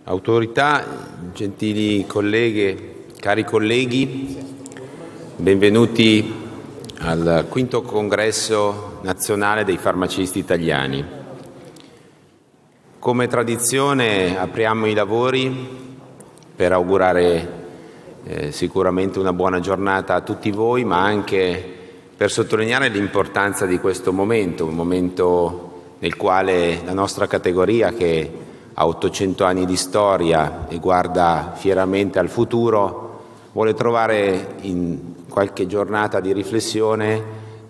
Autorità, gentili colleghe, cari colleghi, benvenuti al quinto congresso nazionale dei farmacisti italiani. Come tradizione apriamo i lavori per augurare sicuramente una buona giornata a tutti voi, ma anche per sottolineare l'importanza di questo momento, un momento nel quale la nostra categoria, che ha 800 anni di storia e guarda fieramente al futuro, vuole trovare in qualche giornata di riflessione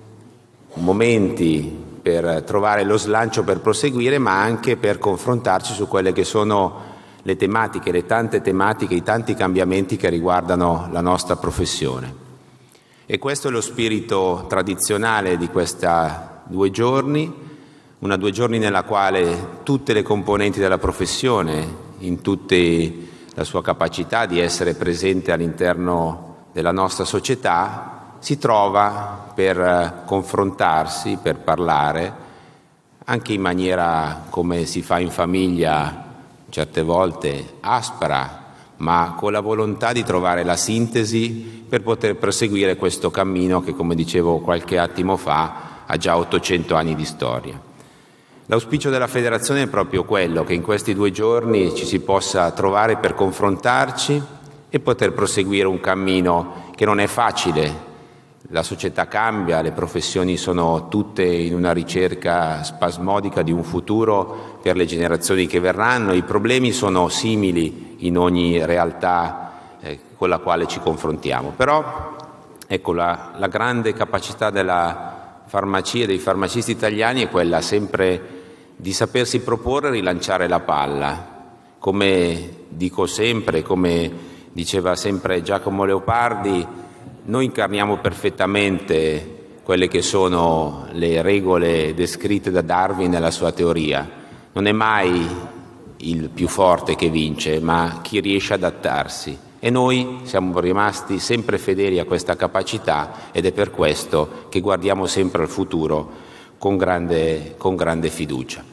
momenti per trovare lo slancio per proseguire, ma anche per confrontarci su quelle che sono le tematiche, le tante tematiche, i tanti cambiamenti che riguardano la nostra professione. E questo è lo spirito tradizionale di questa 2 giorni, una 2 giorni nella quale tutte le componenti della professione, in tutta la sua capacità di essere presente all'interno della nostra società, si trova per confrontarsi, per parlare, anche in maniera, come si fa in famiglia, certe volte aspra, ma con la volontà di trovare la sintesi per poter proseguire questo cammino che, come dicevo qualche attimo fa, ha già 800 anni di storia. L'auspicio della Federazione è proprio quello, che in questi 2 giorni ci si possa trovare per confrontarci e poter proseguire un cammino che non è facile. La società cambia, le professioni sono tutte in una ricerca spasmodica di un futuro per le generazioni che verranno, i problemi sono simili in ogni realtà con la quale ci confrontiamo. Però ecco, la grande capacità della farmacia e dei farmacisti italiani è quella sempre di sapersi proporre e rilanciare la palla. Come dico sempre, come diceva sempre Giacomo Leopardi, noi incarniamo perfettamente quelle che sono le regole descritte da Darwin nella sua teoria. Non è mai il più forte che vince, ma chi riesce ad adattarsi. E noi siamo rimasti sempre fedeli a questa capacità ed è per questo che guardiamo sempre al futuro con grande fiducia.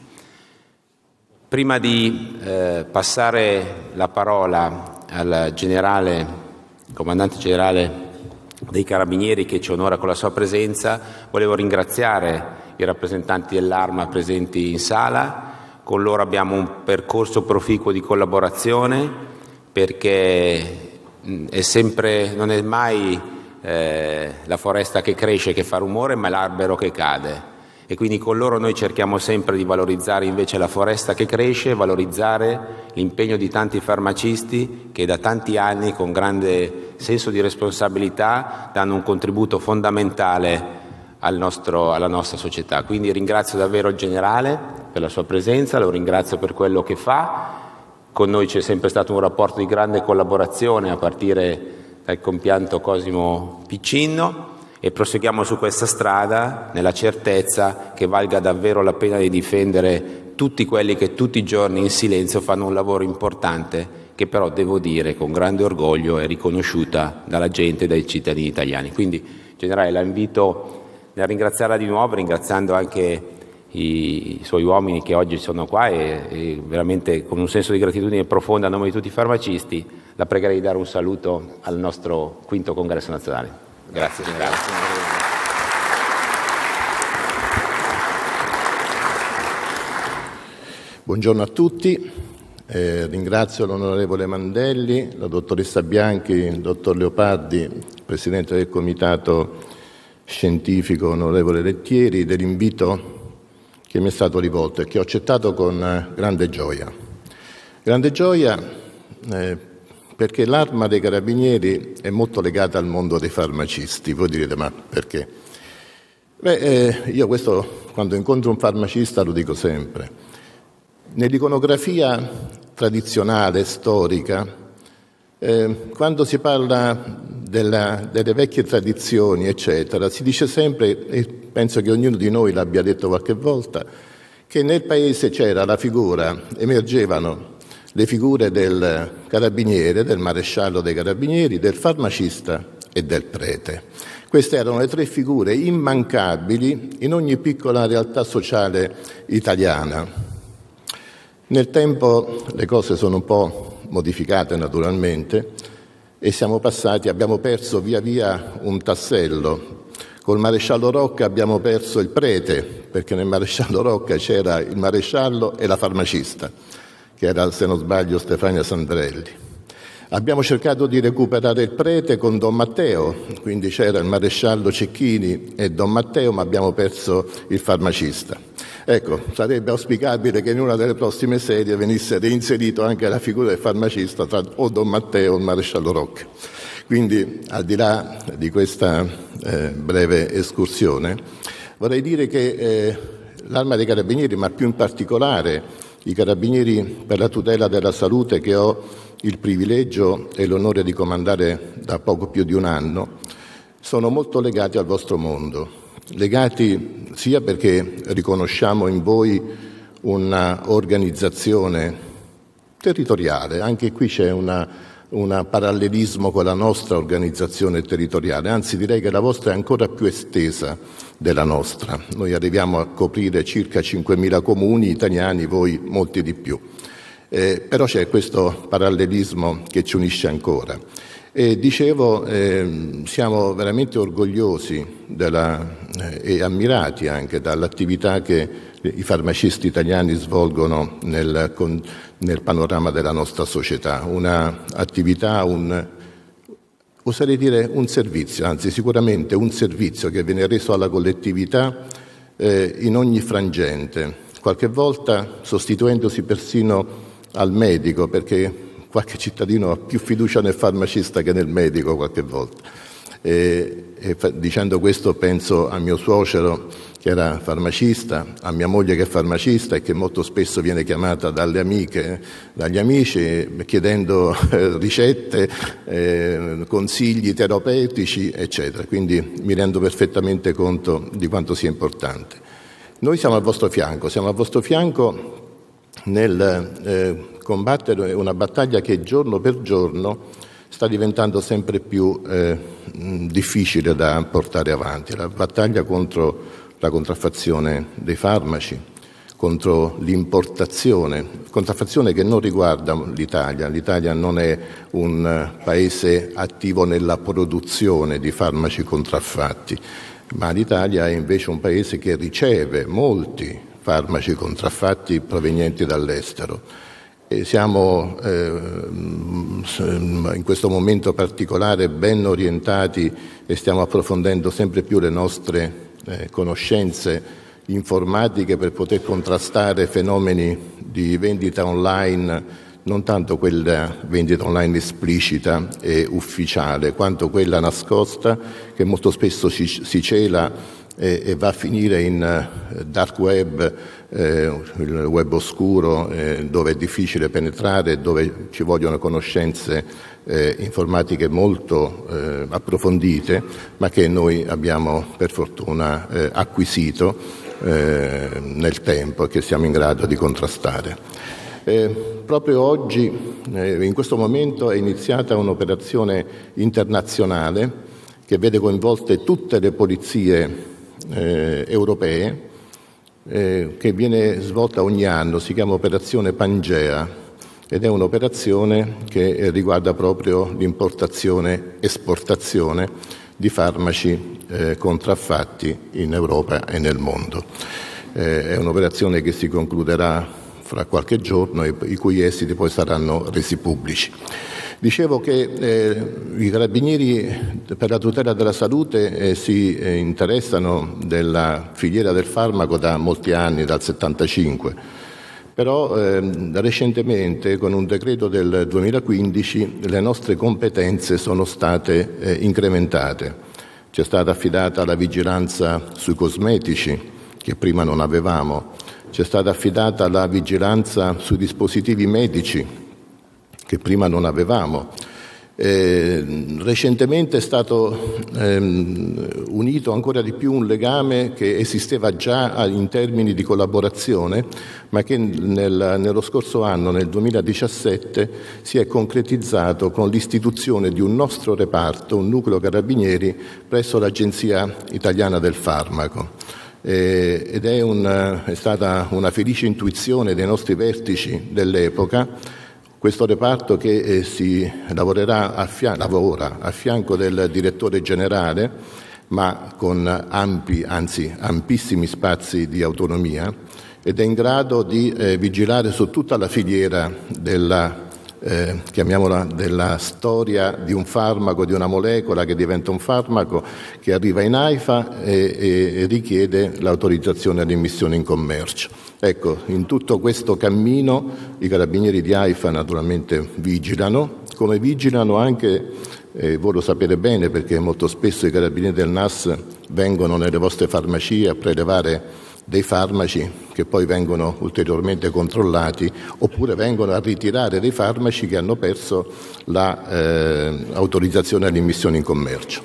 Prima di passare la parola al comandante generale dei Carabinieri, che ci onora con la sua presenza, volevo ringraziare i rappresentanti dell'Arma presenti in sala. Con loro abbiamo un percorso proficuo di collaborazione, perché non è mai la foresta che cresce che fa rumore, ma l'albero che cade. E quindi con loro noi cerchiamo sempre di valorizzare invece la foresta che cresce, valorizzare l'impegno di tanti farmacisti che da tanti anni, con grande senso di responsabilità, danno un contributo fondamentale alla nostra società. Quindi ringrazio davvero il generale per la sua presenza, lo ringrazio per quello che fa. Con noi c'è sempre stato un rapporto di grande collaborazione a partire dal compianto Cosimo Piccinno, e proseguiamo su questa strada nella certezza che valga davvero la pena di difendere tutti quelli che tutti i giorni in silenzio fanno un lavoro importante, che però, devo dire, con grande orgoglio è riconosciuta dalla gente e dai cittadini italiani. Quindi, generale, la invito a ringraziarla di nuovo, ringraziando anche i suoi uomini che oggi sono qua e veramente con un senso di gratitudine profonda a nome di tutti i farmacisti, la pregherei di dare un saluto al nostro quinto congresso nazionale. Grazie. Buongiorno a tutti, ringrazio l'onorevole Mandelli, la dottoressa Bianchi, il dottor Leopardi, presidente del comitato scientifico onorevole Lettieri, dell'invito che mi è stato rivolto e che ho accettato con grande gioia. Grande gioia perché l'Arma dei Carabinieri è molto legata al mondo dei farmacisti. Voi direte, ma perché? Io questo, quando incontro un farmacista, lo dico sempre. Nell'iconografia tradizionale, storica, quando si parla delle vecchie tradizioni, eccetera, si dice sempre, e penso che ognuno di noi l'abbia detto qualche volta, che nel paese c'era la figura, emergevano le figure del carabiniere, del maresciallo dei carabinieri, del farmacista e del prete. Queste erano le 3 figure immancabili in ogni piccola realtà sociale italiana. Nel tempo le cose sono un po' modificate naturalmente e abbiamo perso via via un tassello. Col maresciallo Rocca abbiamo perso il prete, perché nel maresciallo Rocca c'era il maresciallo e la farmacista, che era, se non sbaglio, Stefania Sandrelli. Abbiamo cercato di recuperare il prete con Don Matteo, quindi c'era il maresciallo Cecchini e Don Matteo, ma abbiamo perso il farmacista. Ecco, sarebbe auspicabile che in una delle prossime serie venisse reinserito anche la figura del farmacista tra o Don Matteo o il maresciallo Rocca. Quindi, al di là di questa breve escursione, vorrei dire che l'Arma dei Carabinieri, ma più in particolare i Carabinieri per la tutela della salute, che ho il privilegio e l'onore di comandare da poco più di un anno, sono molto legati al vostro mondo. Legati sia perché riconosciamo in voi una organizzazione territoriale, anche qui c'è un parallelismo con la nostra organizzazione territoriale, anzi direi che la vostra è ancora più estesa della nostra. Noi arriviamo a coprire circa 5.000 comuni italiani, voi molti di più. Però c'è questo parallelismo che ci unisce ancora. Dicevo, siamo veramente orgogliosi e ammirati anche dall'attività che i farmacisti italiani svolgono nel panorama della nostra società. Un'attività, oserei dire un servizio, anzi sicuramente un servizio che viene reso alla collettività in ogni frangente, qualche volta sostituendosi persino al medico, perché qualche cittadino ha più fiducia nel farmacista che nel medico qualche volta. Dicendo questo penso a mio suocero che era farmacista, a mia moglie che è farmacista e che molto spesso viene chiamata dalle amiche, dagli amici chiedendo ricette, consigli terapeutici, eccetera. Quindi mi rendo perfettamente conto di quanto sia importante. Noi siamo al vostro fianco nel combattere una battaglia che giorno per giorno sta diventando sempre più difficile da portare avanti, la battaglia contro la contraffazione dei farmaci, contro l'importazione, contraffazione che non riguarda l'Italia. L'Italia non è un paese attivo nella produzione di farmaci contraffatti, ma l'Italia è invece un paese che riceve molti farmaci contraffatti provenienti dall'estero. E siamo in questo momento particolare ben orientati e stiamo approfondendo sempre più le nostre conoscenze informatiche per poter contrastare fenomeni di vendita online, non tanto quella vendita online esplicita e ufficiale, quanto quella nascosta che molto spesso si cela e va a finire in dark web, il web oscuro, dove è difficile penetrare, dove ci vogliono conoscenze informatiche molto approfondite, ma che noi abbiamo per fortuna acquisito nel tempo e che siamo in grado di contrastare. Proprio oggi, in questo momento, è iniziata un'operazione internazionale che vede coinvolte tutte le polizie europee, che viene svolta ogni anno, si chiama Operazione Pangea ed è un'operazione che riguarda proprio l'importazione e esportazione di farmaci contraffatti in Europa e nel mondo. È un'operazione che si concluderà fra qualche giorno e i cui esiti poi saranno resi pubblici. Dicevo che i Carabinieri per la tutela della salute si interessano della filiera del farmaco da molti anni, dal 75, però recentemente con un decreto del 2015 le nostre competenze sono state incrementate. Ci è stata affidata la vigilanza sui cosmetici, che prima non avevamo, ci è stata affidata la vigilanza sui dispositivi medici, che prima non avevamo. Recentemente è stato unito ancora di più un legame che esisteva già in termini di collaborazione, ma che nello scorso anno, nel 2017, si è concretizzato con l'istituzione di un nostro reparto, un nucleo carabinieri, presso l'Agenzia Italiana del Farmaco. ed è stata una felice intuizione dei nostri vertici dell'epoca questo reparto che lavora a fianco del direttore generale, ma con ampissimi spazi di autonomia, ed è in grado di vigilare su tutta la filiera chiamiamola della storia di un farmaco, di una molecola che diventa un farmaco, che arriva in AIFA e richiede l'autorizzazione all'immissione in commercio. Ecco, in tutto questo cammino i carabinieri di AIFA naturalmente vigilano, come vigilano anche, voi lo sapete bene perché molto spesso i carabinieri del NAS vengono nelle vostre farmacie a prelevare dei farmaci che poi vengono ulteriormente controllati, oppure vengono a ritirare dei farmaci che hanno perso l'autorizzazione all'immissione in commercio.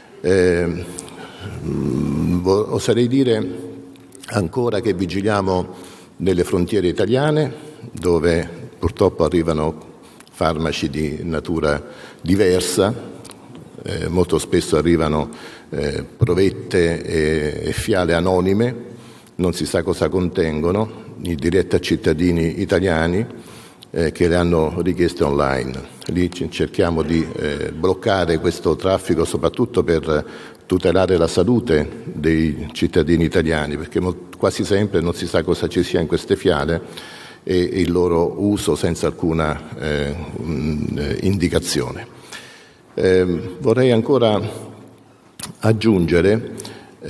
Oserei dire ancora che vigiliamo nelle frontiere italiane, dove purtroppo arrivano farmaci di natura diversa, molto spesso arrivano provette e fiale anonime, non si sa cosa contengono, dirette a cittadini italiani che le hanno richieste online. Lì cerchiamo di bloccare questo traffico, soprattutto per tutelare la salute dei cittadini italiani, perché quasi sempre non si sa cosa ci sia in queste fiale e il loro uso senza alcuna indicazione. Vorrei ancora aggiungere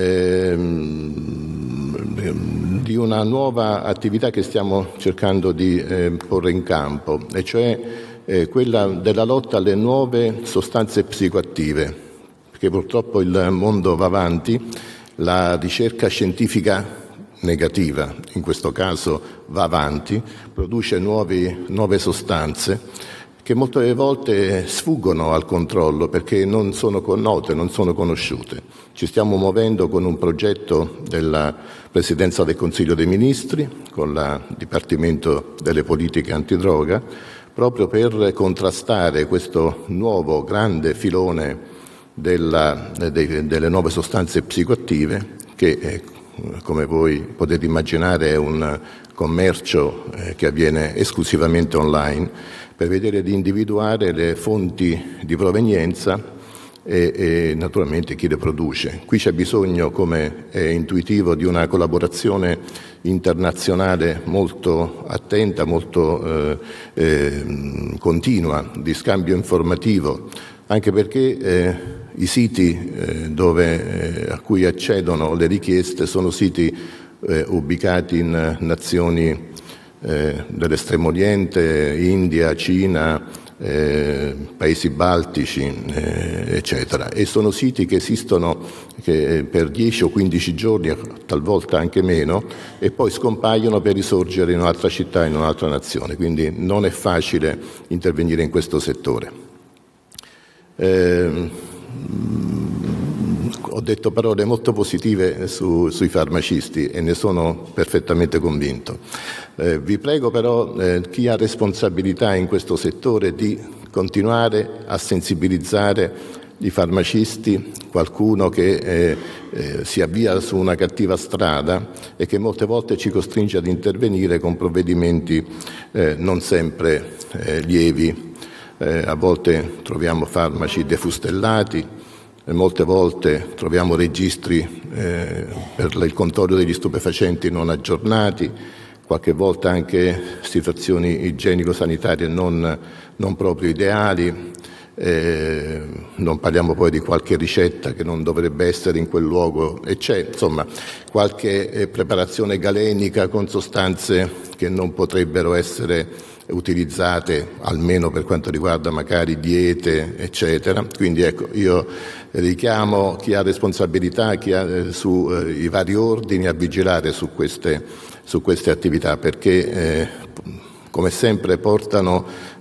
di una nuova attività che stiamo cercando di porre in campo, e cioè quella della lotta alle nuove sostanze psicoattive, perché purtroppo il mondo va avanti, la ricerca scientifica negativa in questo caso va avanti, produce nuove sostanze che molte volte sfuggono al controllo perché non sono note, non sono conosciute. Ci stiamo muovendo con un progetto della Presidenza del Consiglio dei Ministri, con il Dipartimento delle Politiche Antidroga, proprio per contrastare questo nuovo grande filone delle nuove sostanze psicoattive che, come voi potete immaginare, è un commercio che avviene esclusivamente online, per vedere di individuare le fonti di provenienza e naturalmente chi le produce. Qui c'è bisogno, come è intuitivo, di una collaborazione internazionale molto attenta, molto continua, di scambio informativo, anche perché i siti a cui accedono le richieste sono siti ubicati in nazioni dell'estremo oriente, India, Cina, paesi baltici, eccetera, e sono siti che esistono per 10 o 15 giorni, talvolta anche meno, e poi scompaiono per risorgere in un'altra città, in un'altra nazione, quindi non è facile intervenire in questo settore. Ho detto parole molto positive sui farmacisti e ne sono perfettamente convinto. Vi prego però, chi ha responsabilità in questo settore, di continuare a sensibilizzare i farmacisti, qualcuno che si avvia su una cattiva strada e che molte volte ci costringe ad intervenire con provvedimenti non sempre lievi. A volte troviamo farmaci defustellati, molte volte troviamo registri per il controllo degli stupefacenti non aggiornati, qualche volta anche situazioni igienico-sanitarie non proprio ideali, non parliamo poi di qualche ricetta che non dovrebbe essere in quel luogo, e c'è insomma qualche preparazione galenica con sostanze che non potrebbero essere utilizzate, almeno per quanto riguarda magari diete, eccetera. Quindi ecco, io richiamo chi ha responsabilità, chi ha sui vari ordini, a vigilare su queste attività, perché come sempre buttano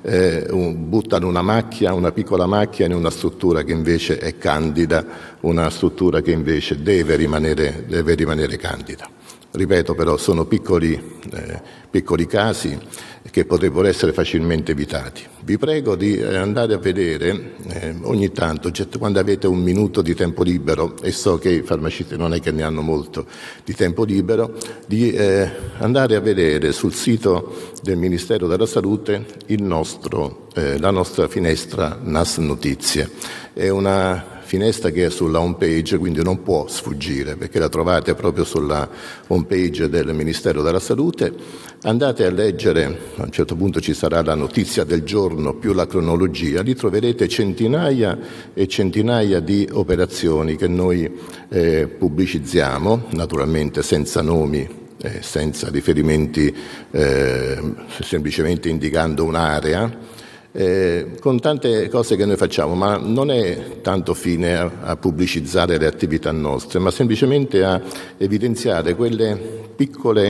una piccola macchia in una struttura che invece è candida, una struttura che invece deve rimanere candida. ripeto però sono piccoli casi che potrebbero essere facilmente evitati. Vi prego di andare a vedere ogni tanto, quando avete un minuto di tempo libero, e so che i farmacisti non è che ne hanno molto di tempo libero, di andare a vedere sul sito del Ministero della Salute la nostra finestra NAS Notizie. È una finestra che è sulla home page, quindi non può sfuggire perché la trovate proprio sulla home page del Ministero della Salute. Andate a leggere, a un certo punto ci sarà la notizia del giorno più la cronologia, lì troverete centinaia e centinaia di operazioni che noi pubblicizziamo, naturalmente senza nomi, senza riferimenti, semplicemente indicando un'area, con tante cose che noi facciamo, ma non è tanto fine a pubblicizzare le attività nostre, ma semplicemente a evidenziare quelle piccole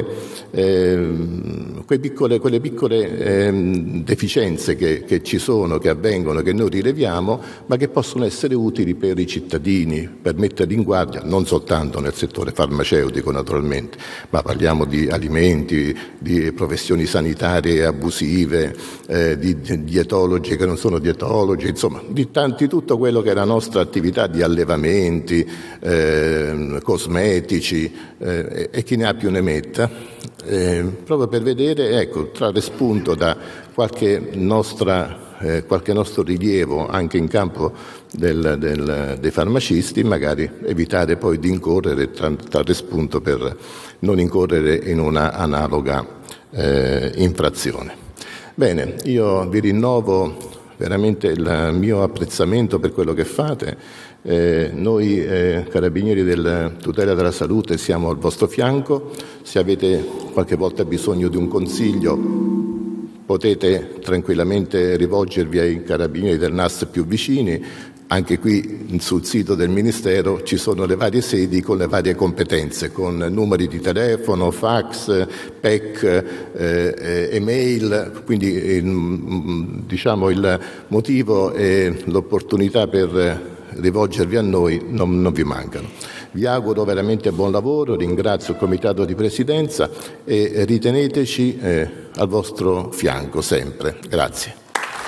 deficienze che ci sono, che avvengono, che noi rileviamo, ma che possono essere utili per i cittadini, per metterli in guardia, non soltanto nel settore farmaceutico naturalmente, ma parliamo di alimenti, di professioni sanitarie abusive, di dietologi che non sono dietologi, insomma di tutto quello che è la nostra attività di allevamenti, cosmetici e chi ne ha più ne metta, proprio per vedere, ecco, trarre spunto da qualche nostro rilievo anche in campo dei farmacisti, magari evitare poi di incorrere, trarre spunto per non incorrere in una analoga infrazione. Bene, io vi rinnovo veramente il mio apprezzamento per quello che fate. Noi Carabinieri del Tutela della Salute siamo al vostro fianco. Se avete qualche volta bisogno di un consiglio, potete tranquillamente rivolgervi ai Carabinieri del NAS più vicini. Anche qui sul sito del Ministero ci sono le varie sedi con le varie competenze, con numeri di telefono, fax, PEC, email, quindi diciamo il motivo e l'opportunità per rivolgervi a noi non vi mancano. Vi auguro veramente buon lavoro, ringrazio il Comitato di Presidenza e riteneteci al vostro fianco sempre. Grazie.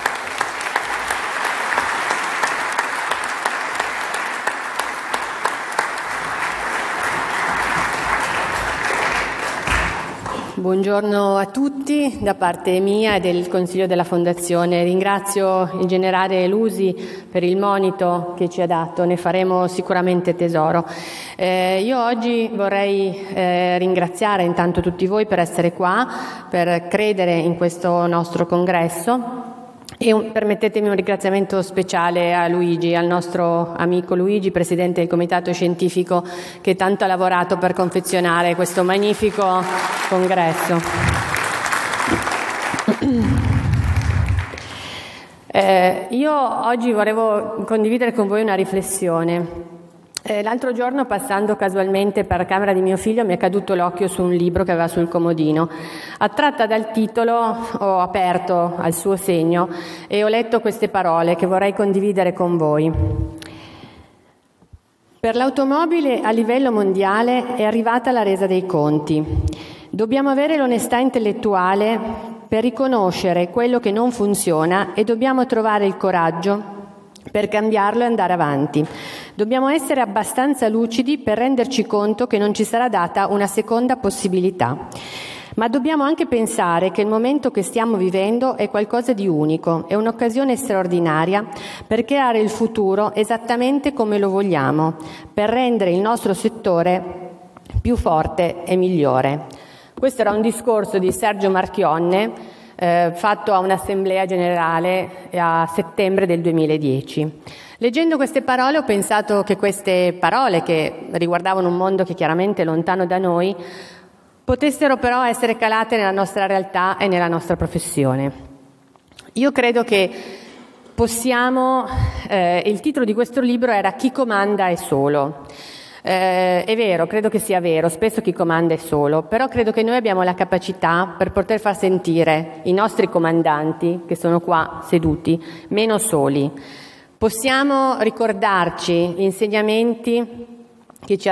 Buongiorno a tutti da parte mia e del Consiglio della Fondazione. Ringrazio il generale Lusi per il monito che ci ha dato, ne faremo sicuramente tesoro. Io oggi vorrei ringraziare intanto tutti voi per essere qua, per credere in questo nostro congresso. E permettetemi un ringraziamento speciale a Luigi, al nostro amico Luigi, presidente del comitato scientifico, che tanto ha lavorato per confezionare questo magnifico congresso. Io oggi volevo condividere con voi una riflessione. L'altro giorno, passando casualmente per camera di mio figlio, mi è caduto l'occhio su un libro che aveva sul comodino. Attratta dal titolo, ho aperto al suo segno e ho letto queste parole che vorrei condividere con voi. Per l'automobile a livello mondiale è arrivata la resa dei conti. Dobbiamo avere l'onestà intellettuale per riconoscere quello che non funziona e dobbiamo trovare il coraggio per cambiarlo e andare avanti. Dobbiamo essere abbastanza lucidi per renderci conto che non ci sarà data una seconda possibilità. Ma dobbiamo anche pensare che il momento che stiamo vivendo è qualcosa di unico, è un'occasione straordinaria per creare il futuro esattamente come lo vogliamo, per rendere il nostro settore più forte e migliore. Questo era un discorso di Sergio Marchionne, fatto a un'assemblea generale a settembre del 2010. Leggendo queste parole ho pensato che queste parole, che riguardavano un mondo che chiaramente è lontano da noi, potessero però essere calate nella nostra realtà e nella nostra professione. Io credo che possiamo, il titolo di questo libro era Chi comanda è solo. È vero, credo che sia vero, spesso chi comanda è solo, però credo che noi abbiamo la capacità per poter far sentire i nostri comandanti, che sono qua seduti, meno soli. Possiamo ricordarci gli insegnamenti che ci ha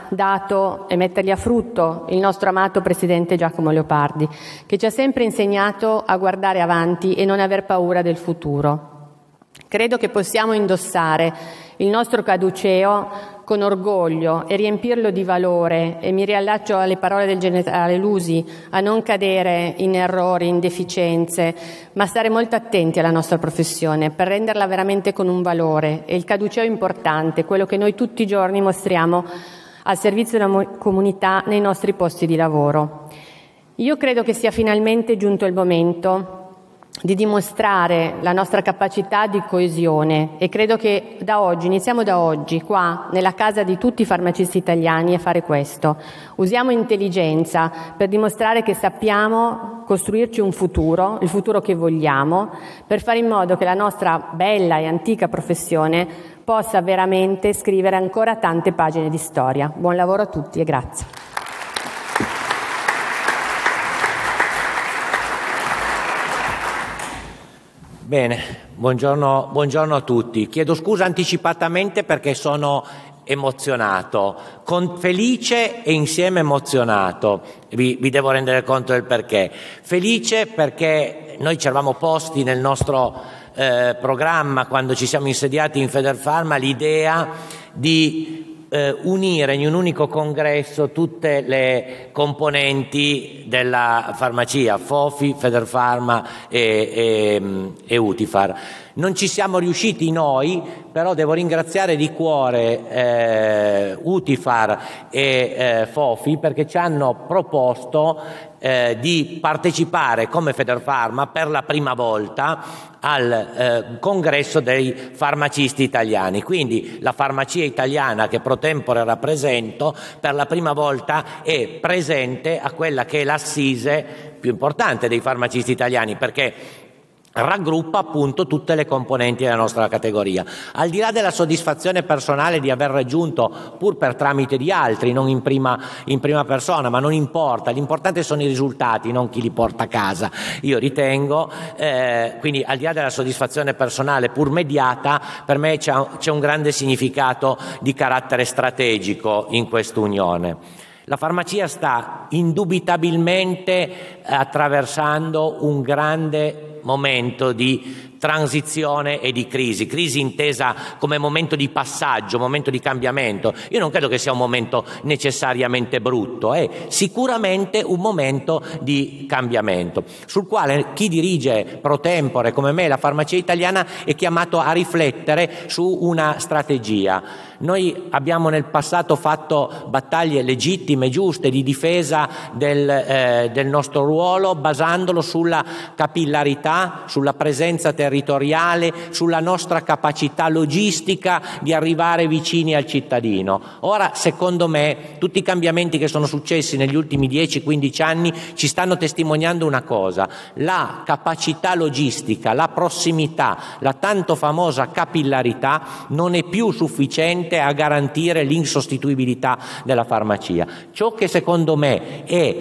dato e metterli a frutto il nostro amato Presidente Giacomo Leopardi, che ci ha sempre insegnato a guardare avanti e non aver paura del futuro. Credo che possiamo indossare il nostro caduceo con orgoglio e riempirlo di valore, e mi riallaccio alle parole del generale Lusi, a non cadere in errori, in deficienze, ma stare molto attenti alla nostra professione per renderla veramente con un valore. E il caduceo è importante, quello che noi tutti i giorni mostriamo al servizio della comunità nei nostri posti di lavoro. Io credo che sia finalmente giunto il momento di dimostrare la nostra capacità di coesione, e credo che iniziamo da oggi, qua nella casa di tutti i farmacisti italiani, a fare questo. Usiamo intelligenza per dimostrare che sappiamo costruirci un futuro, il futuro che vogliamo, per fare in modo che la nostra bella e antica professione possa veramente scrivere ancora tante pagine di storia. Buon lavoro a tutti e grazie. Bene, buongiorno a tutti. Chiedo scusa anticipatamente perché sono emozionato, felice e insieme emozionato. Vi devo rendere conto del perché. Felice perché noi ci eravamo posti nel nostro programma, quando ci siamo insediati in Federfarma, l'idea di unire in un unico congresso tutte le componenti della farmacia, FOFI, Federfarma e Utifar. Non ci siamo riusciti noi, però devo ringraziare di cuore Utifar e FOFI, perché ci hanno proposto di partecipare come Federfarma per la prima volta al congresso dei farmacisti italiani. Quindi la farmacia italiana, che pro tempore rappresento, per la prima volta è presente a quella che è l'assise più importante dei farmacisti italiani, perché raggruppa appunto tutte le componenti della nostra categoria. Al di là della soddisfazione personale di aver raggiunto, pur per tramite di altri, non in prima persona, ma non importa, l'importante sono i risultati, non chi li porta a casa, io ritengo, quindi al di là della soddisfazione personale pur mediata, per me c'è un grande significato di carattere strategico in quest'unione. La farmacia sta indubitabilmente attraversando un grande momento di transizione e di crisi intesa come momento di passaggio, momento di cambiamento. Io non credo che sia un momento necessariamente brutto, è sicuramente un momento di cambiamento, sul quale chi dirige pro tempore come me la farmacia italiana è chiamato a riflettere su una strategia. Noi abbiamo nel passato fatto battaglie legittime, giuste, di difesa del nostro ruolo, basandolo sulla capillarità, sulla presenza territoriale, sulla nostra capacità logistica di arrivare vicini al cittadino. Ora, secondo me, tutti i cambiamenti che sono successi negli ultimi 10-15 anni ci stanno testimoniando una cosa: la capacità logistica, la prossimità, la tanto famosa capillarità non è più sufficiente a garantire l'insostituibilità della farmacia. Ciò che secondo me è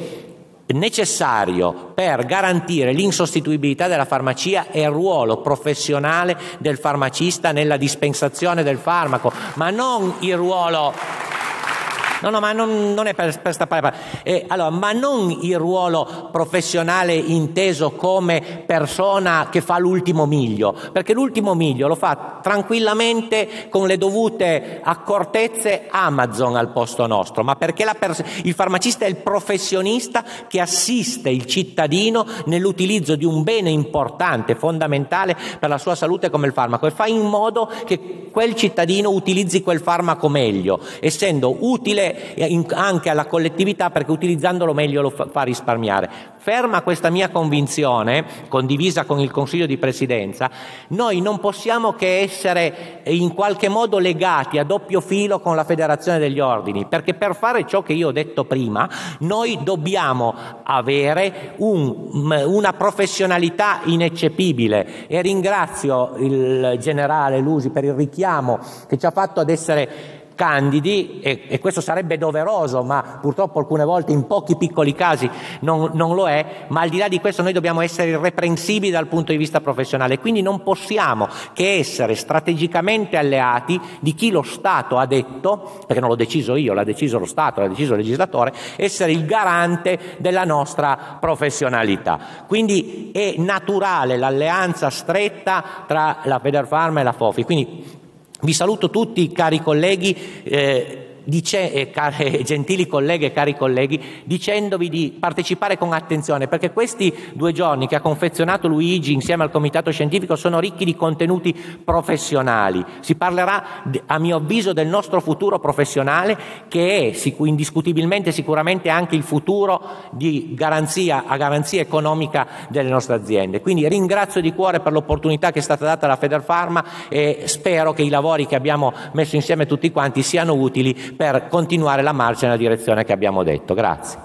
necessario per garantire l'insostituibilità della farmacia è il ruolo professionale del farmacista nella dispensazione del farmaco, ma non il ruolo... ma non è per stappare. Ma non il ruolo professionale inteso come persona che fa l'ultimo miglio, perché l'ultimo miglio lo fa tranquillamente con le dovute accortezze Amazon al posto nostro, ma perché il farmacista è il professionista che assiste il cittadino nell'utilizzo di un bene importante, fondamentale per la sua salute come il farmaco, e fa in modo che quel cittadino utilizzi quel farmaco meglio, essendo utile anche alla collettività, perché utilizzandolo meglio lo fa risparmiare. Ferma questa mia convinzione, condivisa con il Consiglio di Presidenza, noi non possiamo che essere in qualche modo legati a doppio filo con la Federazione degli Ordini, perché per fare ciò che io ho detto prima noi dobbiamo avere una professionalità ineccepibile, e ringrazio il generale Lusi per il richiamo che ci ha fatto ad essere candidi, e questo sarebbe doveroso, ma purtroppo alcune volte in pochi piccoli casi non lo è, ma al di là di questo noi dobbiamo essere irreprensibili dal punto di vista professionale, quindi non possiamo che essere strategicamente alleati di chi lo Stato ha detto, perché non l'ho deciso io, l'ha deciso lo Stato, l'ha deciso il legislatore, essere il garante della nostra professionalità. Quindi è naturale l'alleanza stretta tra la Federfarma e la FOFI. Quindi vi saluto tutti, cari colleghi, gentili colleghe e cari colleghi, dicendovi di partecipare con attenzione, perché questi 2 giorni che ha confezionato Luigi insieme al comitato scientifico sono ricchi di contenuti professionali. Si parlerà, a mio avviso, del nostro futuro professionale, che è indiscutibilmente sicuramente anche il futuro di garanzia economica delle nostre aziende. Quindi ringrazio di cuore per l'opportunità che è stata data alla Federfarma e spero che i lavori che abbiamo messo insieme tutti quanti siano utili per continuare la marcia nella direzione che abbiamo detto. Grazie.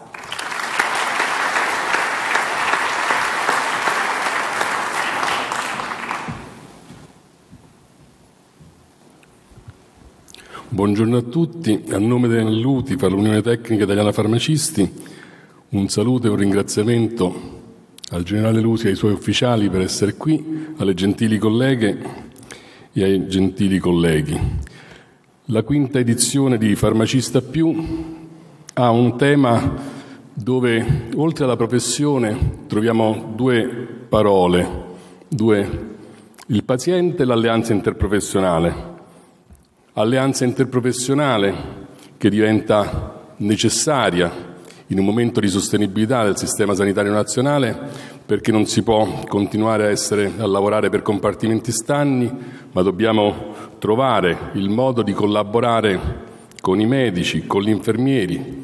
Buongiorno a tutti, a nome dell'UTIFA, l'Unione Tecnica Italiana Farmacisti, un saluto e un ringraziamento al generale Lusi e ai suoi ufficiali per essere qui, alle gentili colleghe e ai gentili colleghi. La 5ª edizione di Farmacista Più ha un tema dove, oltre alla professione, troviamo 2 parole, il paziente e l'alleanza interprofessionale. Alleanza interprofessionale che diventa necessaria in un momento di sostenibilità del sistema sanitario nazionale, perché non si può continuare a lavorare per compartimenti stagni, ma dobbiamo trovare il modo di collaborare con i medici, con gli infermieri,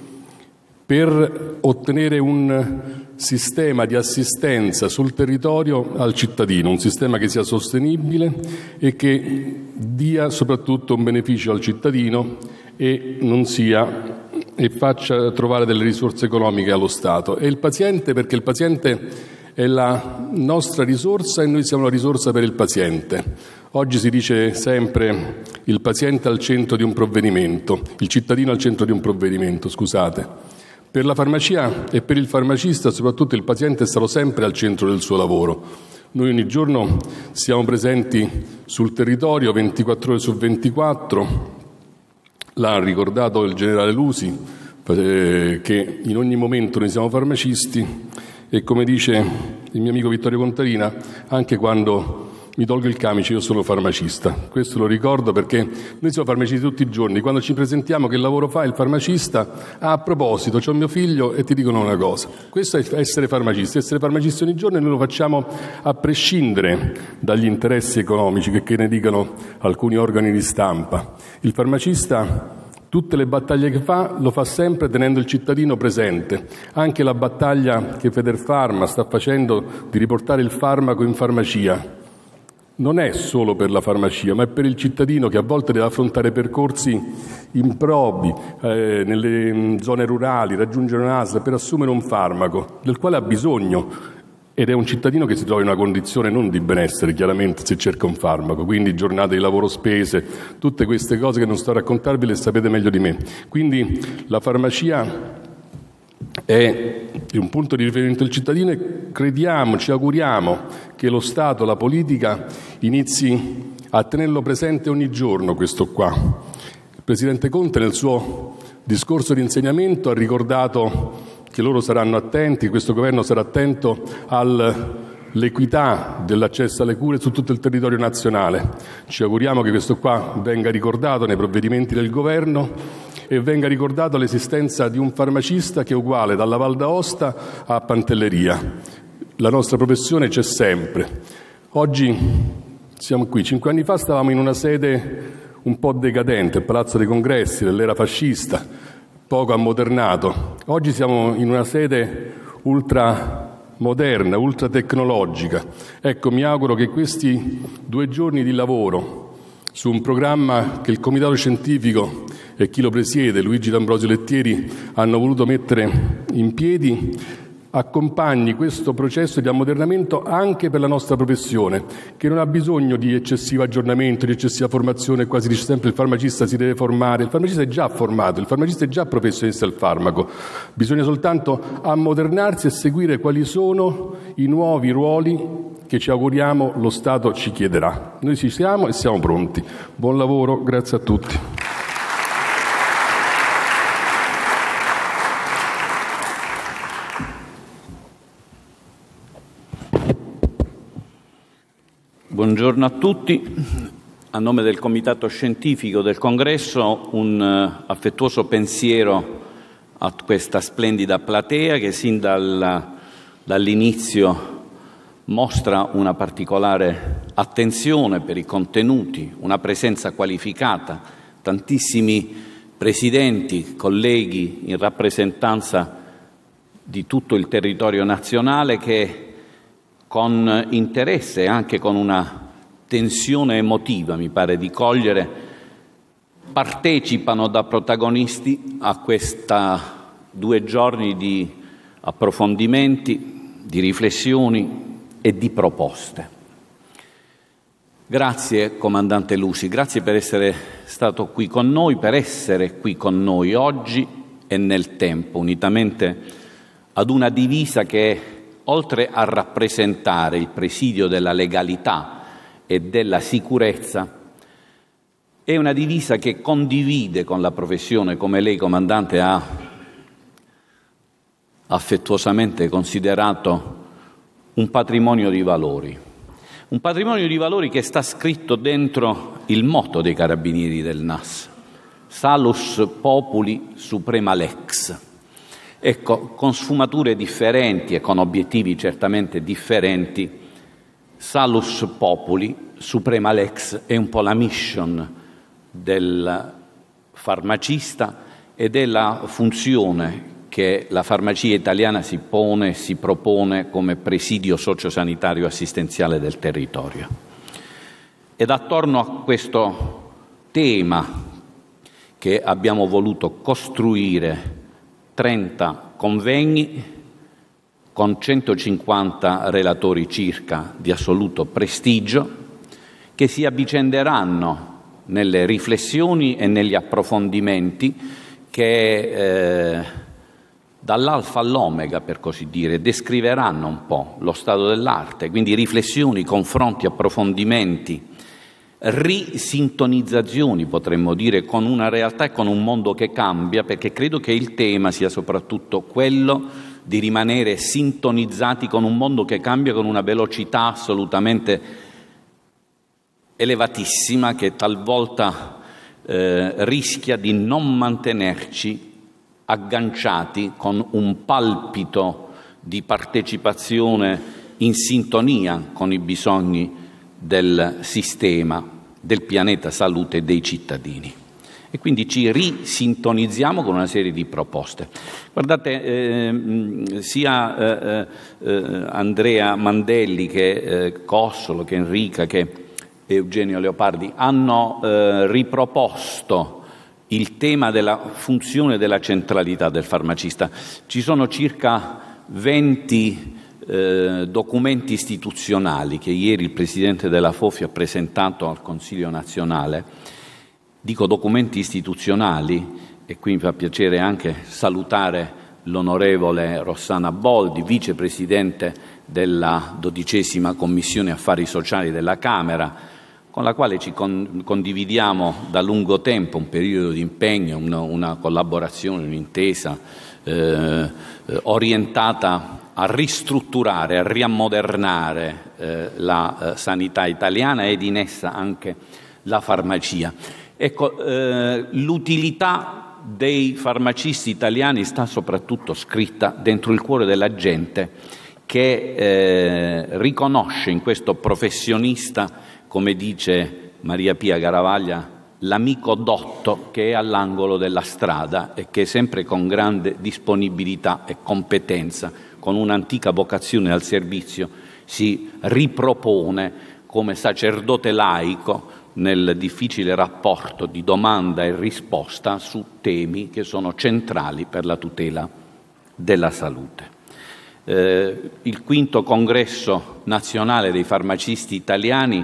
per ottenere un sistema di assistenza sul territorio al cittadino, un sistema che sia sostenibile e che dia soprattutto un beneficio al cittadino e faccia trovare delle risorse economiche allo Stato. E il paziente, perché il paziente è la nostra risorsa e noi siamo la risorsa per il paziente. Oggi si dice sempre il paziente al centro di un provvedimento, il cittadino al centro di un provvedimento, scusate. Per la farmacia e per il farmacista, soprattutto il paziente è stato sempre al centro del suo lavoro. Noi ogni giorno siamo presenti sul territorio 24 ore su 24, l'ha ricordato il generale Lusi, che in ogni momento noi siamo farmacisti e, come dice il mio amico Vittorio Contarina, anche quando mi tolgo il camice io sono farmacista. Questo lo ricordo perché noi siamo farmacisti tutti i giorni. Quando ci presentiamo, che lavoro fa il farmacista? A proposito, c'ho mio figlio e ti dicono una cosa. Questo è essere farmacisti. Essere farmacisti ogni giorno, e noi lo facciamo a prescindere dagli interessi economici che ne dicano alcuni organi di stampa. Il farmacista, tutte le battaglie che fa, lo fa sempre tenendo il cittadino presente. Anche la battaglia che Federfarma sta facendo di riportare il farmaco in farmacia non è solo per la farmacia, ma è per il cittadino che a volte deve affrontare percorsi improbi nelle zone rurali, raggiungere un'ASL per assumere un farmaco del quale ha bisogno, ed è un cittadino che si trova in una condizione non di benessere, chiaramente, se cerca un farmaco, quindi giornate di lavoro spese, tutte queste cose che non sto a raccontarvi le sapete meglio di me. Quindi la farmacia è un punto di riferimento del cittadino e crediamo, ci auguriamo che lo Stato, la politica inizi a tenerlo presente ogni giorno questo qua. Il Presidente Conte nel suo discorso di insediamento ha ricordato che loro saranno attenti, questo governo sarà attento all'equità dell'accesso alle cure su tutto il territorio nazionale. Ci auguriamo che questo qua venga ricordato nei provvedimenti del governo e venga ricordato l'esistenza di un farmacista che è uguale dalla Val d'Aosta a Pantelleria. La nostra professione c'è sempre. Oggi siamo qui. 5 anni fa stavamo in una sede un po' decadente, il Palazzo dei Congressi dell'era fascista, poco ammodernato. Oggi siamo in una sede ultra moderna, ultra tecnologica. Ecco, mi auguro che questi 2 giorni di lavoro su un programma che il Comitato Scientifico e chi lo presiede, Luigi D'Ambrosio Lettieri, hanno voluto mettere in piedi, accompagni questo processo di ammodernamento anche per la nostra professione, che non ha bisogno di eccessivo aggiornamento, di eccessiva formazione. Qua si dice sempre il farmacista si deve formare, il farmacista è già formato, il farmacista è già professionista del farmaco, bisogna soltanto ammodernarsi e seguire quali sono i nuovi ruoli che ci auguriamo lo Stato ci chiederà. Noi ci siamo e siamo pronti. Buon lavoro, grazie a tutti. Buongiorno a tutti. A nome del Comitato Scientifico del Congresso un affettuoso pensiero a questa splendida platea che sin dall'inizio mostra una particolare attenzione per i contenuti, una presenza qualificata, tantissimi presidenti, colleghi in rappresentanza di tutto il territorio nazionale che con interesse e anche con una tensione emotiva, mi pare di cogliere, partecipano da protagonisti a questa 2 giorni di approfondimenti, di riflessioni e di proposte. Grazie Comandante Lusi, grazie per essere stato qui con noi, per essere qui con noi oggi e nel tempo, unitamente ad una divisa che, oltre a rappresentare il presidio della legalità e della sicurezza, è una divisa che condivide con la professione, come lei, Comandante, ha affettuosamente considerato un patrimonio di valori. Un patrimonio di valori che sta scritto dentro il motto dei Carabinieri del NAS: Salus Populi Suprema Lex. Ecco, con sfumature differenti e con obiettivi certamente differenti, Salus Populi Suprema Lex è un po' la mission del farmacista e della funzione che la farmacia italiana si pone e si propone come presidio sociosanitario assistenziale del territorio. Ed attorno a questo tema che abbiamo voluto costruire 30 convegni con 150 relatori circa di assoluto prestigio che si avvicenderanno nelle riflessioni e negli approfondimenti che dall'alfa all'omega, per così dire, descriveranno un po' lo stato dell'arte, quindi riflessioni, confronti, approfondimenti, risintonizzazioni, potremmo dire, con una realtà e con un mondo che cambia, perché credo che il tema sia soprattutto quello di rimanere sintonizzati con un mondo che cambia con una velocità assolutamente elevatissima, che talvolta rischia di non mantenerci agganciati con un palpito di partecipazione in sintonia con i bisogni del sistema, del pianeta salute e dei cittadini. E quindi ci risintonizziamo con una serie di proposte. Guardate, sia Andrea Mandelli che Cossolo, che Enrica, che Eugenio Leopardi hanno riproposto il tema della funzione della centralità del farmacista. Ci sono circa 20 documenti istituzionali che ieri il Presidente della FOFI ha presentato al Consiglio nazionale. Dico documenti istituzionali, e qui mi fa piacere anche salutare l'onorevole Rossana Boldi, Vicepresidente della 12ª Commissione Affari Sociali della Camera, con la quale ci condividiamo da lungo tempo un periodo di impegno, una collaborazione, un'intesa orientata a ristrutturare, a riammodernare la sanità italiana ed in essa anche la farmacia. Ecco, l'utilità dei farmacisti italiani sta soprattutto scritta dentro il cuore della gente che riconosce in questo professionista, come dice Maria Pia Garavaglia, l'amico dotto che è all'angolo della strada e che sempre con grande disponibilità e competenza, con un'antica vocazione al servizio, si ripropone come sacerdote laico nel difficile rapporto di domanda e risposta su temi che sono centrali per la tutela della salute. Il quinto congresso nazionale dei farmacisti italiani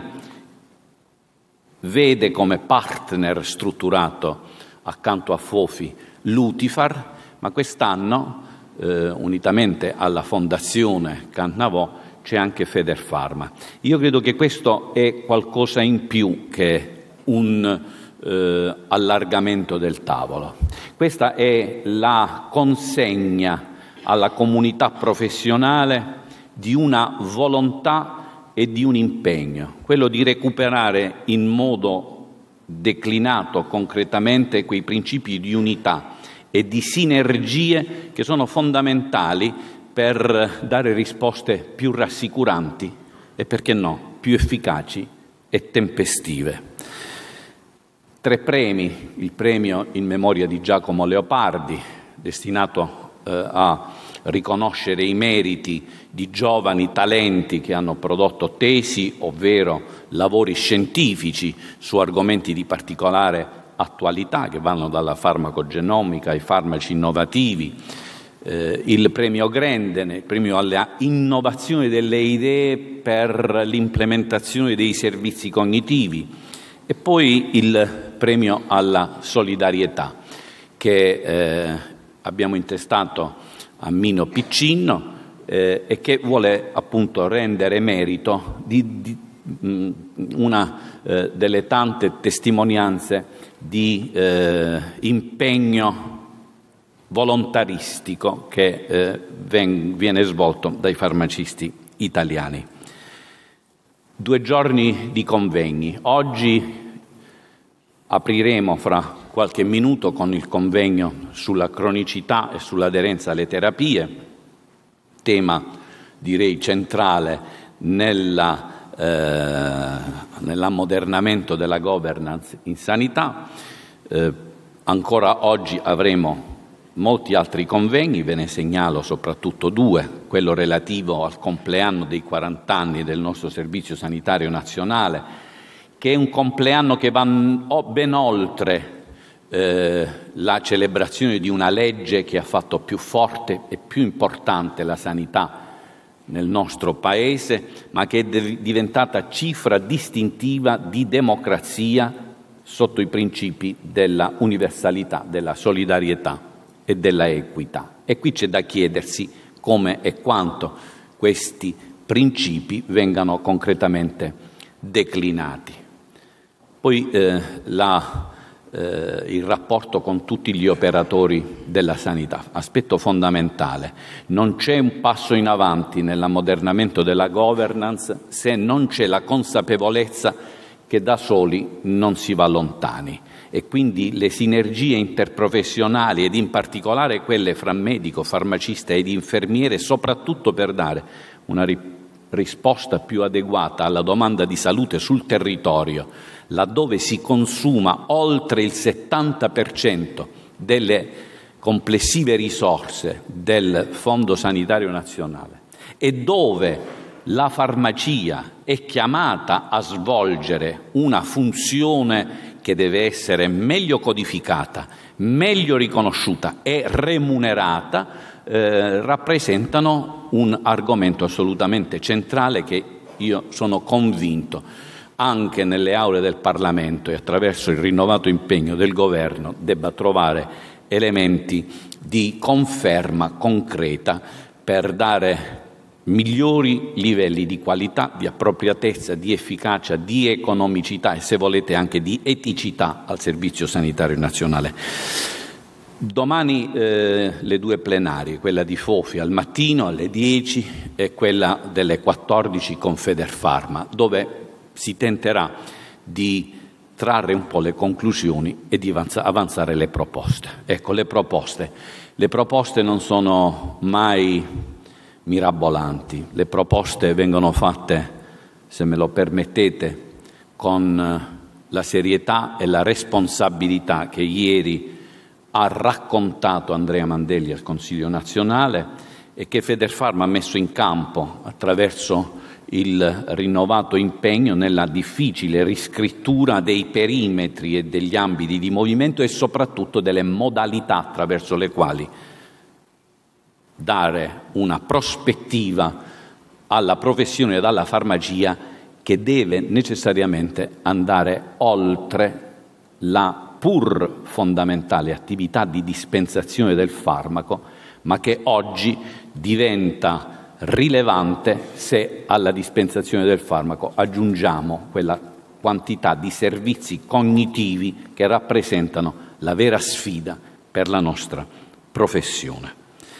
vede come partner strutturato accanto a FOFI l'Utifar, ma quest'anno, unitamente alla Fondazione Cannavò, c'è anche Federfarma. Io credo che questo è qualcosa in più che un allargamento del tavolo. Questa è la consegna alla comunità professionale di una volontà e di un impegno, quello di recuperare in modo declinato concretamente quei principi di unità e di sinergie che sono fondamentali per dare risposte più rassicuranti e, perché no, più efficaci e tempestive. 3 premi: il premio in memoria di Giacomo Leopardi, destinato a riconoscere i meriti di giovani talenti che hanno prodotto tesi, ovvero lavori scientifici su argomenti di particolare attualità che vanno dalla farmacogenomica ai farmaci innovativi, il premio Grenden, il premio alla innovazione delle idee per l'implementazione dei servizi cognitivi, e poi il premio alla solidarietà che abbiamo intestato a Mino Piccinno e che vuole appunto rendere merito di una delle tante testimonianze di impegno volontaristico che viene svolto dai farmacisti italiani. 2 giorni di convegni. Oggi apriremo fra qualche minuto con il convegno sulla cronicità e sull'aderenza alle terapie, tema direi centrale nell'ammodernamento della governance in sanità. Ancora oggi avremo molti altri convegni, ve ne segnalo soprattutto 2, quello relativo al compleanno dei 40 anni del nostro Servizio Sanitario Nazionale, che è un compleanno che va ben oltre la celebrazione di una legge che ha fatto più forte e più importante la sanità nel nostro Paese, ma che è diventata cifra distintiva di democrazia sotto i principi della universalità, della solidarietà e della equità. E qui c'è da chiedersi come e quanto questi principi vengano concretamente declinati. Poi il rapporto con tutti gli operatori della sanità, aspetto fondamentale. Non c'è un passo in avanti nell'ammodernamento della governance se non c'è la consapevolezza che da soli non si va lontani, e quindi le sinergie interprofessionali ed in particolare quelle fra medico, farmacista ed infermiere, soprattutto per dare una risposta più adeguata alla domanda di salute sul territorio, laddove si consuma oltre il 70% delle complessive risorse del Fondo Sanitario Nazionale e dove la farmacia è chiamata a svolgere una funzione che deve essere meglio codificata, meglio riconosciuta e remunerata, rappresentano un argomento assolutamente centrale che io sono convinto anche nelle aule del Parlamento e attraverso il rinnovato impegno del Governo debba trovare elementi di conferma concreta per dare migliori livelli di qualità, di appropriatezza, di efficacia, di economicità e, se volete, anche di eticità al Servizio Sanitario Nazionale. Domani le 2 plenarie, quella di FOFI al mattino alle 10 e quella delle 14 con Federfarma, dove si tenterà di trarre un po' le conclusioni e di avanzare le proposte. Ecco, le proposte non sono mai mirabolanti, le proposte vengono fatte, se me lo permettete, con la serietà e la responsabilità che ieri ha raccontato Andrea Mandelli al Consiglio nazionale e che Federfarma ha messo in campo attraverso il rinnovato impegno nella difficile riscrittura dei perimetri e degli ambiti di movimento e soprattutto delle modalità attraverso le quali dare una prospettiva alla professione ed alla farmacia che deve necessariamente andare oltre la pur fondamentale attività di dispensazione del farmaco, ma che oggi diventa rilevante se alla dispensazione del farmaco aggiungiamo quella quantità di servizi cognitivi che rappresentano la vera sfida per la nostra professione.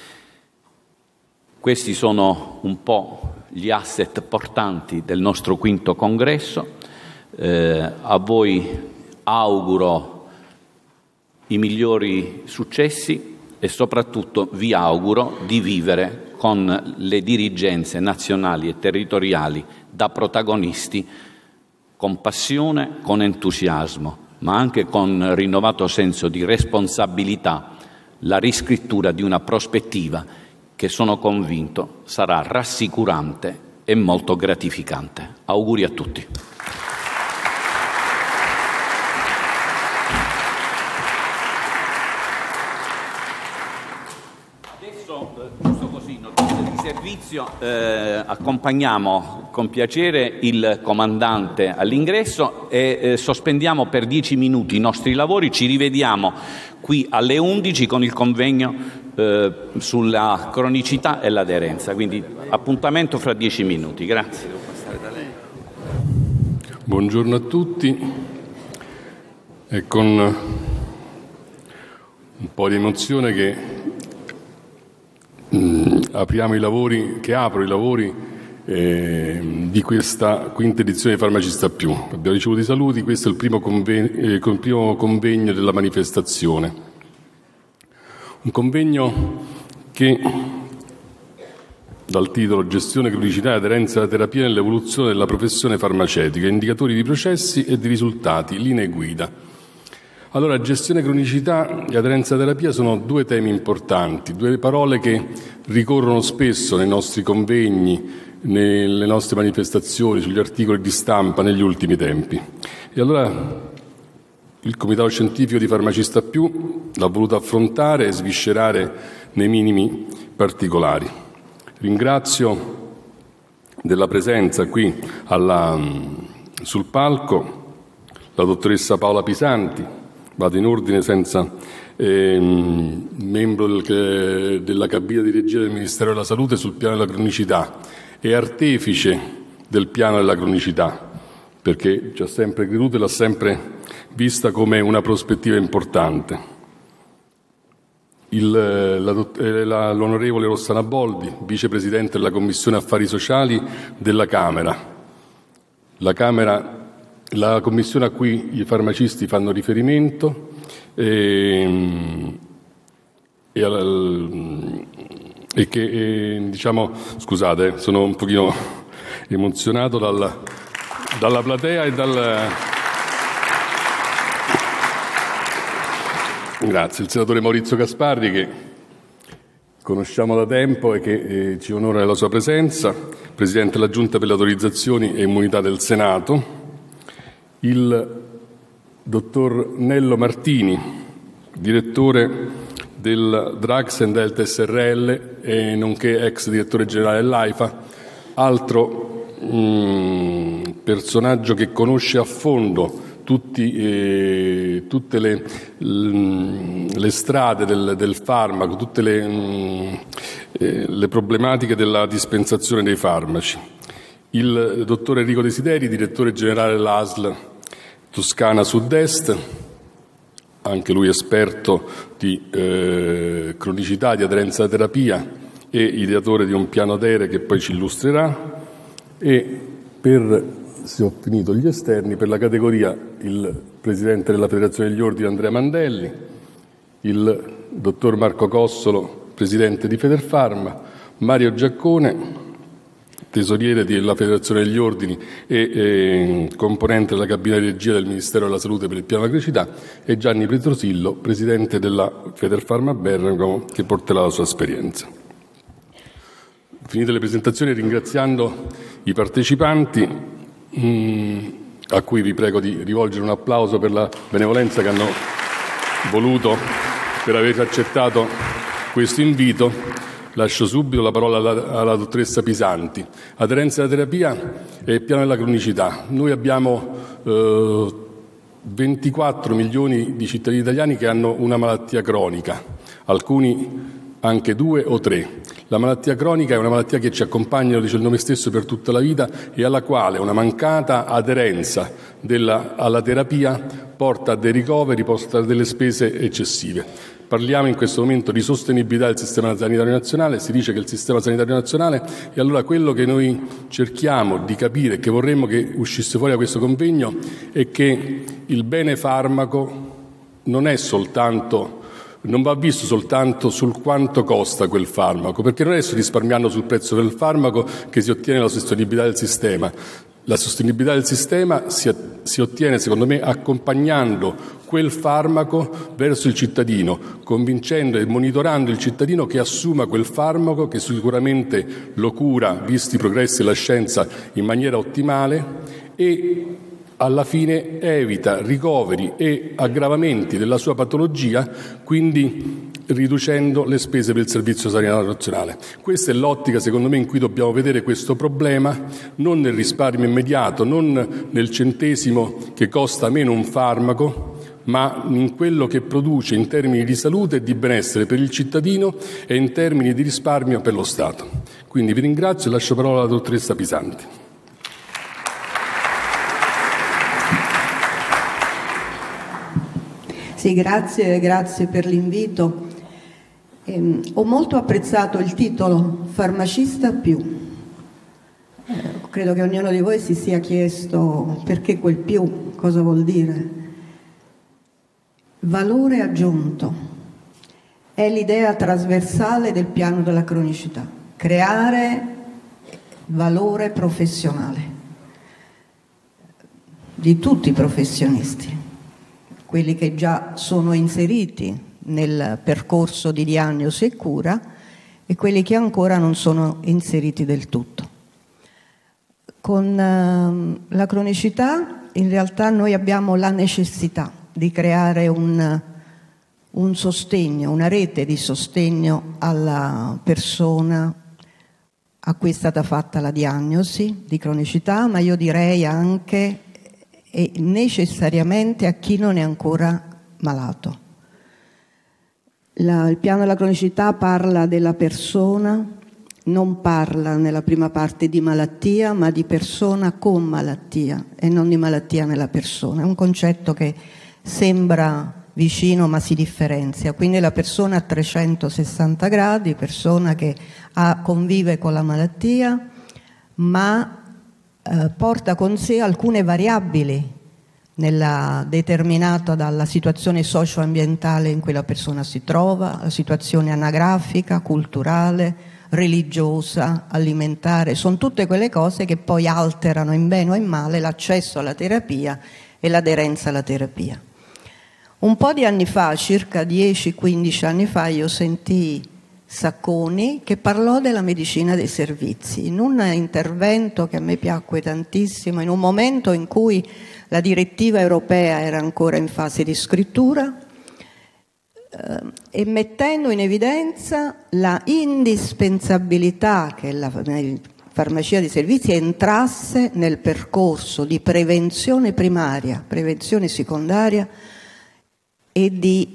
Questi sono un po' gli asset portanti del nostro quinto congresso. A voi auguro i migliori successi e soprattutto vi auguro di vivere con le dirigenze nazionali e territoriali da protagonisti con passione, con entusiasmo, ma anche con rinnovato senso di responsabilità, la riscrittura di una prospettiva che sono convinto sarà rassicurante e molto gratificante. Auguri a tutti. Servizio, accompagniamo con piacere il comandante all'ingresso e sospendiamo per 10 minuti i nostri lavori. Ci rivediamo qui alle 11 con il convegno sulla cronicità e l'aderenza, quindi appuntamento fra 10 minuti. Grazie. Buongiorno a tutti. È con un po' di emozione che apro i lavori di questa quinta edizione di Farmacista Più. Abbiamo ricevuto i saluti, questo è il primo convegno della manifestazione. Un convegno che, dal titolo Gestione, cronicità e aderenza alla terapia nell'evoluzione della professione farmaceutica, indicatori di processi e di risultati, linee guida. Allora, gestione, cronicità e aderenza alla terapia sono due temi importanti, due parole che ricorrono spesso nei nostri convegni, nelle nostre manifestazioni, sugli articoli di stampa negli ultimi tempi. E allora il Comitato Scientifico di Farmacista Più l'ha voluto affrontare e sviscerare nei minimi particolari. Ringrazio della presenza qui sul palco la dottoressa Paola Pisanti, vado in ordine senza membro della cabina di regia del Ministero della Salute sul piano della cronicità e artefice del piano della cronicità, perché ci ha sempre creduto e l'ha sempre vista come una prospettiva importante. L'onorevole Rossana Boldi, vicepresidente della Commissione Affari Sociali della Camera. La commissione a cui i farmacisti fanno riferimento e che diciamo, scusate, sono un pochino emozionato dalla platea e Grazie, il senatore Maurizio Gasparri, che conosciamo da tempo e che ci onora della sua presenza, presidente della Giunta per le autorizzazioni e immunità del Senato, il dottor Nello Martini, direttore del Drugs and Health SRL e nonché ex direttore generale dell'AIFA, altro personaggio che conosce a fondo tutte le strade del farmaco, tutte le problematiche della dispensazione dei farmaci. Il dottor Enrico Desideri, direttore generale dell'ASL Toscana Sud-Est, anche lui esperto di cronicità, di aderenza alla terapia e ideatore di un piano ADERE che poi ci illustrerà, e se ho finito gli esterni, per la categoria il presidente della Federazione degli Ordini Andrea Mandelli, il dottor Marco Cossolo, presidente di Federfarma, Mario Giaccone, tesoriere della Federazione degli Ordini e componente della cabina di regia del Ministero della Salute per il piano della cronicità, e Gianni Petrosillo, presidente della Federfarma Bergamo, che porterà la sua esperienza. Finite le presentazioni, ringraziando i partecipanti, a cui vi prego di rivolgere un applauso per la benevolenza che hanno voluto, per aver accettato questo invito, lascio subito la parola alla dottoressa Pisanti. Aderenza alla terapia e il piano della cronicità. Noi abbiamo 24 milioni di cittadini italiani che hanno una malattia cronica, alcuni anche 2 o 3. La malattia cronica è una malattia che ci accompagna, lo dice il nome stesso, per tutta la vita e alla quale una mancata aderenza alla terapia porta a dei ricoveri, porta a delle spese eccessive. Parliamo in questo momento di sostenibilità del sistema sanitario nazionale, si dice che il sistema sanitario nazionale, e allora quello che noi cerchiamo di capire, che vorremmo che uscisse fuori da questo convegno, è che il bene farmaco non va visto soltanto sul quanto costa quel farmaco, perché non è risparmiando sul prezzo del farmaco che si ottiene la sostenibilità del sistema. La sostenibilità del sistema si ottiene, secondo me, accompagnando quel farmaco verso il cittadino, convincendo e monitorando il cittadino che assuma quel farmaco, che sicuramente lo cura, visti i progressi della scienza, in maniera ottimale, e alla fine evita ricoveri e aggravamenti della sua patologia, quindi riducendo le spese per il Servizio Sanitario Nazionale. Questa è l'ottica, secondo me, in cui dobbiamo vedere questo problema, non nel risparmio immediato, non nel centesimo che costa meno un farmaco, ma in quello che produce in termini di salute e di benessere per il cittadino e in termini di risparmio per lo Stato. Quindi vi ringrazio e lascio parola alla dottoressa Pisanti. Sì, grazie per l'invito. Ho molto apprezzato il titolo Farmacista più. Credo che ognuno di voi si sia chiesto perché quel più, cosa vuol dire. Valore aggiunto è l'idea trasversale del piano della cronicità, creare valore professionale di tutti i professionisti, quelli che già sono inseriti nel percorso di diagnosi e cura e quelli che ancora non sono inseriti del tutto. Con la cronicità in realtà noi abbiamo la necessità di creare un sostegno, una rete di sostegno alla persona a cui è stata fatta la diagnosi di cronicità, ma io direi anche e necessariamente a chi non è ancora malato. Il piano della cronicità parla della persona, non parla nella prima parte di malattia, ma di persona con malattia e non di malattia nella persona. È un concetto che sembra vicino ma si differenzia. Quindi la persona a 360 gradi, persona che convive con la malattia, ma porta con sé alcune variabili determinata dalla situazione socio-ambientale in cui la persona si trova, la situazione anagrafica, culturale, religiosa, alimentare. Sono tutte quelle cose che poi alterano in bene o in male l'accesso alla terapia e l'aderenza alla terapia. Un po' di anni fa, circa 10-15 anni fa, io sentii Sacconi che parlò della medicina dei servizi in un intervento che a me piacque tantissimo, in un momento in cui la direttiva europea era ancora in fase di scrittura, e mettendo in evidenza la indispensabilità che la farmacia dei servizi entrasse nel percorso di prevenzione primaria, prevenzione secondaria e di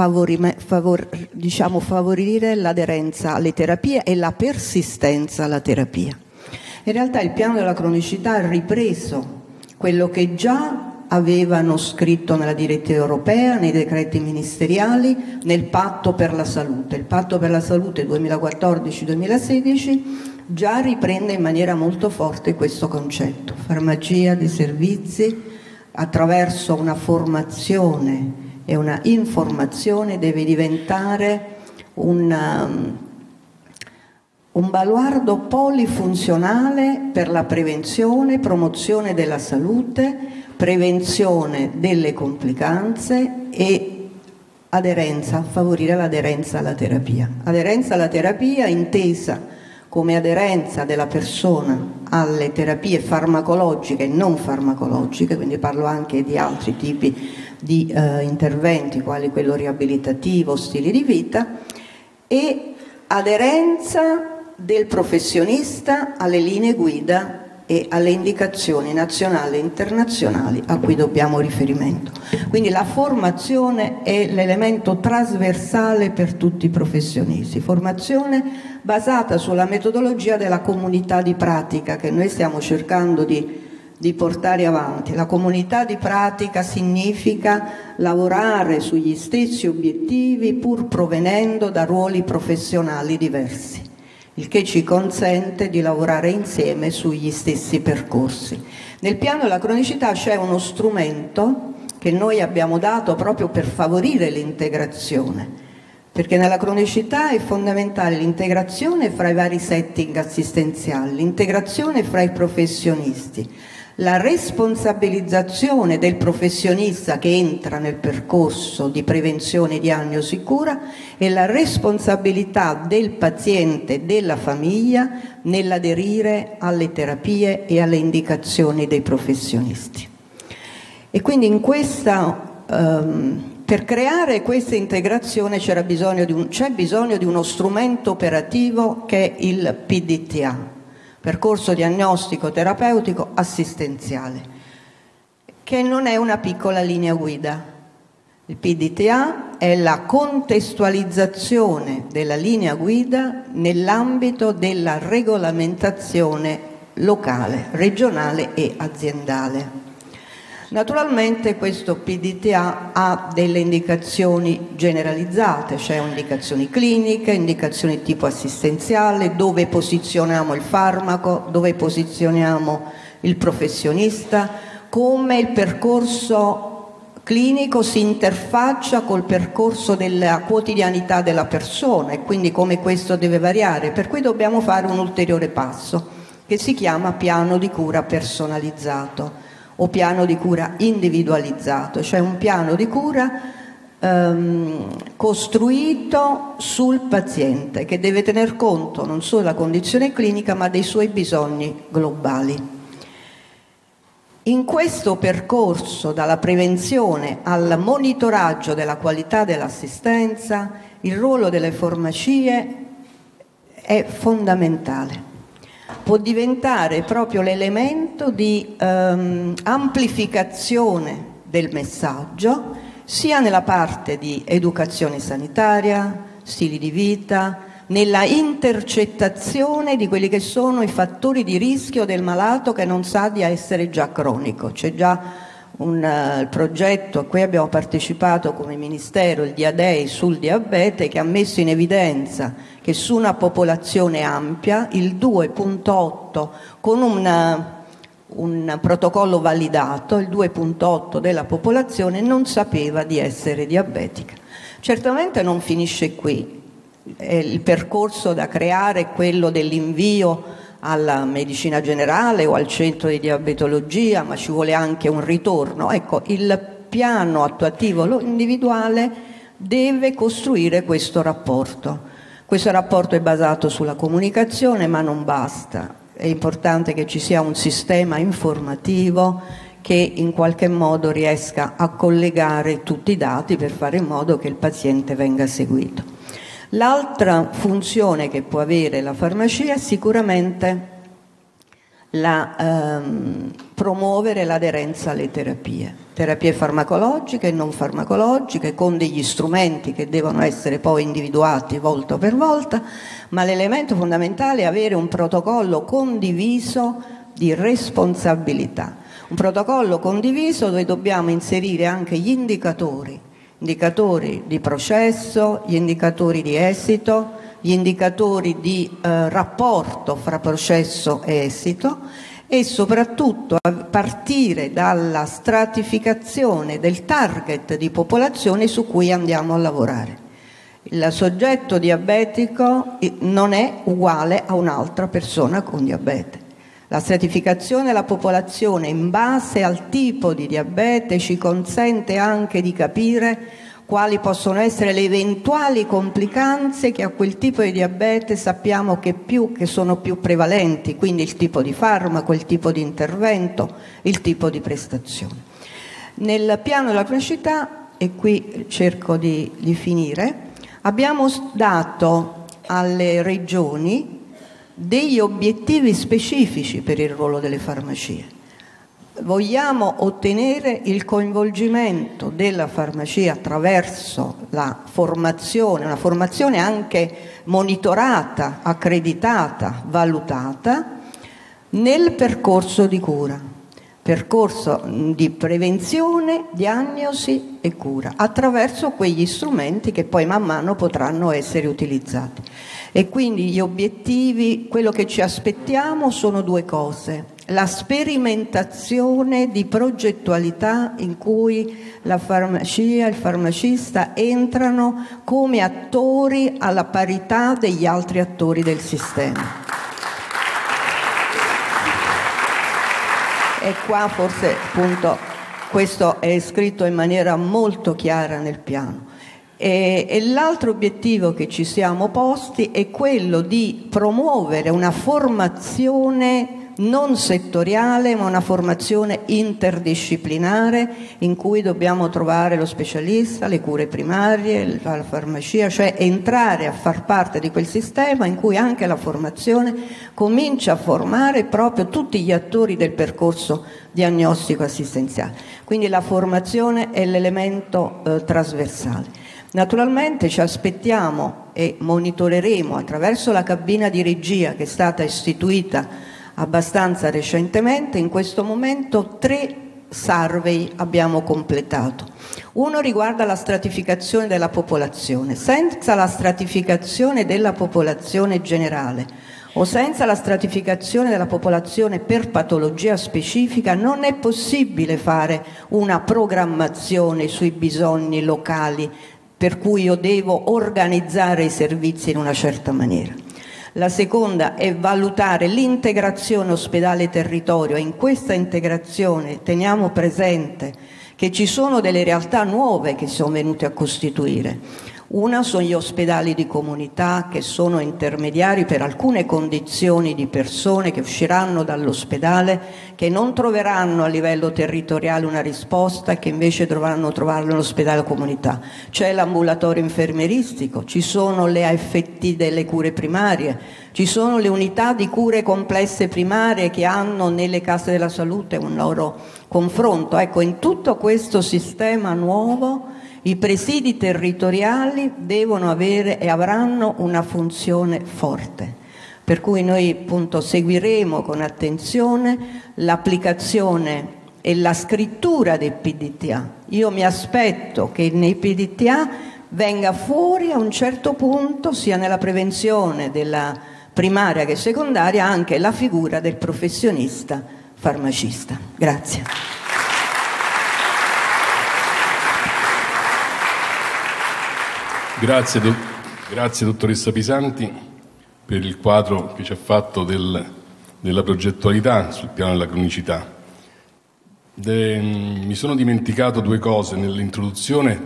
favorire l'aderenza alle terapie e la persistenza alla terapia. In realtà il piano della cronicità ha ripreso quello che già avevano scritto nella direttiva europea, nei decreti ministeriali, nel patto per la salute. Il patto per la salute 2014-2016 già riprende in maniera molto forte questo concetto. Farmacia dei servizi, attraverso una formazione e una informazione, deve diventare un baluardo polifunzionale per la prevenzione, promozione della salute, prevenzione delle complicanze e aderenza, favorire l'aderenza alla terapia. Aderenza alla terapia intesa come aderenza della persona alle terapie farmacologiche e non farmacologiche, quindi parlo anche di altri tipi di interventi quali quello riabilitativo, stili di vita, e aderenza del professionista alle linee guida e alle indicazioni nazionali e internazionali a cui dobbiamo riferimento. Quindi la formazione è l'elemento trasversale per tutti i professionisti, formazione basata sulla metodologia della comunità di pratica che noi stiamo cercando di portare avanti. La comunità di pratica significa lavorare sugli stessi obiettivi pur provenendo da ruoli professionali diversi, il che ci consente di lavorare insieme sugli stessi percorsi. Nel piano della cronicità c'è uno strumento che noi abbiamo dato proprio per favorire l'integrazione, perché nella cronicità è fondamentale l'integrazione fra i vari setting assistenziali, l'integrazione fra i professionisti, la responsabilizzazione del professionista che entra nel percorso di prevenzione, diagnosi, cura e la responsabilità del paziente e della famiglia nell'aderire alle terapie e alle indicazioni dei professionisti. E quindi in questa, per creare questa integrazione c'è bisogno di uno strumento operativo che è il PDTA, percorso diagnostico terapeutico assistenziale, che non è una piccola linea guida. Il PDTA è la contestualizzazione della linea guida nell'ambito della regolamentazione locale, regionale e aziendale. Naturalmente questo PDTA ha delle indicazioni generalizzate, cioè indicazioni cliniche, indicazioni tipo assistenziale, dove posizioniamo il farmaco, dove posizioniamo il professionista, come il percorso clinico si interfaccia col percorso della quotidianità della persona e quindi come questo deve variare. Per cui dobbiamo fare un ulteriore passo che si chiama piano di cura personalizzato o piano di cura individualizzato, cioè un piano di cura costruito sul paziente che deve tener conto non solo della condizione clinica ma dei suoi bisogni globali. In questo percorso, dalla prevenzione al monitoraggio della qualità dell'assistenza, il ruolo delle farmacie è fondamentale. Può diventare proprio l'elemento di amplificazione del messaggio, sia nella parte di educazione sanitaria, stili di vita, nella intercettazione di quelli che sono i fattori di rischio del malato che non sa di essere già cronico. C'è già un progetto a cui abbiamo partecipato come Ministero, il DIADEI, sul diabete, che ha messo in evidenza che su una popolazione ampia il 2,8 con un protocollo validato, il 2,8 della popolazione non sapeva di essere diabetica. Certamente non finisce qui, il percorso da creare è quello dell'invio alla medicina generale o al centro di diabetologia, ma ci vuole anche un ritorno. Ecco, il piano attuativo individuale deve costruire questo rapporto. Questo rapporto è basato sulla comunicazione, ma non basta. È importante che ci sia un sistema informativo che in qualche modo riesca a collegare tutti i dati per fare in modo che il paziente venga seguito. L'altra funzione che può avere la farmacia è sicuramente promuovere l'aderenza alle terapie farmacologiche e non farmacologiche, con degli strumenti che devono essere poi individuati volta per volta, ma l'elemento fondamentale è avere un protocollo condiviso di responsabilità, un protocollo condiviso dove dobbiamo inserire anche gli indicatori di processo, gli indicatori di esito, gli indicatori di rapporto fra processo e esito e soprattutto a partire dalla stratificazione del target di popolazione su cui andiamo a lavorare. Il soggetto diabetico non è uguale a un'altra persona con diabete. La stratificazione della popolazione in base al tipo di diabete ci consente anche di capire quali possono essere le eventuali complicanze che a quel tipo di diabete sappiamo che sono più prevalenti, quindi il tipo di farmaco, il tipo di intervento, il tipo di prestazione. Nel piano della cronicità, e qui cerco di finire, abbiamo dato alle regioni degli obiettivi specifici per il ruolo delle farmacie. Vogliamo ottenere il coinvolgimento della farmacia attraverso la formazione, una formazione anche monitorata, accreditata, valutata nel percorso di cura, percorso di prevenzione, diagnosi e cura, attraverso quegli strumenti che poi man mano potranno essere utilizzati. E quindi gli obiettivi, quello che ci aspettiamo sono due cose: la sperimentazione di progettualità in cui la farmacia e il farmacista entrano come attori alla parità degli altri attori del sistema. E qua forse appunto questo è scritto in maniera molto chiara nel piano. E l'altro obiettivo che ci siamo posti è quello di promuovere una formazione non settoriale, ma una formazione interdisciplinare in cui dobbiamo trovare lo specialista, le cure primarie, la farmacia, cioè entrare a far parte di quel sistema in cui anche la formazione comincia a formare proprio tutti gli attori del percorso diagnostico assistenziale. Quindi la formazione è l'elemento trasversale. Naturalmente ci aspettiamo e monitoreremo attraverso la cabina di regia che è stata istituita abbastanza recentemente. In questo momento 3 survey abbiamo completato. Uno riguarda la stratificazione della popolazione. Senza la stratificazione della popolazione generale o senza la stratificazione della popolazione per patologia specifica non è possibile fare una programmazione sui bisogni locali per cui io devo organizzare i servizi in una certa maniera. La seconda è valutare l'integrazione ospedale-territorio e in questa integrazione teniamo presente che ci sono delle realtà nuove che sono venute a costituire. Una sono gli ospedali di comunità che sono intermediari per alcune condizioni di persone che usciranno dall'ospedale, che non troveranno a livello territoriale una risposta e che invece dovranno trovarlo nell'ospedale comunità. C'è l'ambulatorio infermieristico, ci sono le AFT delle cure primarie, ci sono le unità di cure complesse primarie che hanno nelle case della salute un loro confronto. Ecco, in tutto questo sistema nuovo i presidi territoriali devono avere e avranno una funzione forte, per cui noi appunto seguiremo con attenzione l'applicazione e la scrittura dei PDTA. Io mi aspetto che nei PDTA venga fuori a un certo punto, sia nella prevenzione della primaria che secondaria, anche la figura del professionista farmacista. Grazie. Grazie dottoressa Pisanti per il quadro che ci ha fatto della progettualità sul piano della cronicità. Mi sono dimenticato 2 cose nell'introduzione,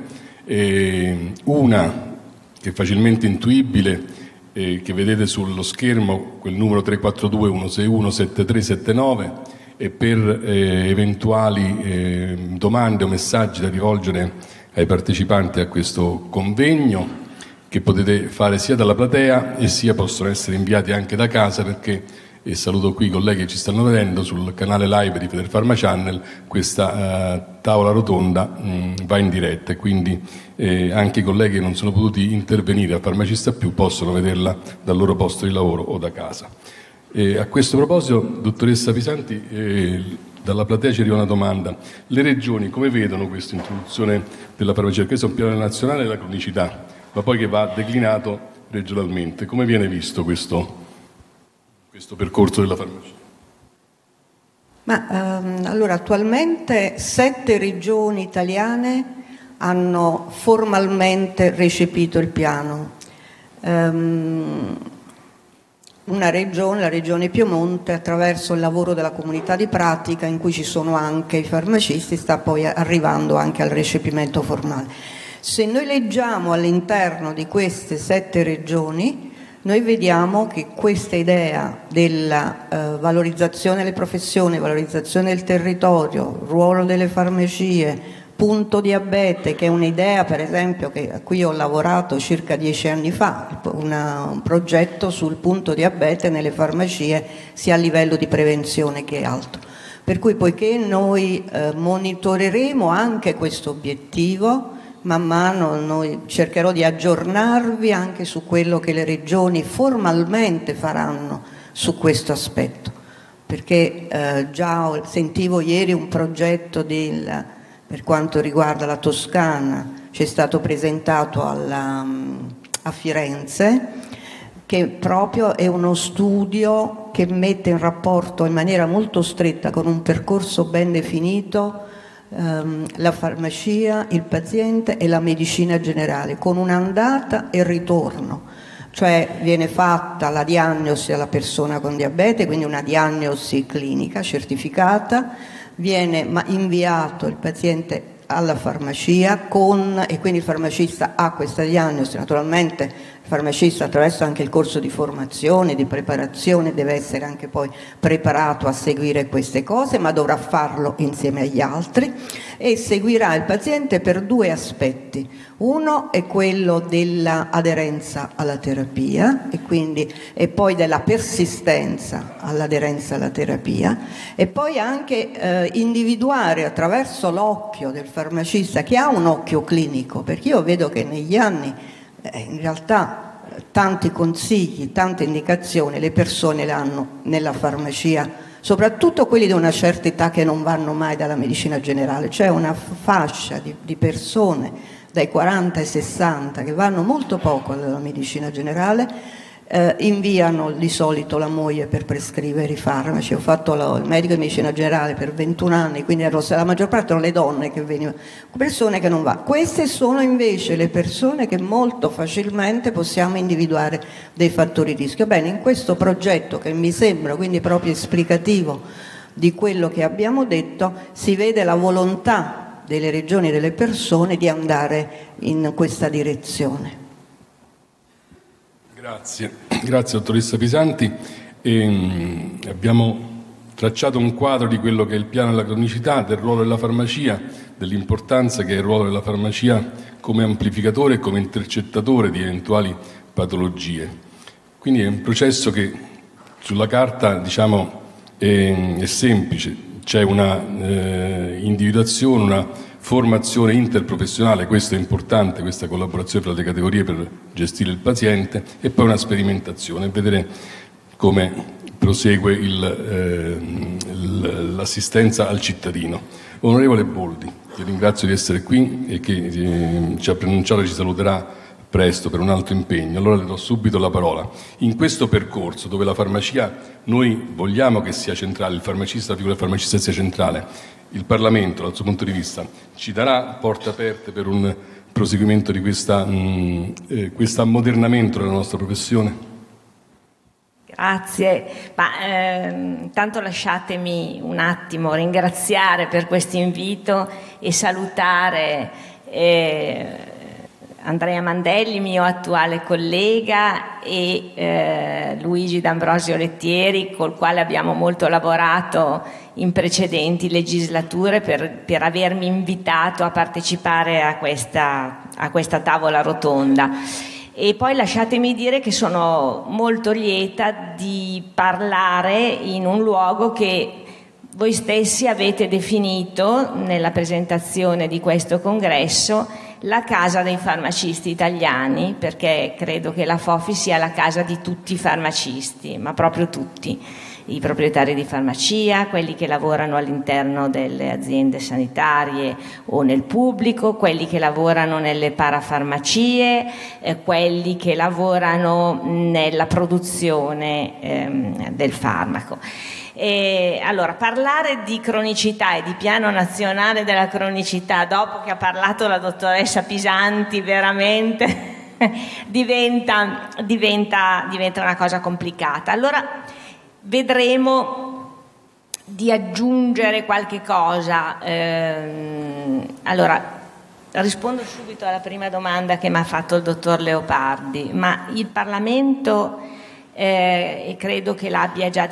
una che è facilmente intuibile, che vedete sullo schermo, quel numero 342 161 7379, e per eventuali domande o messaggi da rivolgere ai partecipanti a questo convegno, che potete fare sia dalla platea e sia possono essere inviati anche da casa, perché, e saluto qui i colleghi che ci stanno vedendo sul canale live di Federpharma Channel, questa tavola rotonda va in diretta, e quindi anche i colleghi che non sono potuti intervenire a Farmacista Più possono vederla dal loro posto di lavoro o da casa. A questo proposito, dottoressa Pisanti, dalla platea ci arriva una domanda: le regioni come vedono questa introduzione della farmacia? Questo è un piano nazionale della cronicità, ma poi che va declinato regionalmente. Come viene visto questo percorso della farmacia? Allora, attualmente 7 regioni italiane hanno formalmente recepito il piano. Una regione, la regione Piemonte, attraverso il lavoro della comunità di pratica in cui ci sono anche i farmacisti, sta poi arrivando anche al recepimento formale. Se noi leggiamo all'interno di queste 7 regioni, noi vediamo che questa idea della valorizzazione delle professioni, valorizzazione del territorio, ruolo delle farmacie, punto diabete, che è un'idea per esempio a cui ho lavorato circa 10 anni fa, un progetto sul punto diabete nelle farmacie sia a livello di prevenzione che altro. Per cui poiché noi monitoreremo anche questo obiettivo, man mano cercherò di aggiornarvi anche su quello che le regioni formalmente faranno su questo aspetto, perché già sentivo ieri un progetto per quanto riguarda la Toscana, ci è stato presentato a Firenze, che proprio è uno studio che mette in rapporto in maniera molto stretta, con un percorso ben definito, la farmacia, il paziente e la medicina generale, con un'andata e ritorno. Cioè viene fatta la diagnosi alla persona con diabete, quindi una diagnosi clinica certificata, viene inviato il paziente alla farmacia e quindi il farmacista ha questa diagnosi. Naturalmente il farmacista, attraverso anche il corso di formazione, di preparazione, deve essere anche poi preparato a seguire queste cose, ma dovrà farlo insieme agli altri e seguirà il paziente per 2 aspetti. Uno è quello dell'aderenza alla terapia e poi della persistenza all'aderenza alla terapia, e poi anche individuare attraverso l'occhio del farmacista, che ha un occhio clinico, perché io vedo che negli anni in realtà tanti consigli, tante indicazioni le persone le hanno nella farmacia, soprattutto quelli di una certa età che non vanno mai dalla medicina generale. C'è una fascia di persone dai 40 ai 60 che vanno molto poco alla medicina generale, inviano di solito la moglie per prescrivere i farmaci. Ho fatto il medico di medicina generale per 21 anni, quindi la maggior parte erano le donne che venivano, persone che non vanno. Queste sono invece le persone che molto facilmente possiamo individuare dei fattori di rischio. Bene, in questo progetto, che mi sembra quindi proprio esplicativo di quello che abbiamo detto, si vede la volontà delle regioni e delle persone di andare in questa direzione. Grazie dottoressa Pisanti. Abbiamo tracciato un quadro di quello che è il piano della cronicità, del ruolo della farmacia, dell'importanza che è il ruolo della farmacia come amplificatore e come intercettatore di eventuali patologie. Quindi è un processo che sulla carta, diciamo, è semplice. C'è una individuazione, una formazione interprofessionale, questo è importante, questa collaborazione tra le categorie per gestire il paziente, e poi una sperimentazione, vedere come prosegue l'assistenza al cittadino. Onorevole Boldi, ti ringrazio di essere qui e che ci ha preannunciato che ci saluterà presto per un altro impegno. Allora le do subito la parola. In questo percorso, dove la farmacia noi vogliamo che sia centrale, la figura del farmacista sia centrale, il Parlamento, dal suo punto di vista, ci darà porte aperte per un proseguimento di questo ammodernamento della nostra professione? Grazie, intanto lasciatemi un attimo ringraziare per questo invito e salutare Andrea Mandelli, mio attuale collega, e Luigi D'Ambrosio Lettieri, col quale abbiamo molto lavorato in precedenti legislature per avermi invitato a partecipare a questa tavola rotonda. E poi lasciatemi dire che sono molto lieta di parlare in un luogo che voi stessi avete definito nella presentazione di questo congresso la casa dei farmacisti italiani, perché credo che la FOFI sia la casa di tutti i farmacisti, ma proprio tutti, i proprietari di farmacia, quelli che lavorano all'interno delle aziende sanitarie o nel pubblico, quelli che lavorano nelle parafarmacie, quelli che lavorano nella produzione del farmaco. Allora, parlare di cronicità e di piano nazionale della cronicità dopo che ha parlato la dottoressa Pisanti veramente diventa una cosa complicata. Allora vedremo di aggiungere qualche cosa. Allora rispondo subito alla prima domanda che mi ha fatto il dottor Leopardi, ma il Parlamento e credo che l'abbia già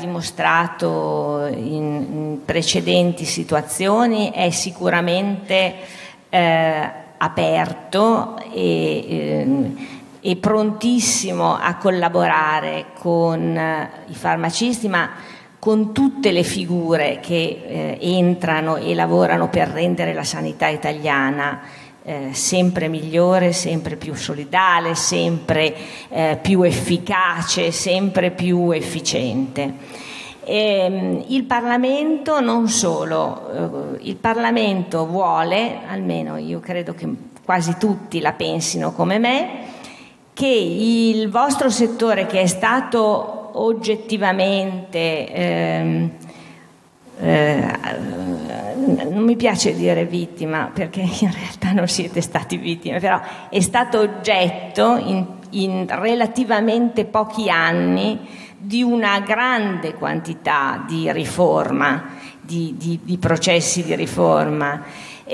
dimostrato in precedenti situazioni, è sicuramente aperto e prontissimo a collaborare con i farmacisti, ma con tutte le figure che entrano e lavorano per rendere la sanità italiana sempre migliore, sempre più solidale, sempre più efficace, sempre più efficiente. Il Parlamento non solo, il Parlamento vuole, almeno io credo che quasi tutti la pensino come me, che il vostro settore, che è stato oggettivamente non mi piace dire vittima, perché in realtà non siete stati vittime, però è stato oggetto in relativamente pochi anni di una grande quantità di riforma, di processi di riforma,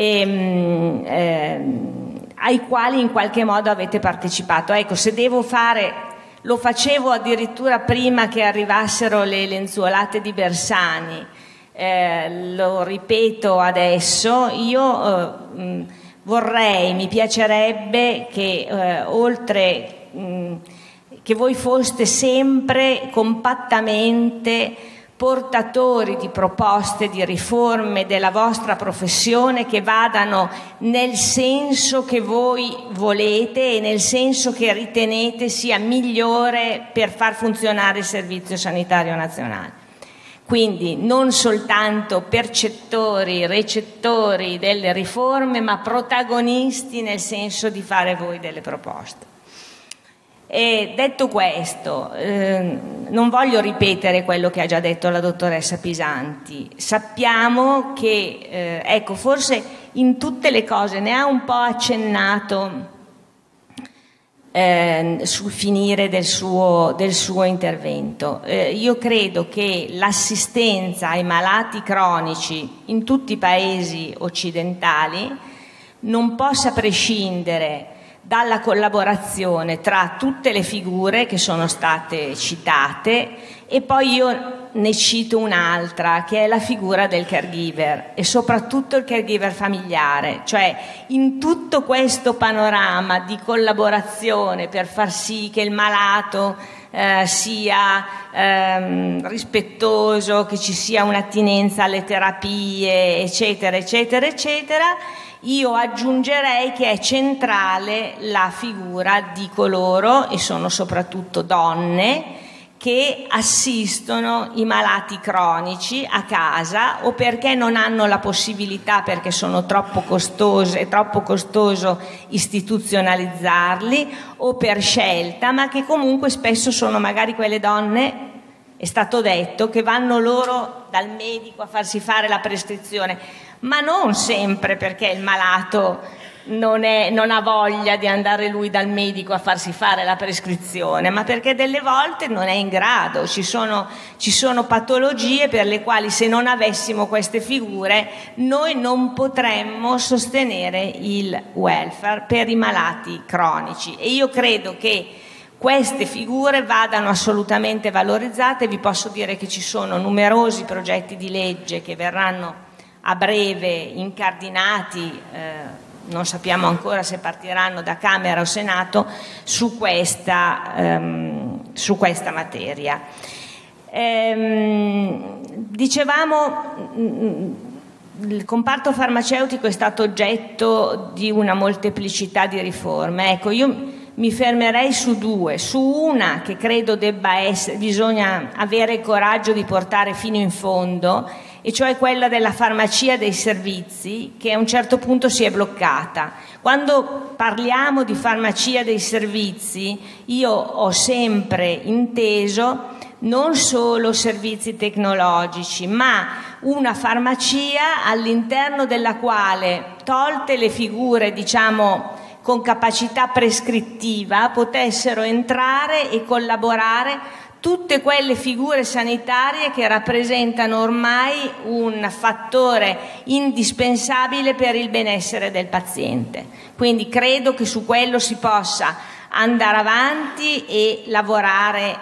ai quali in qualche modo avete partecipato. Ecco, se devo fare, lo facevo addirittura prima che arrivassero le lenzuolate di Bersani, lo ripeto adesso, io vorrei, mi piacerebbe che oltre che voi foste sempre compattamente portatori di proposte, di riforme della vostra professione che vadano nel senso che voi volete e nel senso che ritenete sia migliore per far funzionare il Servizio Sanitario Nazionale. Quindi non soltanto percettori, recettori delle riforme, ma protagonisti nel senso di fare voi delle proposte. E detto questo, non voglio ripetere quello che ha già detto la dottoressa Pisanti. Sappiamo che, ecco, forse in tutte le cose ne ha un po' accennato sul finire del suo intervento. Io credo che l'assistenza ai malati cronici in tutti i paesi occidentali non possa prescindere dalla collaborazione tra tutte le figure che sono state citate, e poi io ne cito un'altra, che è la figura del caregiver, e soprattutto il caregiver familiare. Cioè, in tutto questo panorama di collaborazione per far sì che il malato sia rispettoso, che ci sia un'attinenza alle terapie, eccetera, eccetera, eccetera, io aggiungerei che è centrale la figura di coloro, e sono soprattutto donne, che assistono i malati cronici a casa, o perché non hanno la possibilità, perché sono troppo costose, è troppo costoso istituzionalizzarli, o per scelta, ma che comunque spesso sono magari quelle donne, è stato detto, che vanno loro dal medico a farsi fare la prescrizione, ma non sempre perché il malato non ha voglia di andare lui dal medico a farsi fare la prescrizione, ma perché delle volte non è in grado. Ci sono patologie per le quali, se non avessimo queste figure, noi non potremmo sostenere il welfare per i malati cronici, e io credo che queste figure vadano assolutamente valorizzate. Vi posso dire che ci sono numerosi progetti di legge che verranno a breve incardinati, non sappiamo ancora se partiranno da Camera o Senato, su questa materia. Dicevamo, il comparto farmaceutico è stato oggetto di una molteplicità di riforme. Ecco, io mi fermerei su due, su una che credo bisogna avere il coraggio di portare fino in fondo, e cioè quella della farmacia dei servizi, che a un certo punto si è bloccata. Quando parliamo di farmacia dei servizi, io ho sempre inteso non solo servizi tecnologici, ma una farmacia all'interno della quale, tolte le figure, diciamo, con capacità prescrittiva, potessero entrare e collaborare tutte quelle figure sanitarie che rappresentano ormai un fattore indispensabile per il benessere del paziente. Quindi credo che su quello si possa andare avanti e lavorare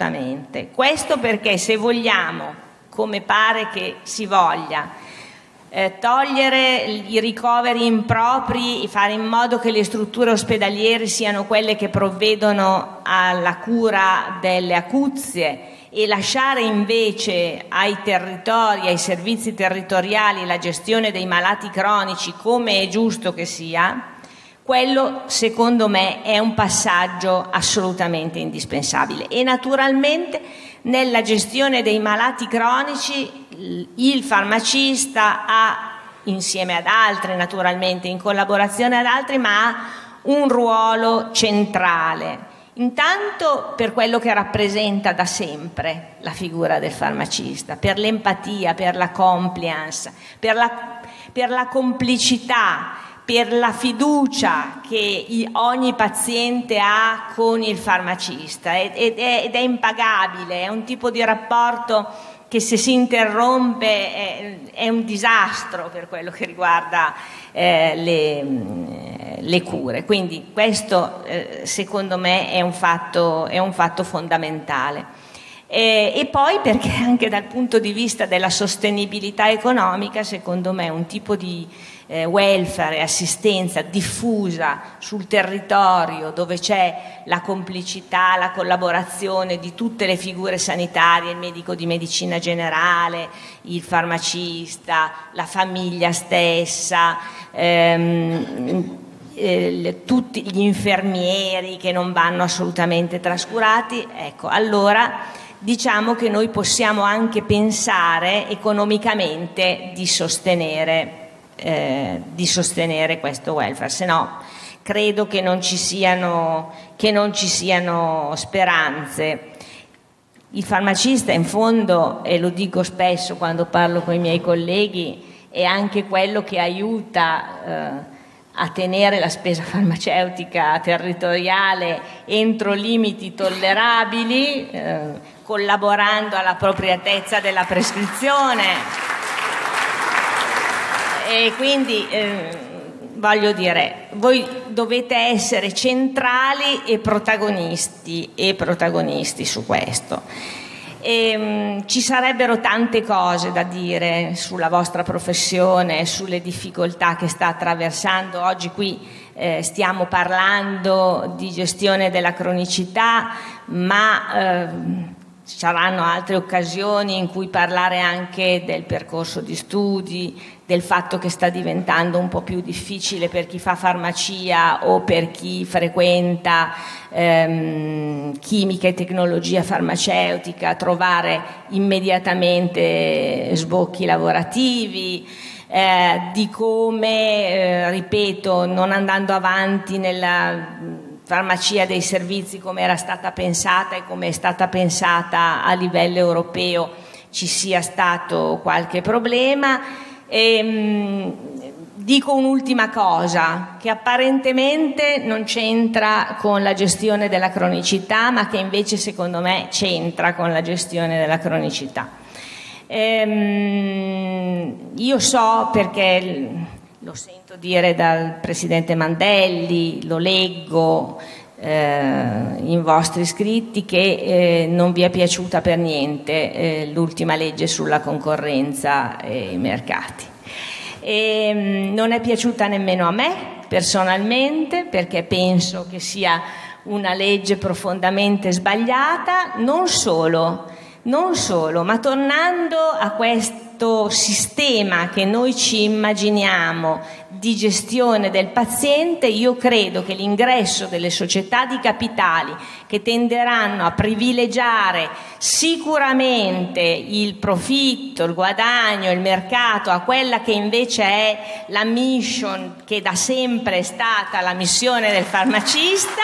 assolutamente. Questo perché, se vogliamo, come pare che si voglia, togliere i ricoveri impropri, fare in modo che le strutture ospedaliere siano quelle che provvedono alla cura delle acuzie e lasciare invece ai territori, ai servizi territoriali la gestione dei malati cronici, come è giusto che sia, quello secondo me è un passaggio assolutamente indispensabile. E naturalmente nella gestione dei malati cronici il farmacista ha, insieme ad altri naturalmente, in collaborazione ad altri, ma ha un ruolo centrale. Intanto per quello che rappresenta da sempre la figura del farmacista, per l'empatia, per la compliance, per la complicità, per la fiducia che ogni paziente ha con il farmacista ed è impagabile, è un tipo di rapporto che se si interrompe è un disastro per quello che riguarda le cure. Quindi questo secondo me è un fatto fondamentale. E poi perché anche dal punto di vista della sostenibilità economica, secondo me un tipo di welfare e assistenza diffusa sul territorio, dove c'è la complicità, la collaborazione di tutte le figure sanitarie, il medico di medicina generale, il farmacista, la famiglia stessa, tutti gli infermieri che non vanno assolutamente trascurati, ecco, allora diciamo che noi possiamo anche pensare economicamente di sostenere questo welfare, se no credo che non ci siano speranze. Il farmacista in fondo, e lo dico spesso quando parlo con i miei colleghi, è anche quello che aiuta a tenere la spesa farmaceutica territoriale entro limiti tollerabili, collaborando all'appropriatezza della prescrizione. E quindi voglio dire, voi dovete essere centrali e protagonisti su questo. Ci sarebbero tante cose da dire sulla vostra professione, sulle difficoltà che sta attraversando. Oggi qui stiamo parlando di gestione della cronicità, ma ci saranno altre occasioni in cui parlare anche del percorso di studi, del fatto che sta diventando un po' più difficile per chi fa farmacia o per chi frequenta chimica e tecnologia farmaceutica trovare immediatamente sbocchi lavorativi, di come, ripeto, non andando avanti nella farmacia dei servizi come era stata pensata e come è stata pensata a livello europeo, ci sia stato qualche problema. Dico un'ultima cosa che apparentemente non c'entra con la gestione della cronicità, ma che invece secondo me c'entra con la gestione della cronicità. Io so, perché lo sento dire dal Presidente Mandelli, lo leggo in vostri scritti, che non vi è piaciuta per niente l'ultima legge sulla concorrenza e i mercati. Non è piaciuta nemmeno a me personalmente, perché penso che sia una legge profondamente sbagliata, non solo, ma tornando a questo sistema che noi ci immaginiamo di gestione del paziente, io credo che l'ingresso delle società di capitali che tenderanno a privilegiare sicuramente il profitto, il guadagno, il mercato a quella che invece è la mission, che da sempre è stata la missione del farmacista,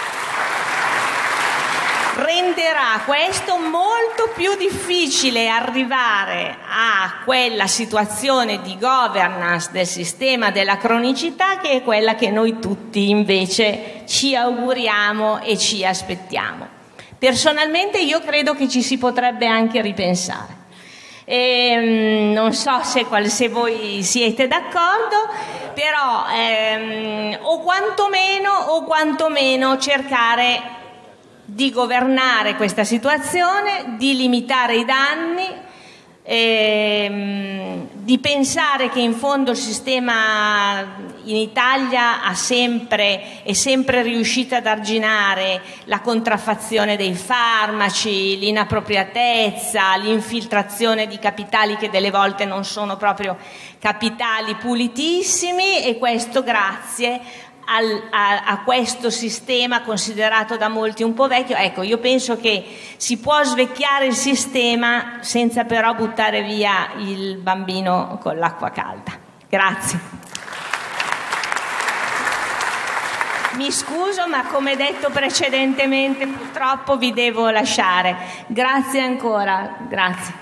renderà questo molto più difficile arrivare a quella situazione di governance del sistema della cronicità che è quella che noi tutti invece ci auguriamo e ci aspettiamo. Personalmente io credo che ci si potrebbe anche ripensare. Non so se voi siete d'accordo, però o quantomeno cercare di governare questa situazione, di limitare i danni, di pensare che in fondo il sistema in Italia è sempre riuscito ad arginare la contraffazione dei farmaci, l'inappropriatezza, l'infiltrazione di capitali che delle volte non sono proprio capitali pulitissimi, e questo grazie a questo sistema considerato da molti un po' vecchio. Ecco, io penso che si può svecchiare il sistema senza però buttare via il bambino con l'acqua calda. Grazie. Mi scuso, ma come detto precedentemente purtroppo vi devo lasciare. Grazie ancora. Grazie.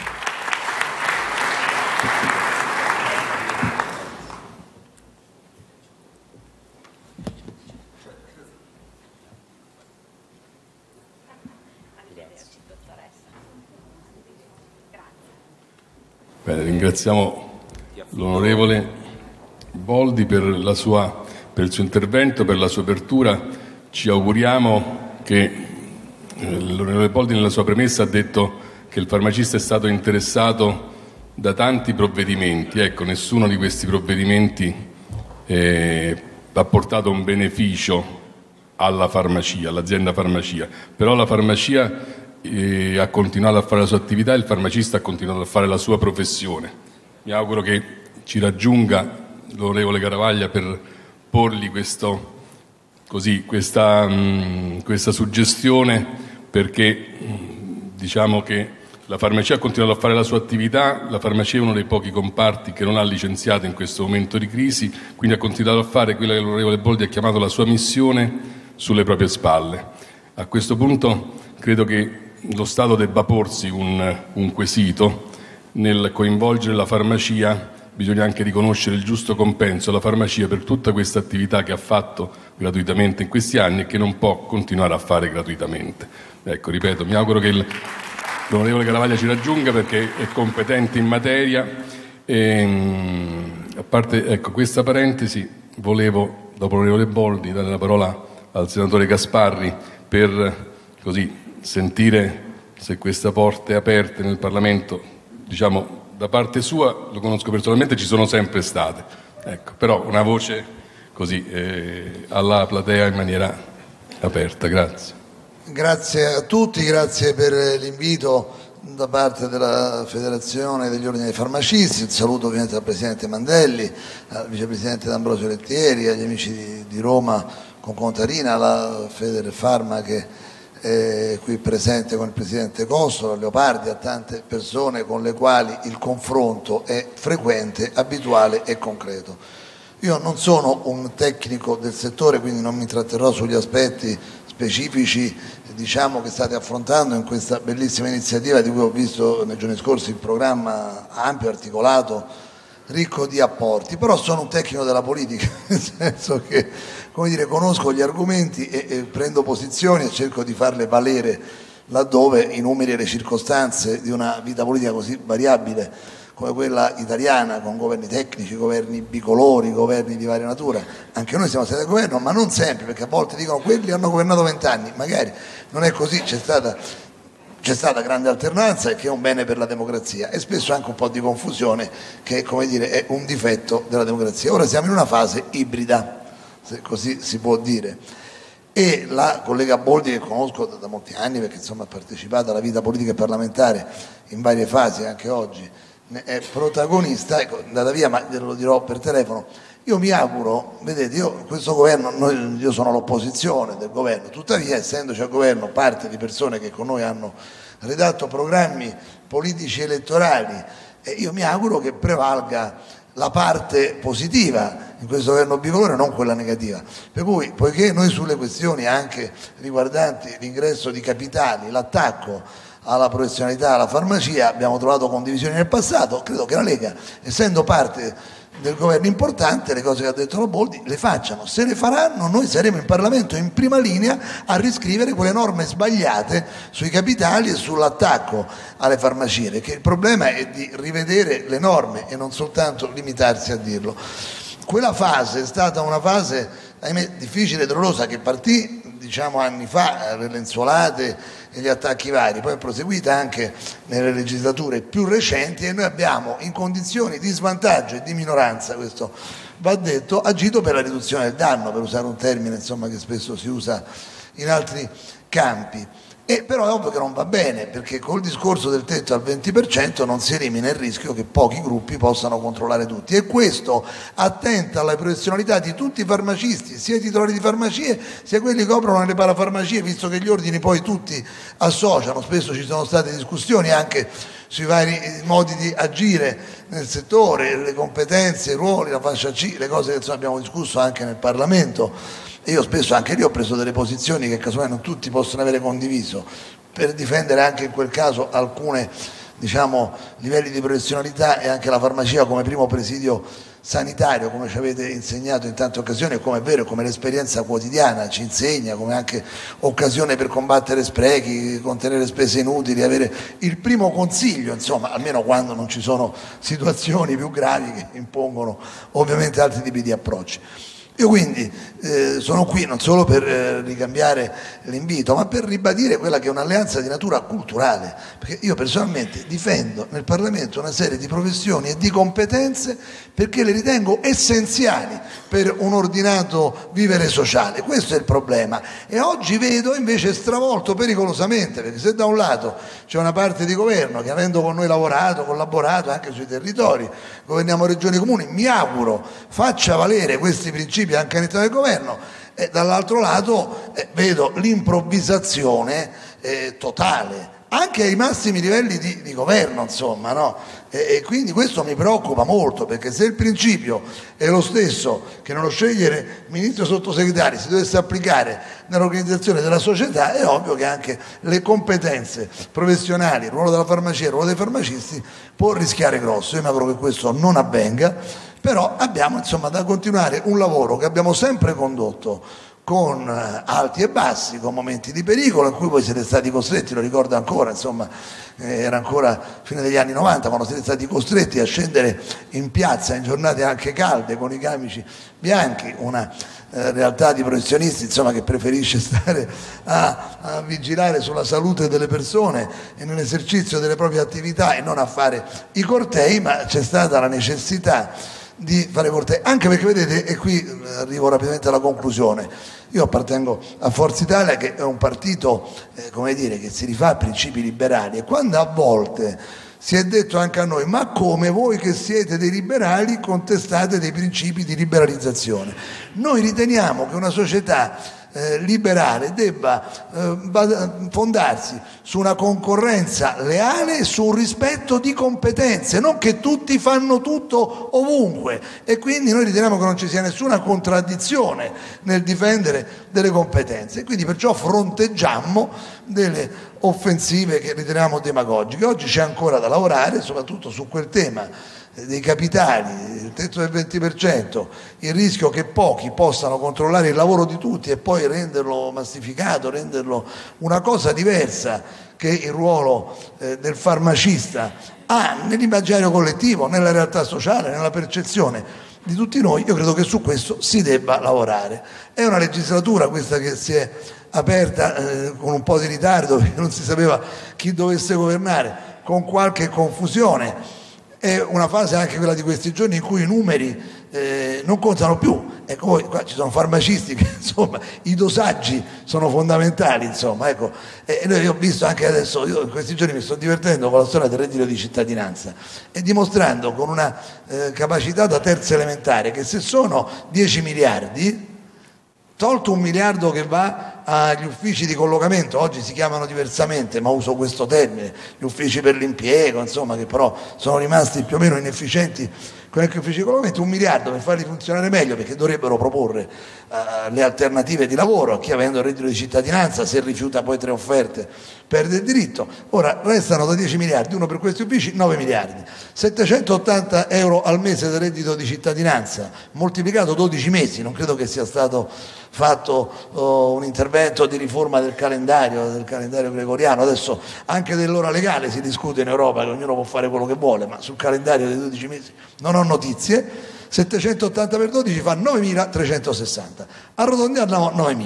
Bene, ringraziamo l'onorevole Boldi per il suo intervento, per la sua apertura. Ci auguriamo che l'onorevole Boldi nella sua premessa ha detto che il farmacista è stato interessato da tanti provvedimenti. Ecco, nessuno di questi provvedimenti ha portato un beneficio alla farmacia, all'azienda farmacia, però la farmacia ha continuato a fare la sua attività e il farmacista ha continuato a fare la sua professione. Mi auguro che ci raggiunga l'onorevole Garavaglia per porgli questa suggestione, perché diciamo che la farmacia ha continuato a fare la sua attività, la farmacia è uno dei pochi comparti che non ha licenziato in questo momento di crisi, quindi ha continuato a fare quella che l'onorevole Boldi ha chiamato la sua missione sulle proprie spalle. A questo punto credo che lo Stato debba porsi un quesito nel coinvolgere la farmacia. Bisogna anche riconoscere il giusto compenso alla farmacia per tutta questa attività che ha fatto gratuitamente in questi anni e che non può continuare a fare gratuitamente. Ecco, ripeto, mi auguro che l'onorevole Garavaglia ci raggiunga perché è competente in materia. A parte questa parentesi, volevo, dopo l'onorevole Boldi, dare la parola al senatore Gasparri per così sentire se questa porta è aperta nel Parlamento. Diciamo, da parte sua, lo conosco personalmente, ci sono sempre state, ecco, però una voce così alla platea in maniera aperta. Grazie. Grazie a tutti, grazie per l'invito da parte della Federazione degli Ordini dei Farmacisti. Un saluto ovviamente al Presidente Mandelli, al Vicepresidente D'Ambrosio Lettieri, agli amici di Roma con Contarina, alla Federfarma che qui presente con il Presidente Costola, a Leopardi, a tante persone con le quali il confronto è frequente, abituale e concreto. Io non sono un tecnico del settore, quindi non mi tratterrò sugli aspetti specifici, diciamo, che state affrontando in questa bellissima iniziativa di cui ho visto nei giorni scorsi il programma ampio, articolato, ricco di apporti, però sono un tecnico della politica, nel senso che, come dire, conosco gli argomenti e prendo posizioni e cerco di farle valere laddove i numeri e le circostanze di una vita politica così variabile come quella italiana, con governi tecnici, governi bicolori, governi di varia natura. Anche noi siamo stati al governo, ma non sempre, perché a volte dicono quelli hanno governato 20 anni, magari non è così, c'è stata grande alternanza, che è un bene per la democrazia, e spesso anche un po' di confusione, che, come dire, è un difetto della democrazia. Ora siamo in una fase ibrida, se così si può dire, e la collega Boldi, che conosco da molti anni perché insomma ha partecipato alla vita politica e parlamentare in varie fasi, anche oggi ne è protagonista, ecco, è andata via, ma glielo dirò per telefono. Io mi auguro, vedete, questo governo, io sono l'opposizione del governo, tuttavia essendoci al governo parte di persone che con noi hanno redatto programmi politici elettorali, io mi auguro che prevalga la parte positiva in questo governo bicolore, non quella negativa. Per cui, poiché noi sulle questioni anche riguardanti l'ingresso di capitali, l'attacco alla professionalità, alla farmacia, abbiamo trovato condivisioni nel passato, credo che la Lega, essendo parte del governo importante, le cose che ha detto la Boldi le facciano. Se le faranno, noi saremo in Parlamento in prima linea a riscrivere quelle norme sbagliate sui capitali e sull'attacco alle farmacie, perché il problema è di rivedere le norme e non soltanto limitarsi a dirlo. Quella fase è stata una fase, ahimè, difficile e dolorosa, che partì diciamo anni fa, le lenzuolate e gli attacchi vari, poi è proseguita anche nelle legislature più recenti, e noi abbiamo, in condizioni di svantaggio e di minoranza, questo va detto, agito per la riduzione del danno, per usare un termine insomma che spesso si usa in altri campi. E però è ovvio che non va bene, perché col discorso del tetto al 20% non si elimina il rischio che pochi gruppi possano controllare tutti, e questo attenta alla professionalità di tutti i farmacisti, sia i titolari di farmacie sia quelli che operano nelle parafarmacie, visto che gli ordini poi tutti associano. Spesso ci sono state discussioni anche sui vari modi di agire nel settore, le competenze, i ruoli, la fascia C, le cose che insomma abbiamo discusso anche nel Parlamento. Io spesso anche lì ho preso delle posizioni che casomai non tutti possono avere condiviso, per difendere anche in quel caso alcune, diciamo, livelli di professionalità e anche la farmacia come primo presidio sanitario, come ci avete insegnato in tante occasioni, e come è vero, come l'esperienza quotidiana ci insegna, come anche occasione per combattere sprechi, contenere spese inutili, avere il primo consiglio, insomma, almeno quando non ci sono situazioni più gravi che impongono ovviamente altri tipi di approcci. Io quindi sono qui non solo per ricambiare l'invito, ma per ribadire quella che è un'alleanza di natura culturale, perché io personalmente difendo nel Parlamento una serie di professioni e di competenze perché le ritengo essenziali per un ordinato vivere sociale. Questo è il problema, e oggi vedo invece stravolto pericolosamente, perché se da un lato c'è una parte di governo che, avendo con noi lavorato, collaborato anche sui territori, governiamo regioni e comuni, mi auguro faccia valere questi principi anche all'interno del governo, e dall'altro lato vedo l'improvvisazione totale anche ai massimi livelli di governo, insomma, no? E quindi questo mi preoccupa molto, perché se il principio è lo stesso che nello scegliere ministro e sottosegretari si dovesse applicare nell'organizzazione della società, è ovvio che anche le competenze professionali, il ruolo della farmacia, il ruolo dei farmacisti può rischiare grosso. Io mi auguro che questo non avvenga, però abbiamo insomma da continuare un lavoro che abbiamo sempre condotto con alti e bassi, con momenti di pericolo in cui voi siete stati costretti, lo ricordo ancora, insomma, era ancora fine degli anni 90 quando siete stati costretti a scendere in piazza in giornate anche calde con i camici bianchi, una realtà di professionisti insomma che preferisce stare a vigilare sulla salute delle persone e nell'esercizio delle proprie attività e non a fare i cortei, ma c'è stata la necessità di fare cortei, anche perché vedete, e qui arrivo rapidamente alla conclusione, io appartengo a Forza Italia, che è un partito come dire, che si rifà a principi liberali, e quando a volte si è detto anche a noi: ma come voi che siete dei liberali contestate dei principi di liberalizzazione? Noi riteniamo che una società liberale debba fondarsi su una concorrenza leale e su un rispetto di competenze, non che tutti fanno tutto ovunque, e quindi noi riteniamo che non ci sia nessuna contraddizione nel difendere delle competenze, e quindi perciò fronteggiammo delle offensive che riteniamo demagogiche. Oggi c'è ancora da lavorare soprattutto su quel tema dei capitali, il tetto del 20%, il rischio che pochi possano controllare il lavoro di tutti e poi renderlo massificato, renderlo una cosa diversa che il ruolo del farmacista ha nell'immaginario collettivo, nella realtà sociale, nella percezione di tutti noi. Io credo che su questo si debba lavorare. È una legislatura questa che si è aperta con un po' di ritardo, perché non si sapeva chi dovesse governare, con qualche confusione. È una fase anche quella di questi giorni in cui i numeri non contano più. Ecco, poi qua ci sono farmacisti che insomma i dosaggi sono fondamentali, insomma, ecco. E noi ho visto anche adesso, io in questi giorni mi sto divertendo con la storia del reddito di cittadinanza e dimostrando con una capacità da terza elementare che se sono 10 miliardi, tolto 1 miliardo che va agli uffici di collocamento, oggi si chiamano diversamente ma uso questo termine, gli uffici per l'impiego, insomma, che però sono rimasti più o meno inefficienti con gli uffici di collocamento, 1 miliardo per farli funzionare meglio, perché dovrebbero proporre le alternative di lavoro a chi, avendo il reddito di cittadinanza, se rifiuta poi 3 offerte perde il diritto. Ora restano da 10 miliardi, uno per questi uffici, 9 miliardi, 780 euro al mese del reddito di cittadinanza moltiplicato 12 mesi. Non credo che sia stato fatto un intervento di riforma del calendario gregoriano. Adesso anche dell'ora legale si discute in Europa, che ognuno può fare quello che vuole, ma sul calendario dei 12 mesi non ho notizie. 780 per 12 fa 9.360, arrotondiamo 9.000.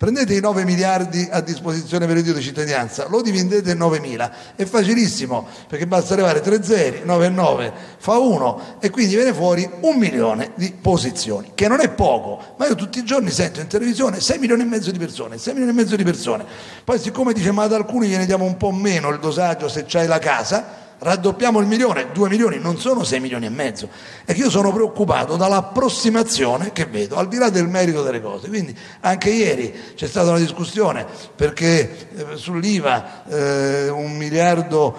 Prendete i 9 miliardi a disposizione per il reddito di cittadinanza, lo dividete in 9.000, è facilissimo, perché basta levare 3 zeri, 9 e 9 fa 1, e quindi viene fuori 1 milione di posizioni, che non è poco, ma io tutti i giorni sento in televisione 6 milioni e mezzo di persone, 6 milioni e mezzo di persone. Poi siccome dice ma ad alcuni gliene diamo un po' meno il dosaggio se c'hai la casa, raddoppiamo il milione, 2 milioni, non sono 6 milioni e mezzo. E che io sono preoccupato dall'approssimazione che vedo, al di là del merito delle cose. Quindi anche ieri c'è stata una discussione perché sull'IVA 1,5 miliardi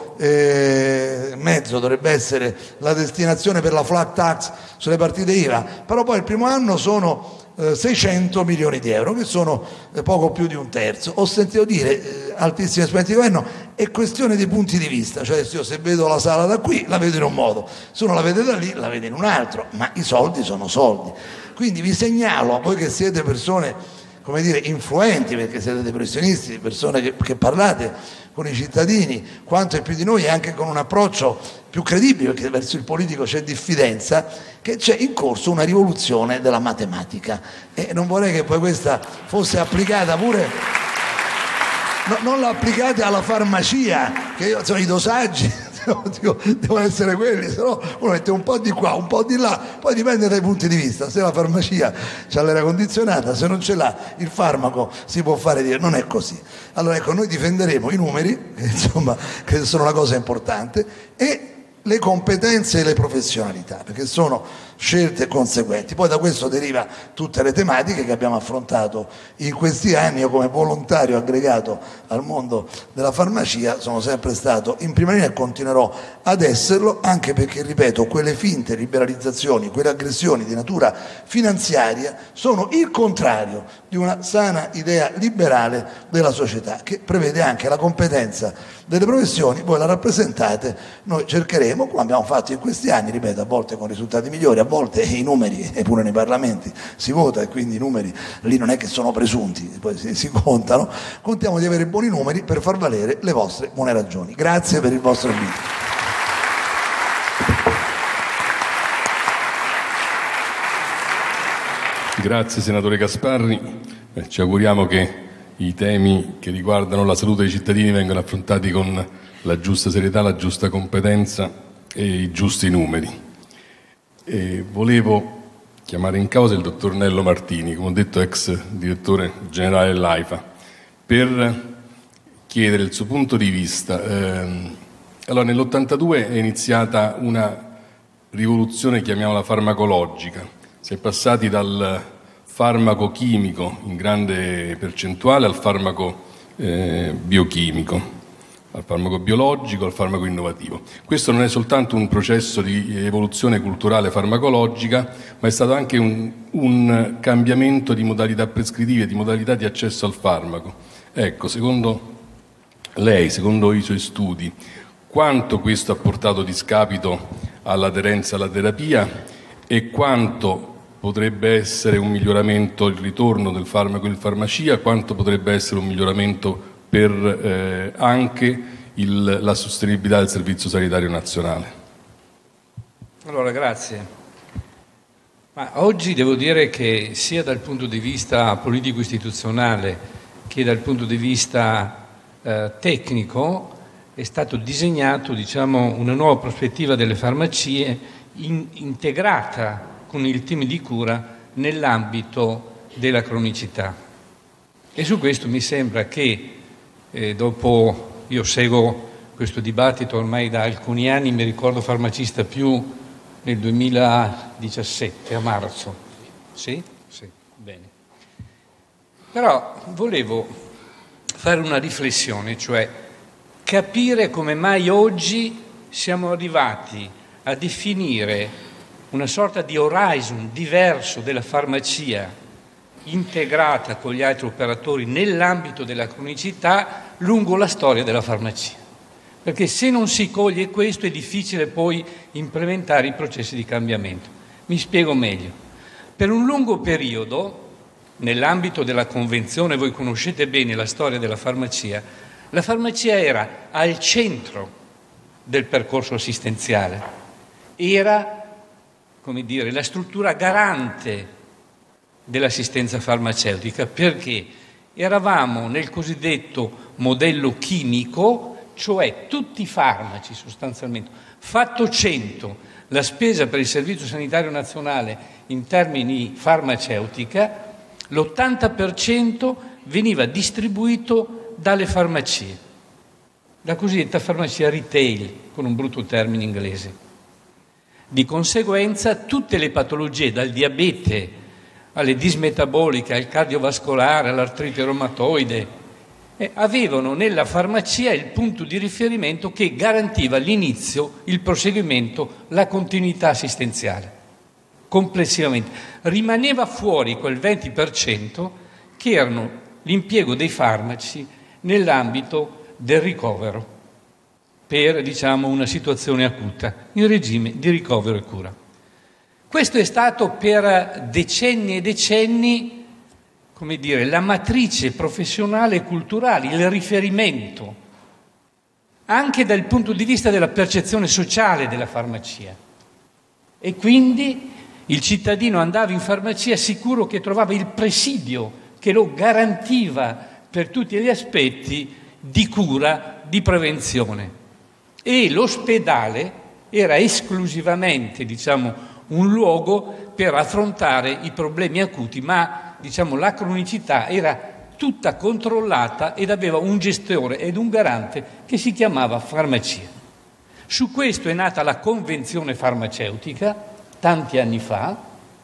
dovrebbe essere la destinazione per la flat tax sulle partite IVA, però poi il primo anno sono 600 milioni di euro, che sono poco più di un terzo. Ho sentito dire altissimi esponenti di governo è questione di punti di vista, cioè io se vedo la sala da qui la vedo in un modo, se uno la vede da lì la vede in un altro, ma i soldi sono soldi. Quindi vi segnalo, voi che siete persone, come dire, influenti, perché siete dei professionisti, persone che parlate con i cittadini quanto e più di noi, anche con un approccio più credibile, perché verso il politico c'è diffidenza, che c'è in corso una rivoluzione della matematica, e non vorrei che poi questa fosse applicata pure, non la applicate alla farmacia, che sono i dosaggi devono essere quelli, se no uno mette un po' di qua, un po' di là, poi dipende dai punti di vista. Se la farmacia c'ha l'aria condizionata, se non ce l'ha il farmaco si può fare dire, non è così. Allora ecco, noi difenderemo i numeri, che insomma che sono una cosa importante, e le competenze e le professionalità, perché sono scelte conseguenti. Poi da questo deriva tutte le tematiche che abbiamo affrontato in questi anni. Io come volontario aggregato al mondo della farmacia sono sempre stato in prima linea e continuerò ad esserlo, anche perché, ripeto, quelle finte liberalizzazioni, quelle aggressioni di natura finanziaria sono il contrario di una sana idea liberale della società, che prevede anche la competenza delle professioni. Voi la rappresentate, noi cercheremo, come abbiamo fatto in questi anni, ripeto, a volte con risultati migliori, a volte i numeri, e pure nei parlamenti si vota, e quindi i numeri lì non è che sono presunti, poi si contano. Contiamo di avere buoni numeri per far valere le vostre buone ragioni. Grazie per il vostro invito. Grazie senatore Gasparri, ci auguriamo che i temi che riguardano la salute dei cittadini vengano affrontati con la giusta serietà, la giusta competenza e i giusti numeri. E volevo chiamare in causa il dottor Nello Martini, come ho detto ex direttore generale dell'AIFA, per chiedere il suo punto di vista. Allora, nell'82 è iniziata una rivoluzione, chiamiamola farmacologica. Si è passati dal farmaco chimico in grande percentuale al farmaco biochimico, al farmaco biologico, al farmaco innovativo. Questo non è soltanto un processo di evoluzione culturale farmacologica, ma è stato anche un cambiamento di modalità prescrittive, di modalità di accesso al farmaco. Ecco, secondo lei, secondo i suoi studi, quanto questo ha portato discapito all'aderenza alla terapia e quanto potrebbe essere un miglioramento il ritorno del farmaco in farmacia, quanto potrebbe essere un miglioramento per anche la sostenibilità del Servizio Sanitario Nazionale. Allora, grazie. Ma oggi devo dire che sia dal punto di vista politico-istituzionale che dal punto di vista tecnico è stato disegnato, diciamo, una nuova prospettiva delle farmacie integrata con il team di cura nell'ambito della cronicità. E su questo mi sembra che dopo, io seguo questo dibattito ormai da alcuni anni, mi ricordo farmacista più nel 2017 a marzo. Sì? Sì, bene. Però volevo fare una riflessione, cioè capire come mai oggi siamo arrivati a definire una sorta di horizon diverso della farmacia integrata con gli altri operatori nell'ambito della cronicità lungo la storia della farmacia. Perché se non si coglie questo è difficile poi implementare i processi di cambiamento. Mi spiego meglio. Per un lungo periodo, nell'ambito della convenzione, voi conoscete bene la storia della farmacia era al centro del percorso assistenziale, era, come dire, la struttura garante dell'assistenza farmaceutica, perché Eravamo nel cosiddetto modello chimico, cioè tutti i farmaci sostanzialmente, fatto 100 la spesa per il Servizio Sanitario Nazionale in termini farmaceutica, l'80% veniva distribuito dalle farmacie, la cosiddetta farmacia retail, con un brutto termine inglese. Di conseguenza tutte le patologie, dal diabete alle dismetaboliche, al cardiovascolare, all'artrite reumatoide, avevano nella farmacia il punto di riferimento che garantiva l'inizio, il proseguimento, la continuità assistenziale. Complessivamente rimaneva fuori quel 20% che erano l'impiego dei farmaci nell'ambito del ricovero per, diciamo, una situazione acuta, in regime di ricovero e cura. Questo è stato per decenni e decenni, come dire, la matrice professionale e culturale, il riferimento, anche dal punto di vista della percezione sociale della farmacia. E quindi il cittadino andava in farmacia sicuro che trovava il presidio che lo garantiva per tutti gli aspetti di cura, di prevenzione. E l'ospedale era esclusivamente, diciamo, un luogo per affrontare i problemi acuti, ma, diciamo, la cronicità era tutta controllata ed aveva un gestore ed un garante che si chiamava farmacia. Su questo è nata la Convenzione farmaceutica, tanti anni fa,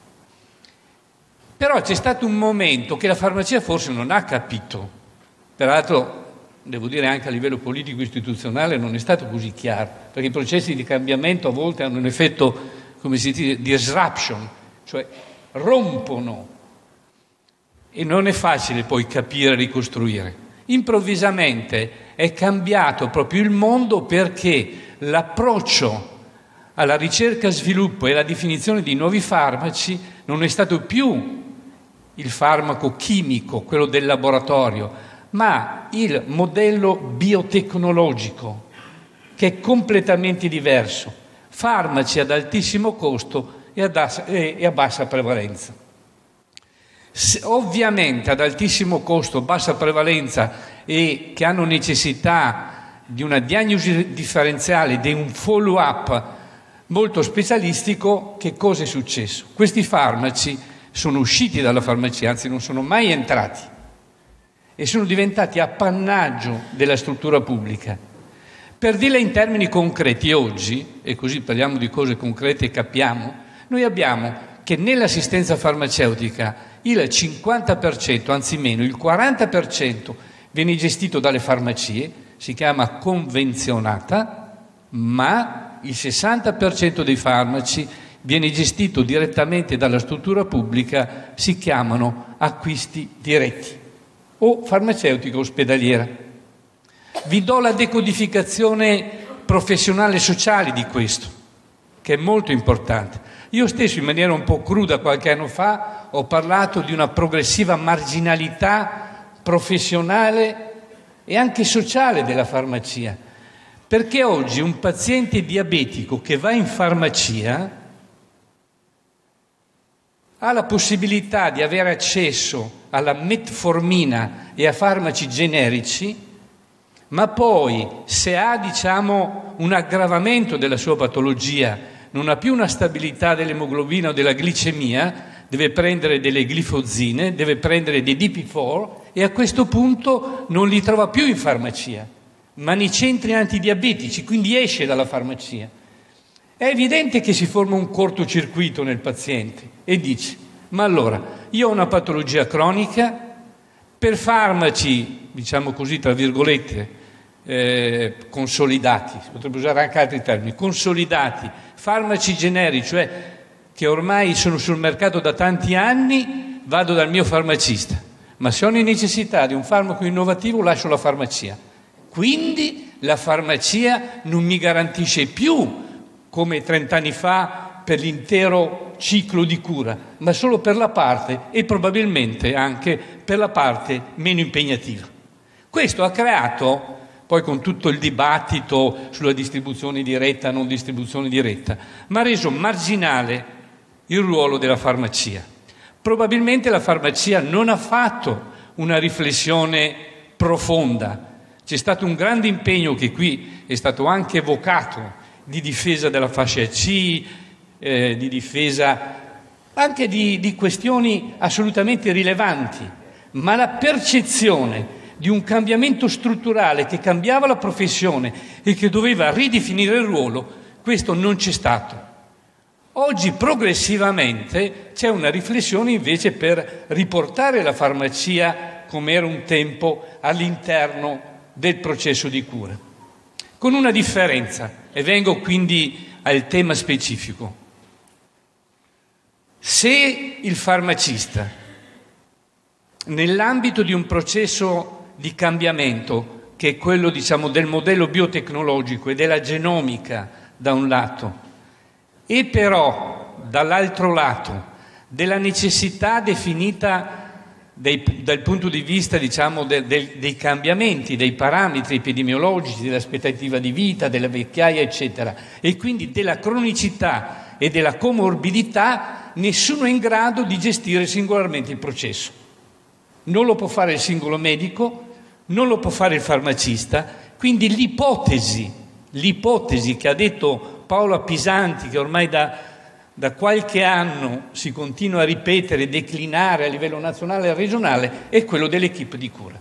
però c'è stato un momento che la farmacia forse non ha capito, peraltro devo dire anche a livello politico-istituzionale non è stato così chiaro, perché i processi di cambiamento a volte hanno un effetto, come si dice, di disruption, cioè rompono e non è facile poi capire e ricostruire. Improvvisamente è cambiato proprio il mondo perché l'approccio alla ricerca, sviluppo e alla definizione di nuovi farmaci non è stato più il farmaco chimico, quello del laboratorio, ma il modello biotecnologico, che è completamente diverso. Farmaci ad altissimo costo e a bassa prevalenza. Ovviamente ad altissimo costo, bassa prevalenza e che hanno necessità di una diagnosi differenziale, di un follow-up molto specialistico, che cosa è successo? Questi farmaci sono usciti dalla farmacia, anzi non sono mai entrati e sono diventati appannaggio della struttura pubblica. Per dirla in termini concreti oggi, e così parliamo di cose concrete e capiamo, noi abbiamo che nell'assistenza farmaceutica il 50%, anzi meno, il 40% viene gestito dalle farmacie, si chiama convenzionata, ma il 60% dei farmaci viene gestito direttamente dalla struttura pubblica, si chiamano acquisti diretti o farmaceutica ospedaliera. Vi do la decodificazione professionale e sociale di questo, che è molto importante. Io stesso, in maniera un po' cruda qualche anno fa, ho parlato di una progressiva marginalità professionale e anche sociale della farmacia, perché oggi un paziente diabetico che va in farmacia ha la possibilità di avere accesso alla metformina e a farmaci generici, ma poi se ha, diciamo, un aggravamento della sua patologia, non ha più una stabilità dell'emoglobina o della glicemia, deve prendere delle glifosine, deve prendere dei DP4 e a questo punto non li trova più in farmacia, ma nei centri antidiabetici, quindi esce dalla farmacia. È evidente che si forma un cortocircuito nel paziente e dice: ma allora, io ho una patologia cronica, per farmaci, diciamo così, tra virgolette, consolidati, si potrebbe usare anche altri termini, consolidati, farmaci generici, cioè che ormai sono sul mercato da tanti anni, vado dal mio farmacista, ma se ho necessità di un farmaco innovativo lascio la farmacia. Quindi la farmacia non mi garantisce più, come 30 anni fa, per l'intero ciclo di cura, ma solo per la parte e probabilmente anche per la parte meno impegnativa. Questo ha creato, poi con tutto il dibattito sulla distribuzione diretta, non distribuzione diretta, ma ha reso marginale il ruolo della farmacia. Probabilmente la farmacia non ha fatto una riflessione profonda. C'è stato un grande impegno che qui è stato anche evocato di difesa della fascia C, di difesa anche di questioni assolutamente rilevanti, ma la percezione di un cambiamento strutturale che cambiava la professione e che doveva ridefinire il ruolo, questo non c'è stato. Oggi progressivamente c'è una riflessione invece per riportare la farmacia come era un tempo all'interno del processo di cura, con una differenza, e vengo quindi al tema specifico. Se il farmacista, nell'ambito di un processo di cambiamento, che è quello, diciamo, del modello biotecnologico e della genomica da un lato, e però dall'altro lato della necessità definita dal punto di vista, diciamo, dei cambiamenti, dei parametri epidemiologici, dell'aspettativa di vita, della vecchiaia, eccetera, e quindi della cronicità e della comorbidità, nessuno è in grado di gestire singolarmente il processo. Non lo può fare il singolo medico, non lo può fare il farmacista, quindi l'ipotesi che ha detto Paolo Appisanti, che ormai da qualche anno si continua a ripetere e declinare a livello nazionale e regionale, è quello dell'equipe di cura.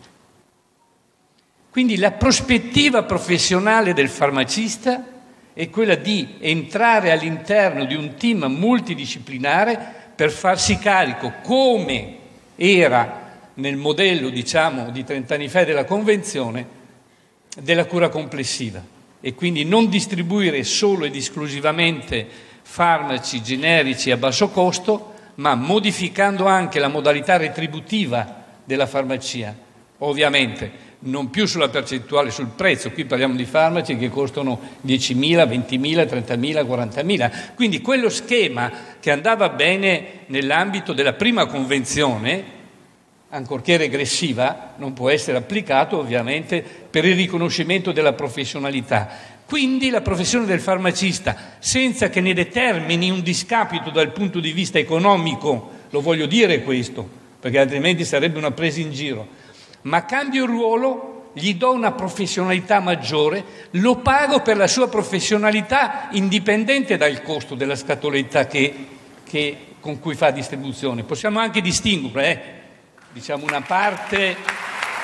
Quindi la prospettiva professionale del farmacista è quella di entrare all'interno di un team multidisciplinare per farsi carico, come era nel modello, diciamo, di 30 anni fa della Convenzione, della cura complessiva, e quindi non distribuire solo ed esclusivamente farmaci generici a basso costo, ma modificando anche la modalità retributiva della farmacia. Ovviamente non più sulla percentuale sul prezzo, qui parliamo di farmaci che costano 10.000, 20.000, 30.000, 40.000. Quindi quello schema che andava bene nell'ambito della prima convenzione, ancorché regressiva, non può essere applicato ovviamente per il riconoscimento della professionalità. Quindi la professione del farmacista, senza che ne determini un discapito dal punto di vista economico, lo voglio dire questo, perché altrimenti sarebbe una presa in giro, ma cambio il ruolo, gli do una professionalità maggiore, lo pago per la sua professionalità indipendente dal costo della scatoletta con cui fa distribuzione. Possiamo anche distinguere, diciamo una parte...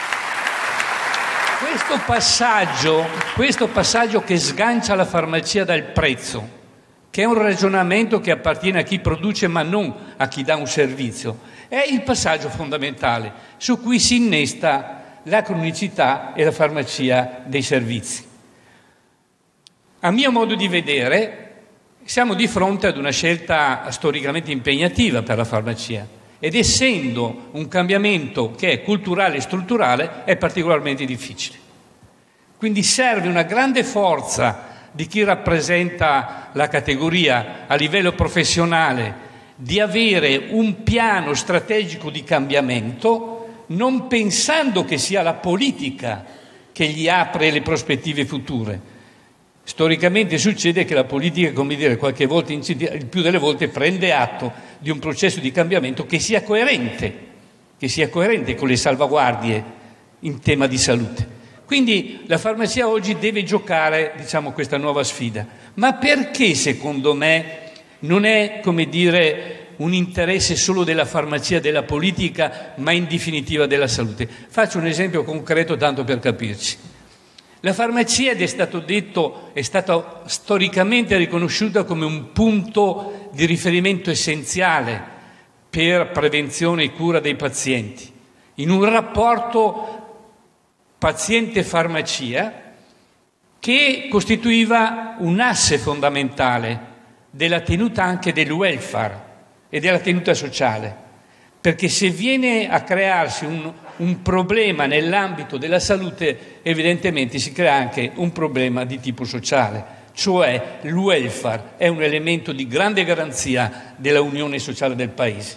Questo passaggio che sgancia la farmacia dal prezzo, che è un ragionamento che appartiene a chi produce ma non a chi dà un servizio, è il passaggio fondamentale su cui si innesta la cronicità e la farmacia dei servizi. A mio modo di vedere, siamo di fronte ad una scelta storicamente impegnativa per la farmacia, ed essendo un cambiamento che è culturale e strutturale è particolarmente difficile. Quindi serve una grande forza di chi rappresenta la categoria a livello professionale di avere un piano strategico di cambiamento, non pensando che sia la politica che gli apre le prospettive future. Storicamente succede che la politica, come dire, qualche volta, il più delle volte, prende atto di un processo di cambiamento che sia coerente con le salvaguardie in tema di salute. Quindi la farmacia oggi deve giocare, diciamo, questa nuova sfida. Ma perché, secondo me, non è, come dire, un interesse solo della farmacia, della politica, ma in definitiva della salute? Faccio un esempio concreto tanto per capirci. La farmacia, ed è stato detto, è stata storicamente riconosciuta come un punto di riferimento essenziale per prevenzione e cura dei pazienti, in un rapporto paziente-farmacia che costituiva un asse fondamentale della tenuta anche del welfare e della tenuta sociale, perché se viene a crearsi un problema nell'ambito della salute, evidentemente si crea anche un problema di tipo sociale, cioè il welfare è un elemento di grande garanzia della unione sociale del Paese.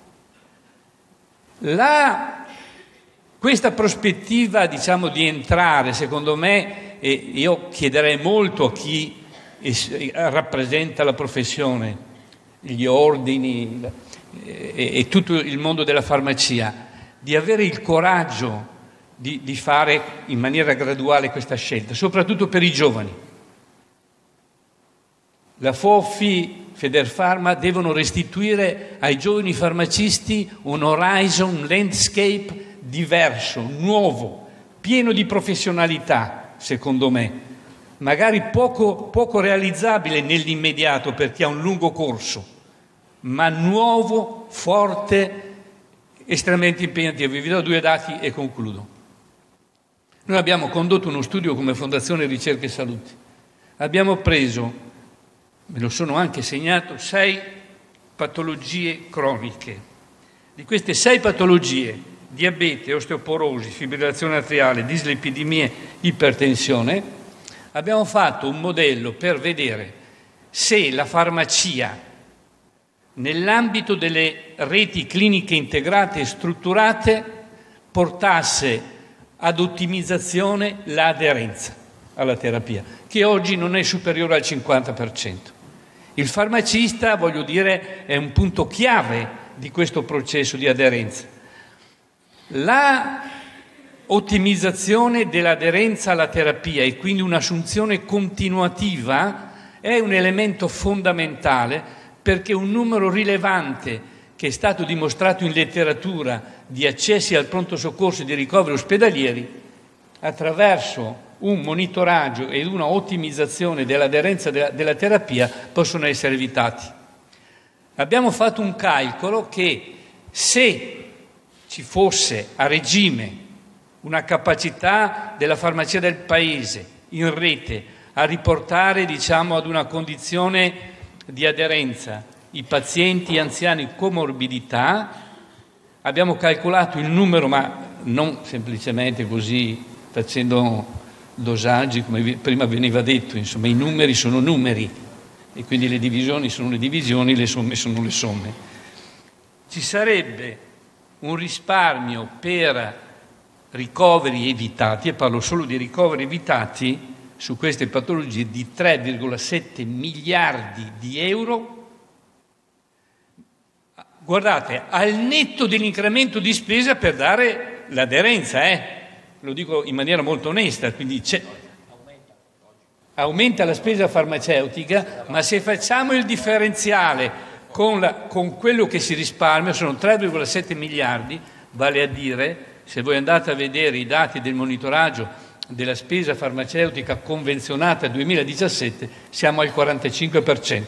Questa prospettiva, diciamo, di entrare, secondo me, e io chiederei molto a chi rappresenta la professione, gli ordini e tutto il mondo della farmacia, di avere il coraggio di fare in maniera graduale questa scelta, soprattutto per i giovani. La FOFI, Federpharma devono restituire ai giovani farmacisti un horizon, un landscape diverso, nuovo, pieno di professionalità, secondo me, magari poco realizzabile nell'immediato perché ha un lungo corso, ma nuovo, forte, estremamente impegnativo. Vi do 2 dati e concludo. Noi abbiamo condotto uno studio come Fondazione Ricerca e Salute. Abbiamo preso, me lo sono anche segnato, 6 patologie croniche. Di queste 6 patologie, diabete, osteoporosi, fibrillazione atriale, dislipidemie, ipertensione, abbiamo fatto un modello per vedere se la farmacia, nell'ambito delle reti cliniche integrate e strutturate, portasse ad ottimizzazione l'aderenza alla terapia, che oggi non è superiore al 50%. Il farmacista, voglio dire, è un punto chiave di questo processo di aderenza. La ottimizzazione dell'aderenza alla terapia e quindi un'assunzione continuativa è un elemento fondamentale, perché un numero rilevante che è stato dimostrato in letteratura di accessi al pronto soccorso e di ricoveri ospedalieri, attraverso un monitoraggio ed una ottimizzazione dell'aderenza della terapia, possono essere evitati. Abbiamo fatto un calcolo che se ci fosse a regime una capacità della farmacia del Paese in rete a riportare, ad una condizione di aderenza i pazienti anziani con morbidità, abbiamo calcolato il numero, ma non semplicemente così facendo dosaggi come prima veniva detto, insomma i numeri sono numeri e quindi le divisioni sono le divisioni, le somme sono le somme. Ci sarebbe un risparmio per ricoveri evitati, e parlo solo di ricoveri evitati su queste patologie, di 3,7 miliardi di euro. Guardate, al netto dell'incremento di spesa per dare l'aderenza, lo dico in maniera molto onesta, quindi aumenta la spesa farmaceutica, ma se facciamo il differenziale con quello che si risparmia, sono 3,7 miliardi, vale a dire, se voi andate a vedere i dati del monitoraggio della spesa farmaceutica convenzionata 2017, siamo al 45%.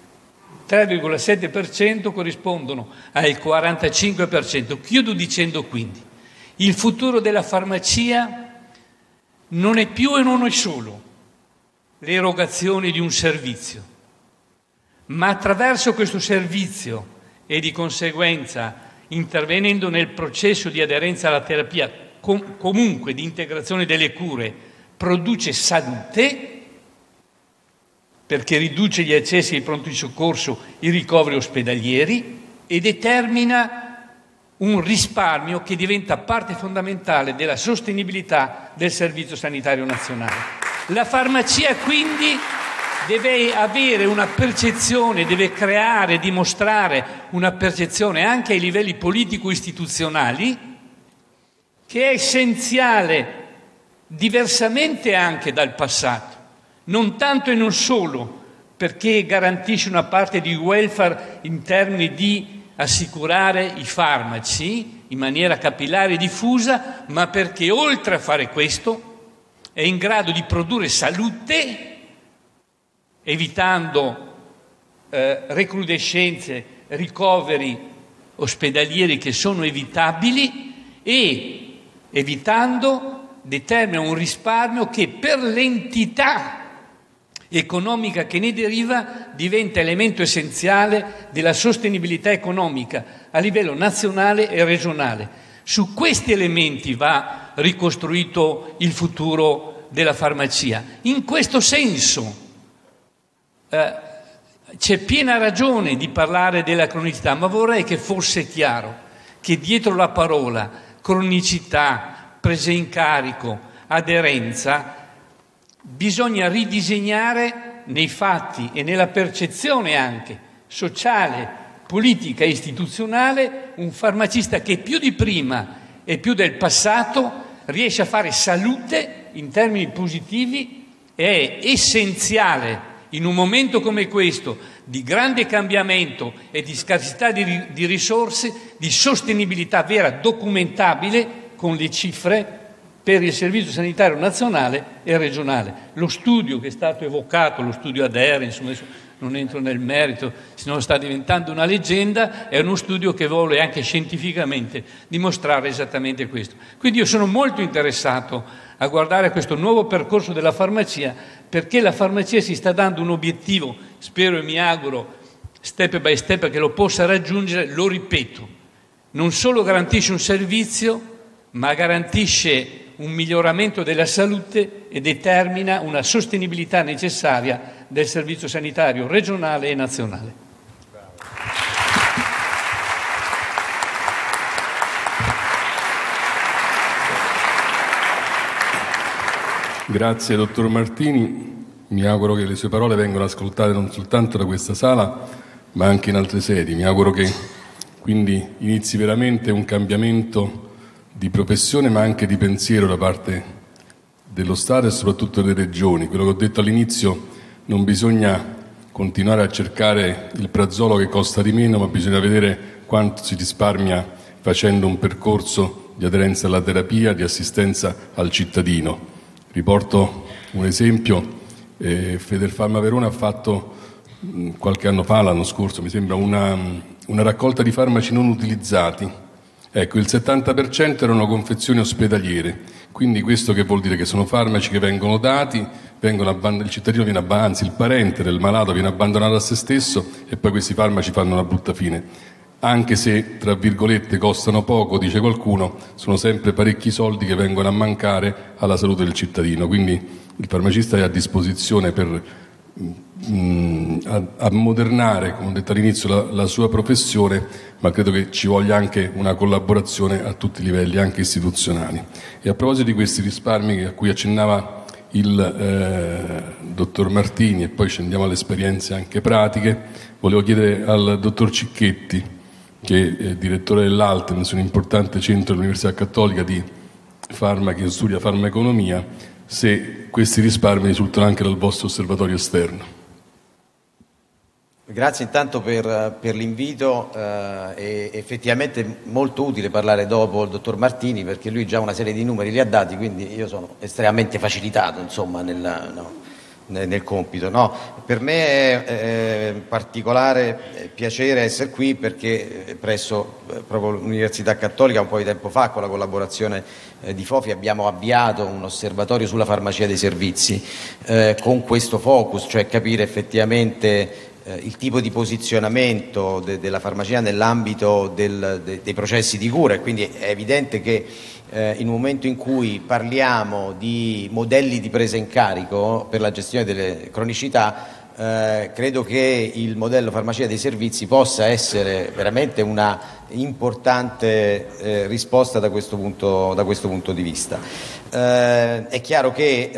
3,7% corrispondono al 45%. Chiudo dicendo quindi, il futuro della farmacia non è più e non è solo l'erogazione di un servizio, ma attraverso questo servizio e di conseguenza intervenendo nel processo di aderenza alla terapia, comunque di integrazione delle cure, produce salute, perché riduce gli accessi ai pronti soccorso, i ricoveri ospedalieri, e determina un risparmio che diventa parte fondamentale della sostenibilità del Servizio Sanitario Nazionale. La farmacia quindi deve avere una percezione, deve creare, dimostrare una percezione anche ai livelli politico-istituzionali, che è essenziale, diversamente anche dal passato. Non tanto e non solo perché garantisce una parte di welfare in termini di assicurare i farmaci in maniera capillare e diffusa, ma perché oltre a fare questo è in grado di produrre salute, evitando recrudescenze, ricoveri ospedalieri che sono evitabili, e evitando determina un risparmio che per l'entità economica che ne deriva diventa elemento essenziale della sostenibilità economica a livello nazionale e regionale. Su questi elementi va ricostruito il futuro della farmacia. In questo senso c'è piena ragione di parlare della cronicità, ma vorrei che fosse chiaro che dietro la parola cronicità, presa in carico, aderenza, bisogna ridisegnare nei fatti e nella percezione anche sociale, politica e istituzionale un farmacista che più di prima e più del passato, riesce a fare salute in termini positivi. È essenziale in un momento come questo di grande cambiamento e di scarsità di risorse, di sostenibilità vera, documentabile con le cifre per il Servizio Sanitario Nazionale e regionale. Lo studio che è stato evocato, lo studio ADER, insomma adesso non entro nel merito, se no sta diventando una leggenda, è uno studio che vuole anche scientificamente dimostrare esattamente questo. Quindi io sono molto interessato a guardare questo nuovo percorso della farmacia, perché la farmacia si sta dando un obiettivo, spero e mi auguro, step by step, che lo possa raggiungere, lo ripeto, non solo garantisce un servizio, ma garantisce un miglioramento della salute e determina una sostenibilità necessaria del servizio sanitario regionale e nazionale. Grazie dottor Martini, mi auguro che le sue parole vengano ascoltate non soltanto da questa sala ma anche in altre sedi. Mi auguro che quindi inizi veramente un cambiamento di professione ma anche di pensiero da parte dello Stato e soprattutto delle regioni. Quello che ho detto all'inizio, non bisogna continuare a cercare il prazzolo che costa di meno, ma bisogna vedere quanto si risparmia facendo un percorso di aderenza alla terapia, di assistenza al cittadino. Riporto un esempio, Federfarma Verona ha fatto qualche anno fa, l'anno scorso mi sembra, una raccolta di farmaci non utilizzati. Ecco, il 70% erano confezioni ospedaliere, quindi questo che vuol dire? Che sono farmaci che vengono dati, il cittadino viene anzi il parente del malato viene abbandonato a se stesso e poi questi farmaci fanno una brutta fine. Anche se, tra virgolette, costano poco, dice qualcuno, sono sempre parecchi soldi che vengono a mancare alla salute del cittadino. Quindi il farmacista è a disposizione per ammodernare, come ho detto all'inizio, la sua professione, ma credo che ci voglia anche una collaborazione a tutti i livelli, anche istituzionali. E a proposito di questi risparmi a cui accennava il dottor Martini, e poi scendiamo alle esperienze anche pratiche, volevo chiedere al dottor Cicchetti, che è direttore dell'Alten, un importante centro dell'Università Cattolica di farmaci, che studia farmaconomia, se questi risparmi risultano anche dal vostro osservatorio esterno. Grazie intanto per l'invito, è effettivamente molto utile parlare dopo il dottor Martini, perché lui già una serie di numeri li ha dati, quindi io sono estremamente facilitato insomma, nel compito. No? Per me è particolare piacere essere qui perché presso proprio l'Università Cattolica un po' di tempo fa, con la collaborazione di FOFI, abbiamo avviato un osservatorio sulla farmacia dei servizi con questo focus, cioè capire effettivamente il tipo di posizionamento della farmacia nell'ambito dei processi di cura, e quindi è evidente che in un momento in cui parliamo di modelli di presa in carico per la gestione delle cronicità, credo che il modello farmacia dei servizi possa essere veramente una importante risposta da questo punto di vista. È chiaro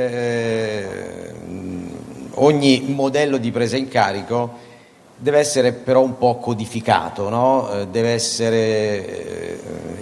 che ogni modello di presa in carico deve essere però un po' codificato, no? Deve essere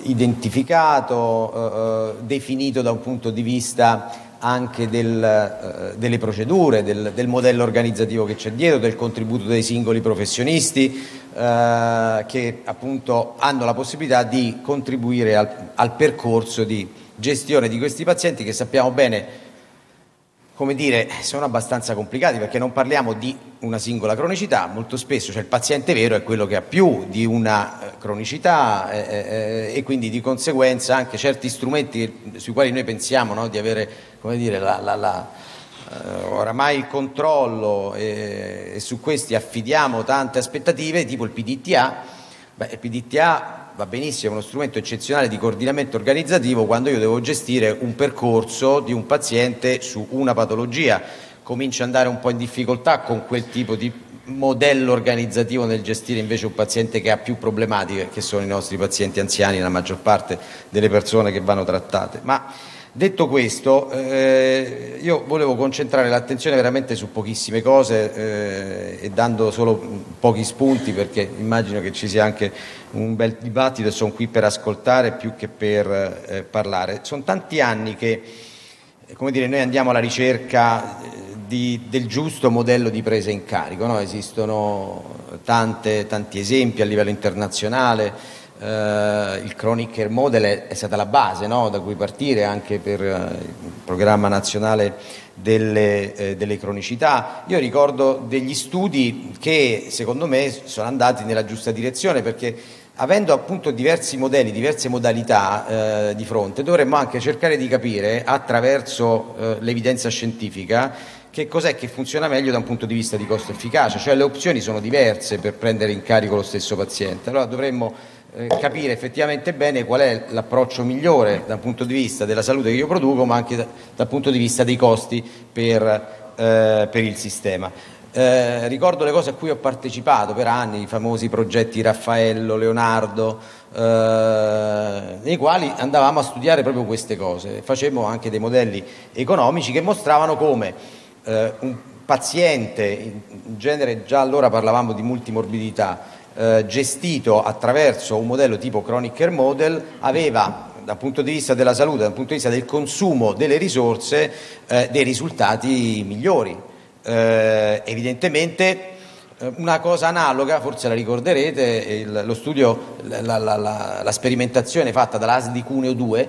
identificato, definito da un punto di vista anche delle procedure, del modello organizzativo che c'è dietro, del contributo dei singoli professionisti che appunto hanno la possibilità di contribuire al percorso di gestione di questi pazienti, che sappiamo bene, come dire, sono abbastanza complicati, perché non parliamo di una singola cronicità, molto spesso il paziente vero è quello che ha più di una cronicità e quindi di conseguenza anche certi strumenti sui quali noi pensiamo, no, di avere, come dire, oramai il controllo e su questi affidiamo tante aspettative, tipo il PDTA. Il PDTA va benissimo, è uno strumento eccezionale di coordinamento organizzativo quando io devo gestire un percorso di un paziente su una patologia. Comincio ad andare un po' in difficoltà con quel tipo di modello organizzativo nel gestire invece un paziente che ha più problematiche, che sono i nostri pazienti anziani, la maggior parte delle persone che vanno trattate. Ma Detto questo, io volevo concentrare l'attenzione veramente su pochissime cose e dando solo pochi spunti, perché immagino che ci sia anche un bel dibattito e sono qui per ascoltare più che per parlare. Sono tanti anni che, come dire, noi andiamo alla ricerca del giusto modello di presa in carico, no? Esistono tanti esempi a livello internazionale. Il Chronic Care Model è stata la base, no? Da cui partire anche per il programma nazionale delle cronicità. Io ricordo degli studi che secondo me sono andati nella giusta direzione, perché avendo appunto diversi modelli, diverse modalità di fronte, dovremmo anche cercare di capire attraverso l'evidenza scientifica che cos'è che funziona meglio da un punto di vista di costo-efficacia, cioè le opzioni sono diverse per prendere in carico lo stesso paziente. Allora dovremmo capire effettivamente bene qual è l'approccio migliore dal punto di vista della salute che io produco, ma anche dal punto di vista dei costi per il sistema. Ricordo le cose a cui ho partecipato per anni, i famosi progetti Raffaello, Leonardo, nei quali andavamo a studiare proprio queste cose. Facevamo anche dei modelli economici che mostravano come un paziente, in genere già allora parlavamo di multimorbidità, gestito attraverso un modello tipo Chronic Care Model, aveva dal punto di vista della salute, dal punto di vista del consumo delle risorse, dei risultati migliori. Evidentemente una cosa analoga, forse la ricorderete, lo studio, la sperimentazione fatta dalla ASL di Cuneo 2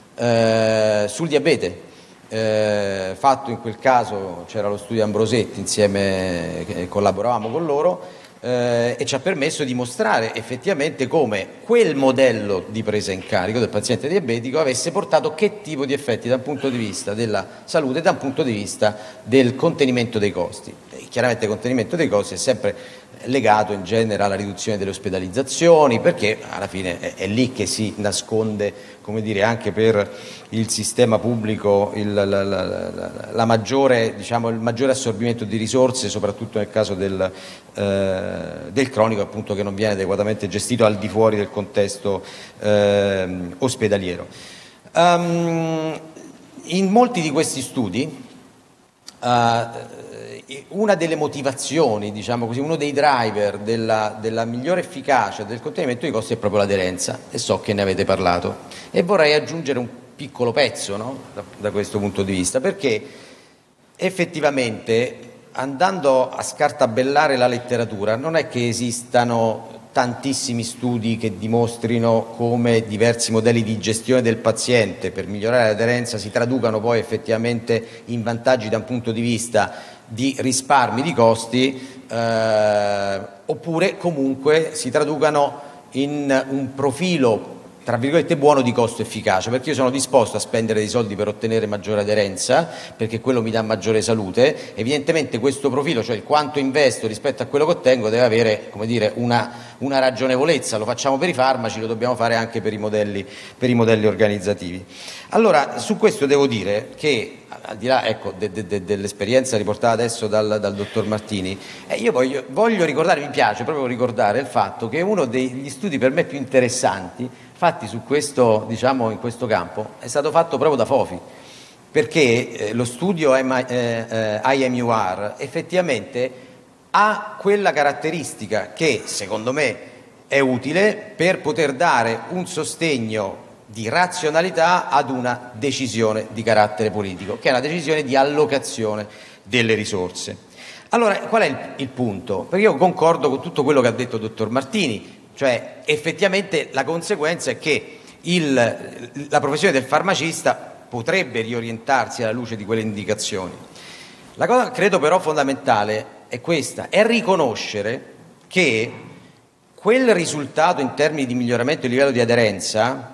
sul diabete. Fatto in quel caso, c'era lo studio Ambrosetti, insieme collaboravamo con loro, e ci ha permesso di mostrare effettivamente come quel modello di presa in carico del paziente diabetico avesse portato che tipo di effetti dal punto di vista della salute e dal punto di vista del contenimento dei costi. E chiaramente il contenimento dei costi è sempre legato in genere alla riduzione delle ospedalizzazioni, perché alla fine è lì che si nasconde, come dire, anche per il sistema pubblico la maggiore, diciamo, il maggiore assorbimento di risorse, soprattutto nel caso del cronico, appunto, che non viene adeguatamente gestito al di fuori del contesto ospedaliero. In molti di questi studi una delle motivazioni, diciamo così, uno dei driver della migliore efficacia del contenimento dei costi è proprio l'aderenza, e so che ne avete parlato, e vorrei aggiungere un piccolo pezzo, no? da questo punto di vista, perché effettivamente, andando a scartabellare la letteratura, non è che esistano tantissimi studi che dimostrino come diversi modelli di gestione del paziente per migliorare l'aderenza si traducano poi effettivamente in vantaggi da un punto di vista di risparmi di costi, oppure comunque si traducano in un profilo, tra virgolette, buono di costo-efficacia, perché io sono disposto a spendere dei soldi per ottenere maggiore aderenza, perché quello mi dà maggiore salute. Evidentemente questo profilo, cioè il quanto investo rispetto a quello che ottengo, deve avere, come dire, una ragionevolezza. Lo facciamo per i farmaci, lo dobbiamo fare anche per i modelli organizzativi. Allora, su questo devo dire che, al di là, ecco, dell'esperienza riportata adesso dal dottor Martini, io voglio ricordare, mi piace proprio ricordare il fatto che uno degli studi per me più interessanti fatti su questo, diciamo, in questo campo è stato fatto proprio da Fofi, perché lo studio IMUR effettivamente ha quella caratteristica che secondo me è utile per poter dare un sostegno di razionalità ad una decisione di carattere politico, che è una decisione di allocazione delle risorse. Allora, qual è il punto? Perché io concordo con tutto quello che ha detto il dottor Martini, cioè effettivamente la conseguenza è che la professione del farmacista potrebbe riorientarsi alla luce di quelle indicazioni. La cosa credo però fondamentale è questa, è riconoscere che quel risultato in termini di miglioramento del livello di aderenza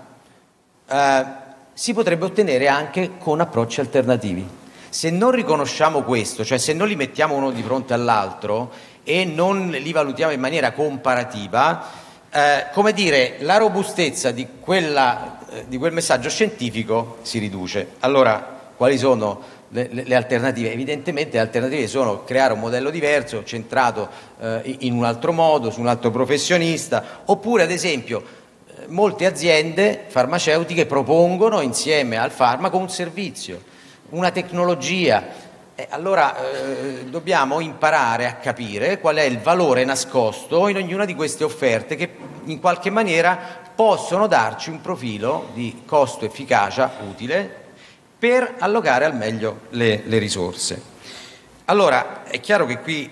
si potrebbe ottenere anche con approcci alternativi. Se non riconosciamo questo, cioè se non li mettiamo uno di fronte all'altro e non li valutiamo in maniera comparativa, come dire, la robustezza di quel messaggio scientifico si riduce. Allora, quali sono le alternative? Evidentemente le alternative sono creare un modello diverso, centrato in un altro modo, su un altro professionista, oppure ad esempio molte aziende farmaceutiche propongono insieme al farmaco un servizio, una tecnologia. Allora dobbiamo imparare a capire qual è il valore nascosto in ognuna di queste offerte che in qualche maniera possono darci un profilo di costo-efficacia utile per allocare al meglio le risorse. Allora è chiaro che qui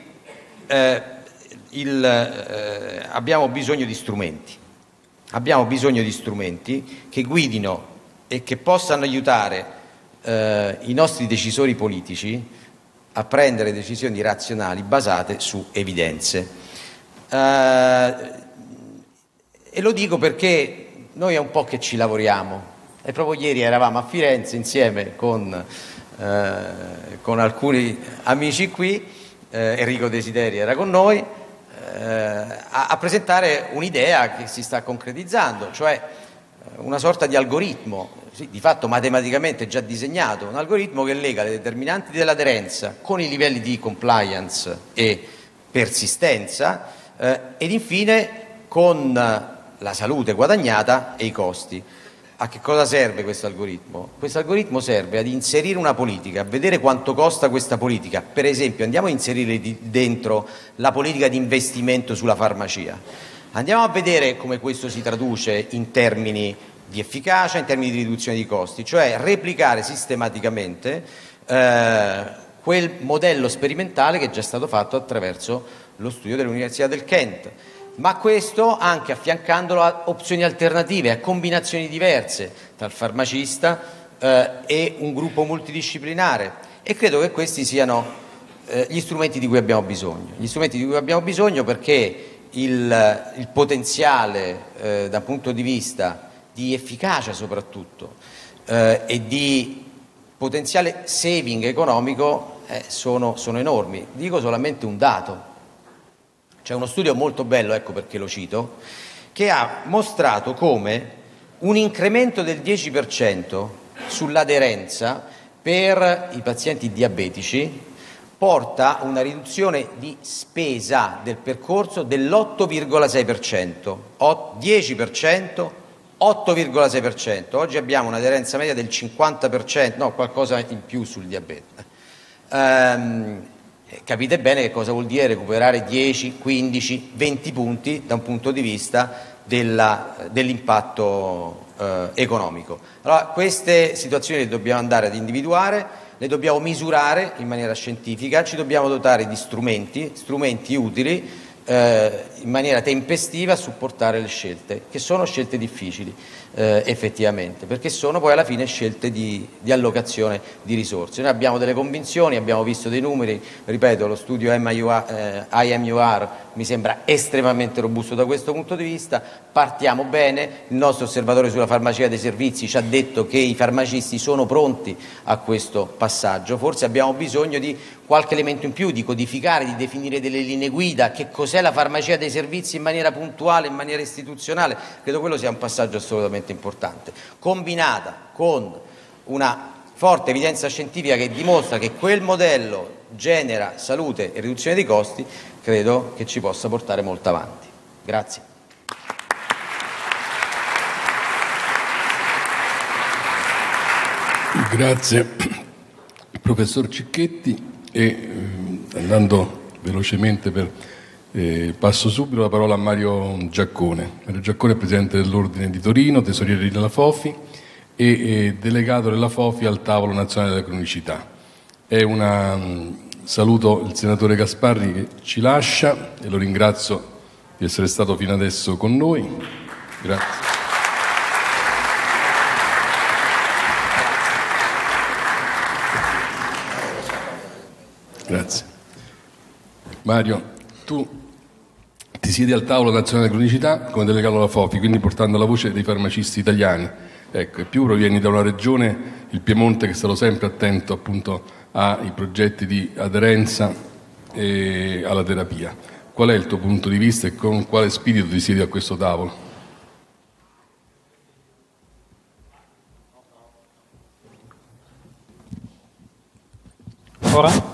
abbiamo bisogno di strumenti. Abbiamo bisogno di strumenti che guidino e che possano aiutare i nostri decisori politici a prendere decisioni razionali basate su evidenze. E lo dico perché noi è un po' che ci lavoriamo, e proprio ieri eravamo a Firenze insieme con alcuni amici qui, Enrico Desideri era con noi, a presentare un'idea che si sta concretizzando, cioè una sorta di algoritmo, sì, di fatto matematicamente già disegnato, un algoritmo che lega le determinanti dell'aderenza con i livelli di compliance e persistenza ed infine con la salute guadagnata e i costi. A che cosa serve questo algoritmo? Questo algoritmo serve ad inserire una politica, a vedere quanto costa questa politica. Per esempio, andiamo a inserire dentro la politica di investimento sulla farmacia. Andiamo a vedere come questo si traduce in termini di efficacia, in termini di riduzione di costi, cioè replicare sistematicamente quel modello sperimentale che è già stato fatto attraverso lo studio dell'Università del Kent. Ma questo anche affiancandolo a opzioni alternative, a combinazioni diverse tra il farmacista e un gruppo multidisciplinare, e credo che questi siano gli strumenti di cui abbiamo bisogno. Gli strumenti di cui abbiamo bisogno perché il potenziale dal punto di vista di efficacia soprattutto e di potenziale saving economico sono enormi. Dico solamente un dato. C'è uno studio molto bello, ecco perché lo cito, che ha mostrato come un incremento del 10% sull'aderenza per i pazienti diabetici porta una riduzione di spesa del percorso dell'8,6%. 10%, 8,6%. Oggi abbiamo un'aderenza media del 50%, no, qualcosa in più sul diabete. Capite bene che cosa vuol dire recuperare 10, 15, 20 punti da un punto di vista dell'impatto economico. Allora, queste situazioni le dobbiamo andare ad individuare, le dobbiamo misurare in maniera scientifica, ci dobbiamo dotare di strumenti utili in maniera tempestiva a supportare le scelte, che sono scelte difficili effettivamente, perché sono poi alla fine scelte di allocazione di risorse. Noi abbiamo delle convinzioni, abbiamo visto dei numeri, ripeto, lo studio IMUR mi sembra estremamente robusto da questo punto di vista, partiamo bene, il nostro osservatore sulla farmacia dei servizi ci ha detto che i farmacisti sono pronti a questo passaggio, forse abbiamo bisogno di qualche elemento in più, di codificare, di definire delle linee guida, che cos'è la farmacia dei servizi in maniera puntuale, in maniera istituzionale, credo quello sia un passaggio assolutamente importante, combinata con una forte evidenza scientifica che dimostra che quel modello genera salute e riduzione dei costi, credo che ci possa portare molto avanti. Grazie. Grazie, professor Cicchetti. E andando velocemente passo subito la parola a Mario Giaccone. Mario Giaccone è presidente dell'Ordine di Torino, tesoriere della FOFI e delegato della FOFI al tavolo nazionale della cronicità. Saluto il senatore Gasparri che ci lascia e lo ringrazio di essere stato fino adesso con noi. Grazie. Grazie. Mario, tu ti siedi al tavolo nazionale della cronicità come delegato alla FOFI, quindi portando la voce dei farmacisti italiani. Ecco, e più provieni da una regione, il Piemonte, che è stato sempre attento appunto ai progetti di aderenza e alla terapia. Qual è il tuo punto di vista e con quale spirito ti siedi a questo tavolo? Ora?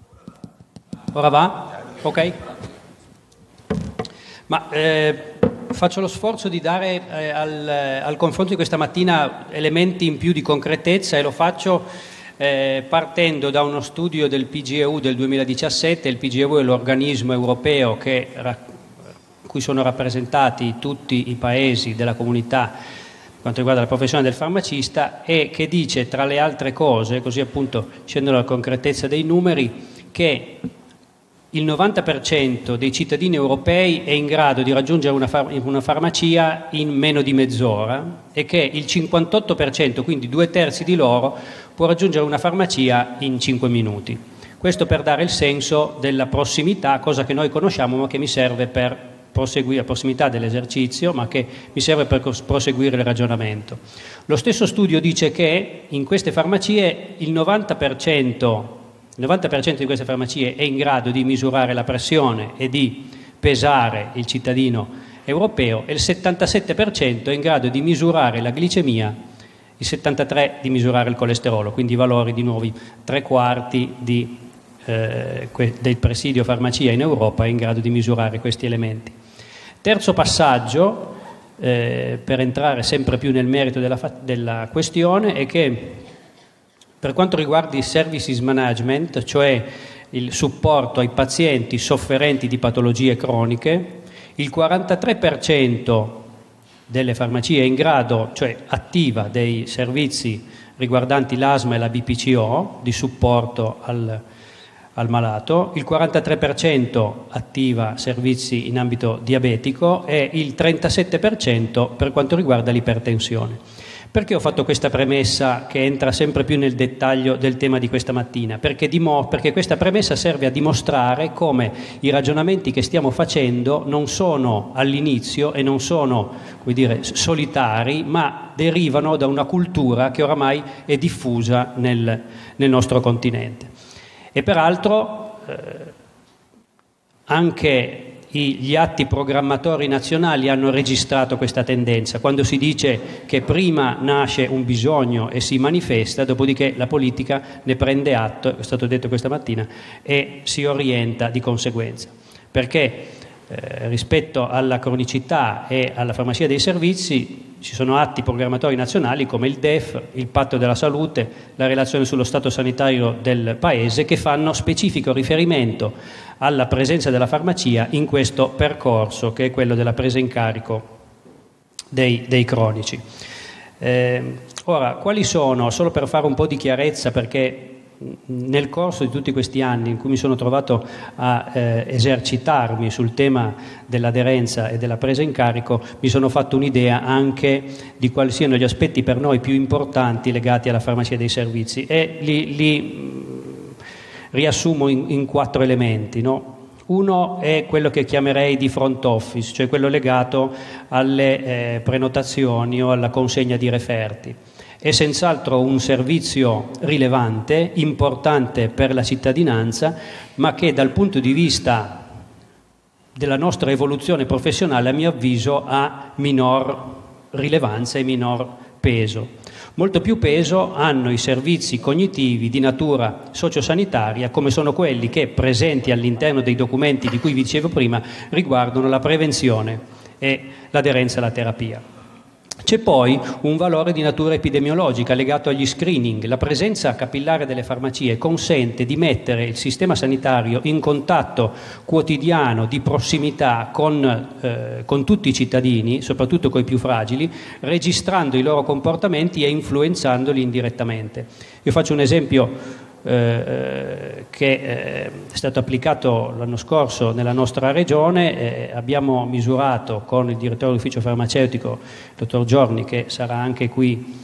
Ora va? Ok? Ma faccio lo sforzo di dare al confronto di questa mattina elementi in più di concretezza, e lo faccio partendo da uno studio del PGEU del 2017. Il PGEU è l'organismo europeo in cui sono rappresentati tutti i paesi della comunità per quanto riguarda la professione del farmacista, e che dice, tra le altre cose, così appunto scendendo alla concretezza dei numeri, che il 90% dei cittadini europei è in grado di raggiungere una farmacia in meno di mezz'ora, e che il 58%, quindi 2/3 di loro, può raggiungere una farmacia in 5 minuti. Questo per dare il senso della prossimità, cosa che noi conosciamo ma che mi serve per proseguire, la prossimità dell'esercizio, ma che mi serve per proseguire il ragionamento. Lo stesso studio dice che in queste farmacie il 90% di queste farmacie è in grado di misurare la pressione e di pesare il cittadino europeo, e il 77% è in grado di misurare la glicemia, il 73% di misurare il colesterolo, quindi i valori di nuovi 3/4 del presidio farmacia in Europa è in grado di misurare questi elementi. Terzo passaggio, per entrare sempre più nel merito della questione, è che per quanto riguarda il services management, cioè il supporto ai pazienti sofferenti di patologie croniche, il 43% delle farmacie è in grado, cioè attiva dei servizi riguardanti l'asma e la BPCO di supporto al malato, il 43% attiva servizi in ambito diabetico e il 37% per quanto riguarda l'ipertensione. Perché ho fatto questa premessa che entra sempre più nel dettaglio del tema di questa mattina? Perché questa premessa serve a dimostrare come i ragionamenti che stiamo facendo non sono all'inizio e non sono, come dire, solitari, ma derivano da una cultura che oramai è diffusa nel nostro continente. E peraltro anche gli atti programmatori nazionali hanno registrato questa tendenza, quando si dice che prima nasce un bisogno e si manifesta, dopodiché la politica ne prende atto, è stato detto questa mattina, e si orienta di conseguenza. Perché rispetto alla cronicità e alla farmacia dei servizi ci sono atti programmatori nazionali come il DEF, il Patto della Salute, la relazione sullo stato sanitario del Paese, che fanno specifico riferimento alla presenza della farmacia in questo percorso, che è quello della presa in carico dei cronici. Ora, quali sono, solo per fare un po' di chiarezza, perché nel corso di tutti questi anni in cui mi sono trovato a esercitarmi sul tema dell'aderenza e della presa in carico, mi sono fatto un'idea anche di quali siano gli aspetti per noi più importanti legati alla farmacia dei servizi, e li riassumo in 4 elementi, no? Uno è quello che chiamerei di front office, cioè quello legato alle prenotazioni o alla consegna di referti. È senz'altro un servizio rilevante, importante per la cittadinanza, ma che dal punto di vista della nostra evoluzione professionale, a mio avviso, ha minor rilevanza e minor peso. Molto più peso hanno i servizi cognitivi di natura sociosanitaria, come sono quelli che, presenti all'interno dei documenti di cui vi dicevo prima, riguardano la prevenzione e l'aderenza alla terapia. C'è poi un valore di natura epidemiologica legato agli screening. La presenza capillare delle farmacie consente di mettere il sistema sanitario in contatto quotidiano, di prossimità con tutti i cittadini, soprattutto con i più fragili, registrando i loro comportamenti e influenzandoli indirettamente. Io faccio un esempio che è stato applicato l'anno scorso nella nostra regione. Abbiamo misurato con il direttore dell'ufficio farmaceutico, il dottor Giorni, che sarà anche qui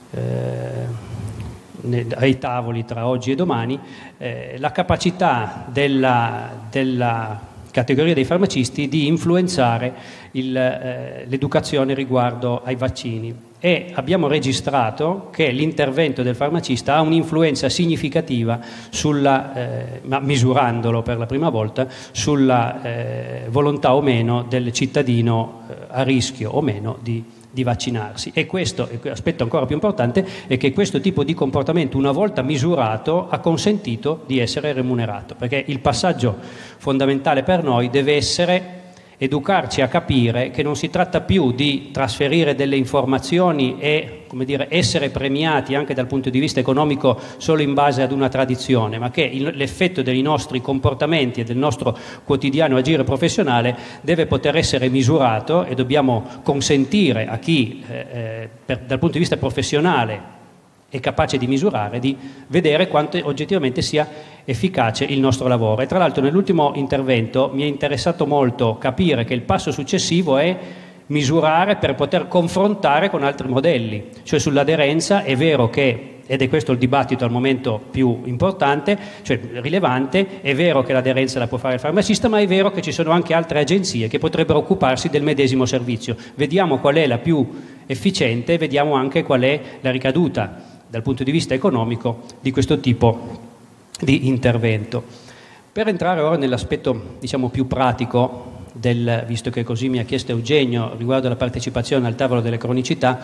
ai tavoli tra oggi e domani, la capacità della categoria dei farmacisti di influenzare l'educazione riguardo ai vaccini, e abbiamo registrato che l'intervento del farmacista ha un'influenza significativa ma misurandolo per la prima volta, sulla volontà o meno del cittadino a rischio o meno di vaccinarsi. E questo, aspetto ancora più importante, è che questo tipo di comportamento, una volta misurato, ha consentito di essere remunerato, perché il passaggio fondamentale per noi deve essere educarci a capire che non si tratta più di trasferire delle informazioni e, come dire, essere premiati anche dal punto di vista economico solo in base ad una tradizione, ma che l'effetto dei nostri comportamenti e del nostro quotidiano agire professionale deve poter essere misurato, e dobbiamo consentire a chi dal punto di vista professionale è capace di misurare, di vedere quanto oggettivamente sia efficace il nostro lavoro. E tra l'altro nell'ultimo intervento mi è interessato molto capire che il passo successivo è misurare per poter confrontare con altri modelli, cioè sull'aderenza è vero che, ed è questo il dibattito al momento più importante, cioè rilevante, è vero che l'aderenza la può fare il farmacista, ma è vero che ci sono anche altre agenzie che potrebbero occuparsi del medesimo servizio. Vediamo qual è la più efficiente e vediamo anche qual è la ricaduta dal punto di vista economico di questo tipo di intervento. Per entrare ora nell'aspetto, diciamo, più pratico visto che così mi ha chiesto Eugenio riguardo alla partecipazione al tavolo delle cronicità,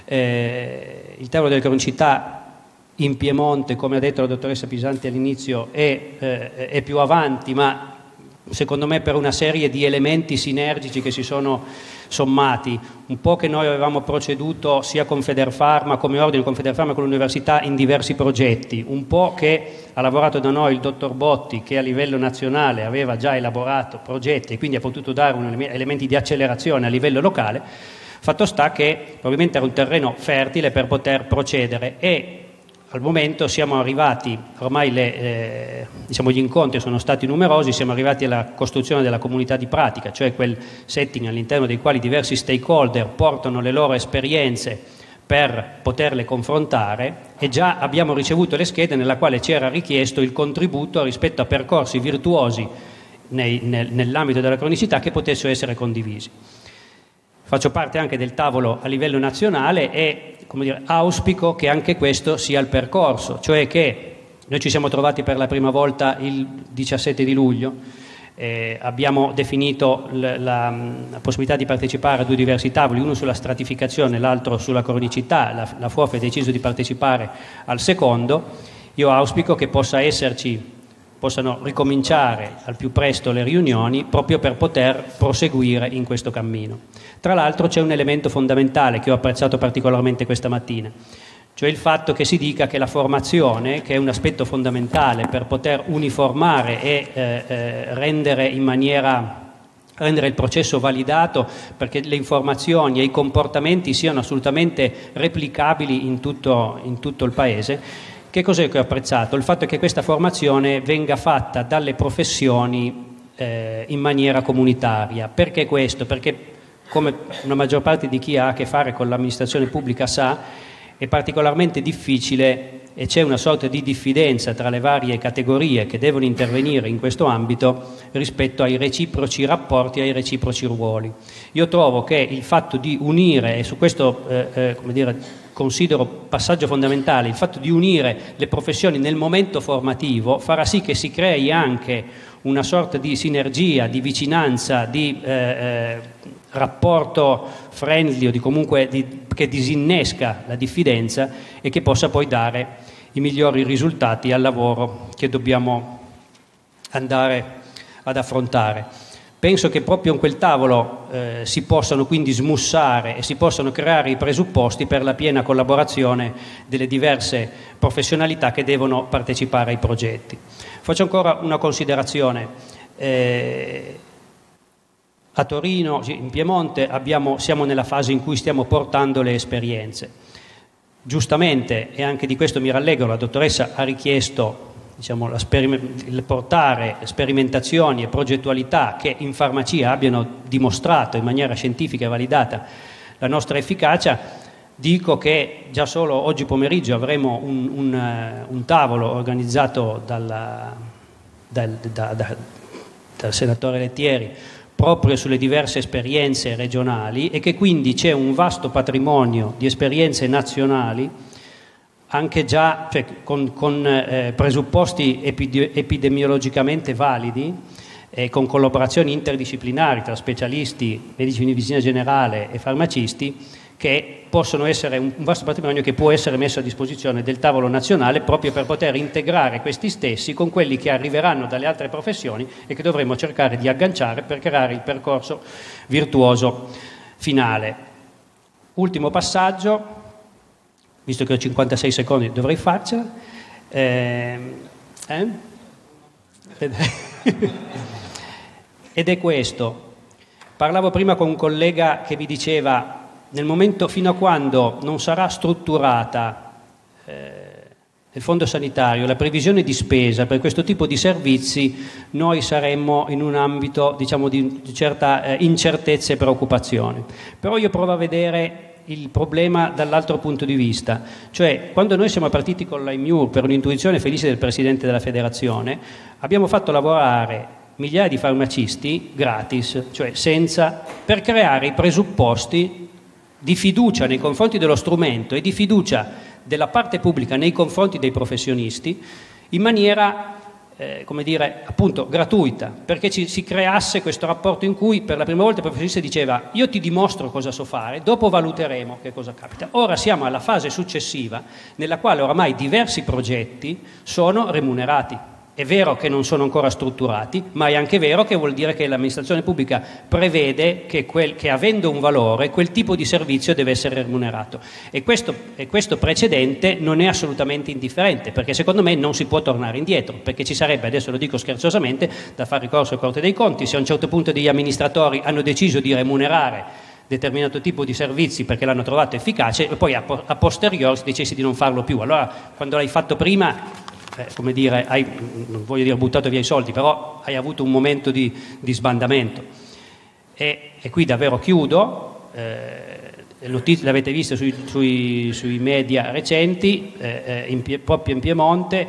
il tavolo delle cronicità in Piemonte, come ha detto la dottoressa Pisanti all'inizio, è più avanti, ma secondo me per una serie di elementi sinergici che si sono sommati, un po' che noi avevamo proceduto sia con Federfarma come ordine, con Federfarma con l'università in diversi progetti, un po' che ha lavorato da noi il dottor Botti, che a livello nazionale aveva già elaborato progetti e quindi ha potuto dare elementi di accelerazione a livello locale. Fatto sta che probabilmente era un terreno fertile per poter procedere, e al momento siamo arrivati, ormai gli incontri sono stati numerosi, siamo arrivati alla costruzione della comunità di pratica, cioè quel setting all'interno dei quali diversi stakeholder portano le loro esperienze per poterle confrontare, e già abbiamo ricevuto le schede nella quale ci era richiesto il contributo rispetto a percorsi virtuosi nell'ambito della cronicità che potessero essere condivisi. Faccio parte anche del tavolo a livello nazionale e, come dire, auspico che anche questo sia il percorso, cioè che noi ci siamo trovati per la prima volta il 17 di luglio, abbiamo definito la possibilità di partecipare a due diversi tavoli, uno sulla stratificazione, l'altro sulla cronicità. La FUOF ha deciso di partecipare al secondo. Io auspico che possano ricominciare al più presto le riunioni proprio per poter proseguire in questo cammino. Tra l'altro c'è un elemento fondamentale che ho apprezzato particolarmente questa mattina, cioè il fatto che si dica che la formazione, che è un aspetto fondamentale per poter uniformare e rendere il processo validato, perché le informazioni e i comportamenti siano assolutamente replicabili in tutto il Paese. Che cos'è che ho apprezzato? Il fatto che questa formazione venga fatta dalle professioni in maniera comunitaria. Perché questo? Perché, come una maggior parte di chi ha a che fare con l'amministrazione pubblica sa, è particolarmente difficile e c'è una sorta di diffidenza tra le varie categorie che devono intervenire in questo ambito rispetto ai reciproci rapporti e ai reciproci ruoli. Io trovo che il fatto di unire, e su questo considero passaggio fondamentale, il fatto di unire le professioni nel momento formativo farà sì che si crei anche una sorta di sinergia, di vicinanza, di rapporto friendly o che disinnesca la diffidenza e che possa poi dare i migliori risultati al lavoro che dobbiamo andare ad affrontare. Penso che proprio in quel tavolo si possano quindi smussare e si possano creare i presupposti per la piena collaborazione delle diverse professionalità che devono partecipare ai progetti. Faccio ancora una considerazione. A Torino, in Piemonte, siamo nella fase in cui stiamo portando le esperienze. Giustamente, e anche di questo mi rallegro, la dottoressa ha richiesto il portare sperimentazioni e progettualità che in farmacia abbiano dimostrato in maniera scientifica e validata la nostra efficacia. Dico che già solo oggi pomeriggio avremo un tavolo organizzato dal senatore Lettieri proprio sulle diverse esperienze regionali, e che quindi c'è un vasto patrimonio di esperienze nazionali anche già con presupposti epidemiologicamente validi, con collaborazioni interdisciplinari tra specialisti, medici di medicina generale e farmacisti, che possono essere un vasto patrimonio che può essere messo a disposizione del tavolo nazionale proprio per poter integrare questi stessi con quelli che arriveranno dalle altre professioni e che dovremo cercare di agganciare per creare il percorso virtuoso finale. Ultimo passaggio, visto che ho 56 secondi dovrei farcela. Ed è questo. Parlavo prima con un collega che mi diceva: nel momento, fino a quando non sarà strutturata nel fondo sanitario la previsione di spesa per questo tipo di servizi, noi saremmo in un ambito, diciamo, di certa incertezza e preoccupazione. Però io provo a vedere il problema dall'altro punto di vista, cioè quando noi siamo partiti con l'IMIUR per un'intuizione felice del Presidente della Federazione, abbiamo fatto lavorare migliaia di farmacisti gratis, cioè senza, per creare i presupposti di fiducia nei confronti dello strumento e di fiducia della parte pubblica nei confronti dei professionisti in maniera, come dire, appunto gratuita, perché si creasse questo rapporto in cui per la prima volta il professionista diceva: io ti dimostro cosa so fare, dopo valuteremo che cosa capita. Ora siamo alla fase successiva nella quale oramai diversi progetti sono remunerati. È vero che non sono ancora strutturati, ma è anche vero che vuol dire che l'amministrazione pubblica prevede che avendo un valore, quel tipo di servizio deve essere remunerato. E questo precedente non è assolutamente indifferente, perché secondo me non si può tornare indietro, perché ci sarebbe, adesso lo dico scherzosamente, da fare ricorso alla Corte dei Conti se a un certo punto degli amministratori hanno deciso di remunerare determinato tipo di servizi perché l'hanno trovato efficace e poi a posteriori si decise di non farlo più. Allora, quando l'hai fatto prima, come dire, non voglio dire buttato via i soldi, però hai avuto un momento di sbandamento. E qui davvero chiudo, le notizie le avete viste sui media recenti, proprio in Piemonte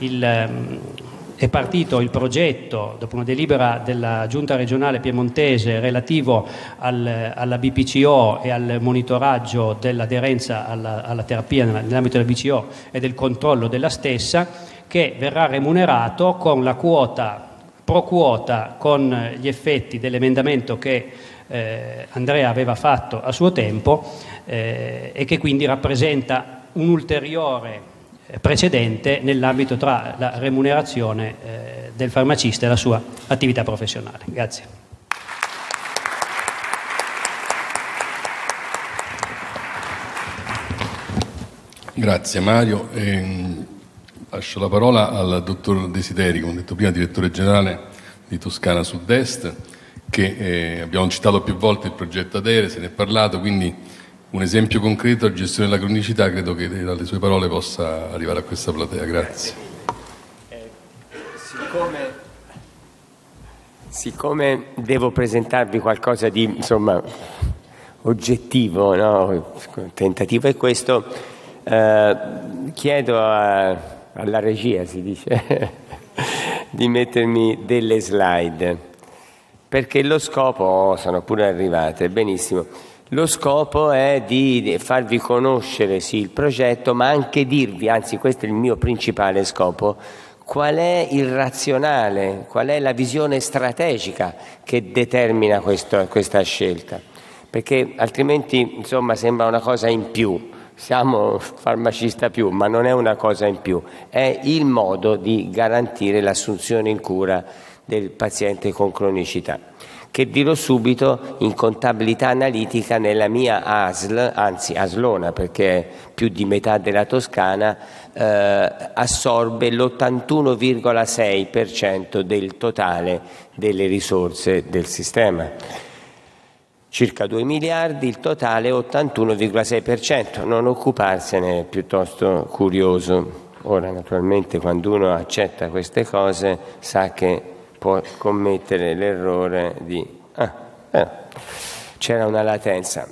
è partito il progetto, dopo una delibera della Giunta regionale piemontese relativo alla BPCO e al monitoraggio dell'aderenza alla terapia nell'ambito della BPCO e del controllo della stessa, che verrà remunerato con la quota pro quota, con gli effetti dell'emendamento che Andrea aveva fatto a suo tempo e che quindi rappresenta un ulteriore precedente nell'ambito tra la remunerazione del farmacista e la sua attività professionale. Grazie. Grazie Mario. Lascio la parola al dottor Desideri, come ho detto prima, direttore generale di Toscana Sud-Est, che abbiamo citato più volte il progetto ADERE, se ne è parlato, quindi un esempio concreto di gestione della cronicità credo che dalle sue parole possa arrivare a questa platea. Grazie. Siccome devo presentarvi qualcosa di, insomma, oggettivo, no? Il tentativo è questo, chiedo alla regia, si dice, di mettermi delle slide, perché lo scopo, sono pure arrivate, benissimo, lo scopo è di farvi conoscere sì il progetto, ma anche dirvi, anzi questo è il mio principale scopo, qual è il razionale, qual è la visione strategica che determina questa scelta, perché altrimenti insomma sembra una cosa in più. Siamo farmacista più, ma non è una cosa in più, è il modo di garantire l'assunzione in cura del paziente con cronicità, che dirò subito in contabilità analitica nella mia ASL, anzi Aslona, perché più di metà della Toscana assorbe l'81,6% del totale delle risorse del sistema. Circa 2 miliardi, il totale 81,6%, non occuparsene è piuttosto curioso. Ora naturalmente quando uno accetta queste cose sa che può commettere l'errore di... c'era una latenza.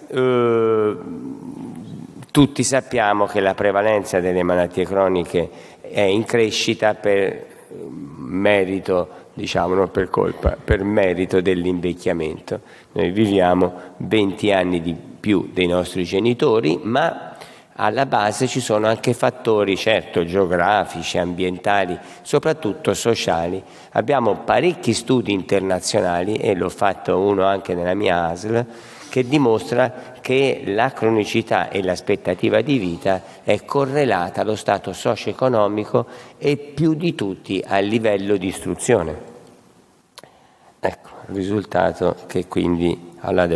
Tutti sappiamo che la prevalenza delle malattie croniche è in crescita per merito, diciamo non per colpa, per merito dell'invecchiamento. Noi viviamo 20 anni di più dei nostri genitori, ma alla base ci sono anche fattori, certo, geografici, ambientali, soprattutto sociali. Abbiamo parecchi studi internazionali, e l'ho fatto uno anche nella mia ASL, che dimostra che la cronicità e l'aspettativa di vita è correlata allo stato socio-economico e più di tutti al livello di istruzione. Ecco, il risultato che quindi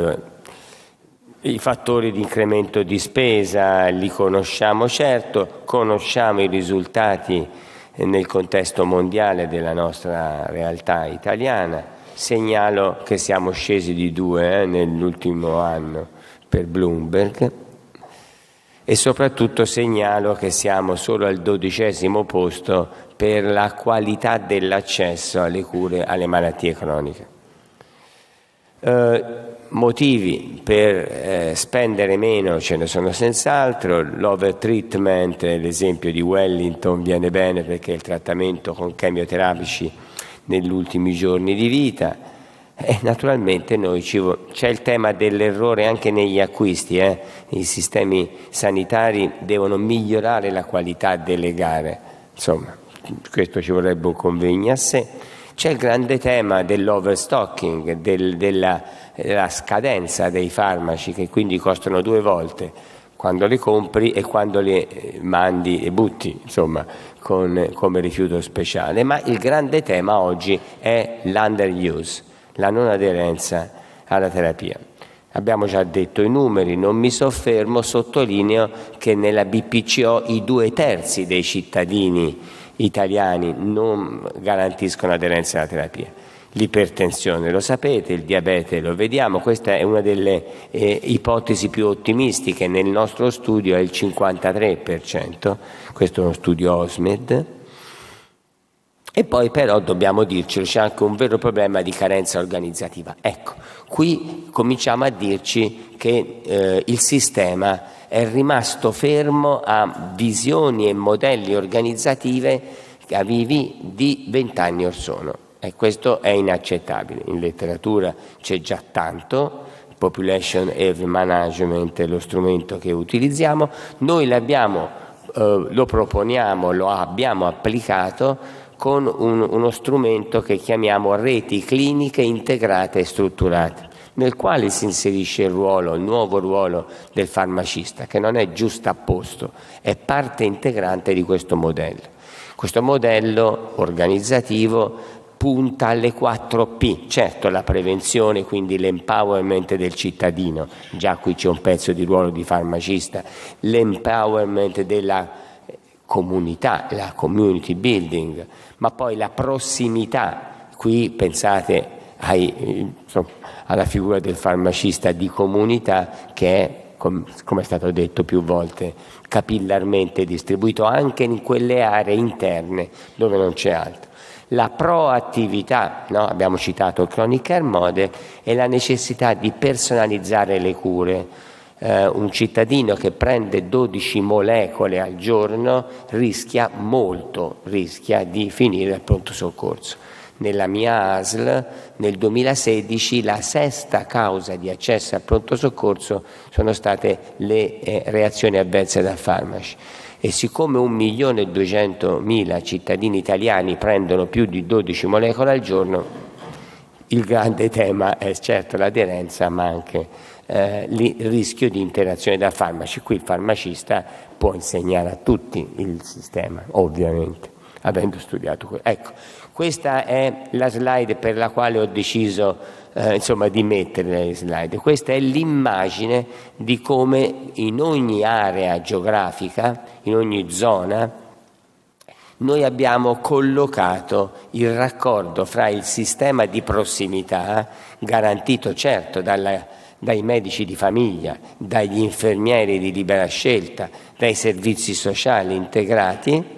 i fattori di incremento di spesa li conosciamo certo, conosciamo i risultati nel contesto mondiale della nostra realtà italiana. Segnalo che siamo scesi di 2 nell'ultimo anno per Bloomberg e soprattutto segnalo che siamo solo al 12° posto per la qualità dell'accesso alle cure alle malattie croniche. Motivi per spendere meno ce ne sono senz'altro. L'overtreatment, l'esempio di Wellington, viene bene perché il trattamento con chemioterapici negli ultimi giorni di vita e naturalmente c'è il tema dell'errore anche negli acquisti. I sistemi sanitari devono migliorare la qualità delle gare, insomma questo ci vorrebbe un convegno a sé. C'è il grande tema dell'overstocking, della scadenza dei farmaci, che quindi costano 2 volte, quando le compri e quando le mandi e butti, insomma, come rifiuto speciale. Ma il grande tema oggi è l'underuse, la non aderenza alla terapia. Abbiamo già detto i numeri, non mi soffermo, sottolineo che nella BPCO i 2/3 dei cittadini italiani non garantiscono aderenza alla terapia. L'ipertensione lo sapete, il diabete lo vediamo, questa è una delle ipotesi più ottimistiche. Nel nostro studio è il 53%, questo è uno studio OSMED. E poi però dobbiamo dircelo, c'è anche un vero problema di carenza organizzativa. Ecco, qui cominciamo a dirci che il sistema è rimasto fermo a visioni e modelli organizzative vivi di 20 anni or sono. E questo è inaccettabile. In letteratura c'è già tanto, Population Health Management è lo strumento che utilizziamo, noi lo proponiamo, lo abbiamo applicato con uno strumento che chiamiamo reti cliniche integrate e strutturate, nel quale si inserisce il nuovo ruolo del farmacista, che non è giustapposto, è parte integrante di questo modello. Questo modello organizzativo punta alle 4P, certo la prevenzione, quindi l'empowerment del cittadino, già qui c'è un pezzo di ruolo di farmacista, l'empowerment della comunità, la community building, ma poi la prossimità, qui pensate alla figura del farmacista di comunità che è, come è stato detto più volte, capillarmente distribuito anche in quelle aree interne dove non c'è altro. La proattività, abbiamo citato il Chronic Care Model, e la necessità di personalizzare le cure. Un cittadino che prende 12 molecole al giorno rischia di finire al pronto soccorso. Nella mia ASL nel 2016 la 6ª causa di accesso al pronto soccorso sono state le reazioni avverse da farmaci. E siccome 1.200.000 cittadini italiani prendono più di 12 molecole al giorno, il grande tema è certo l'aderenza, ma anche il rischio di interazione da farmaci. Qui il farmacista può insegnare a tutti il sistema, ovviamente, avendo studiato questo. Ecco, questa è la slide per la quale ho deciso di mettere le slide. Questa è l'immagine di come in ogni area geografica, in ogni zona, noi abbiamo collocato il raccordo fra il sistema di prossimità, garantito certo dai medici di famiglia, dagli infermieri di libera scelta, dai servizi sociali integrati,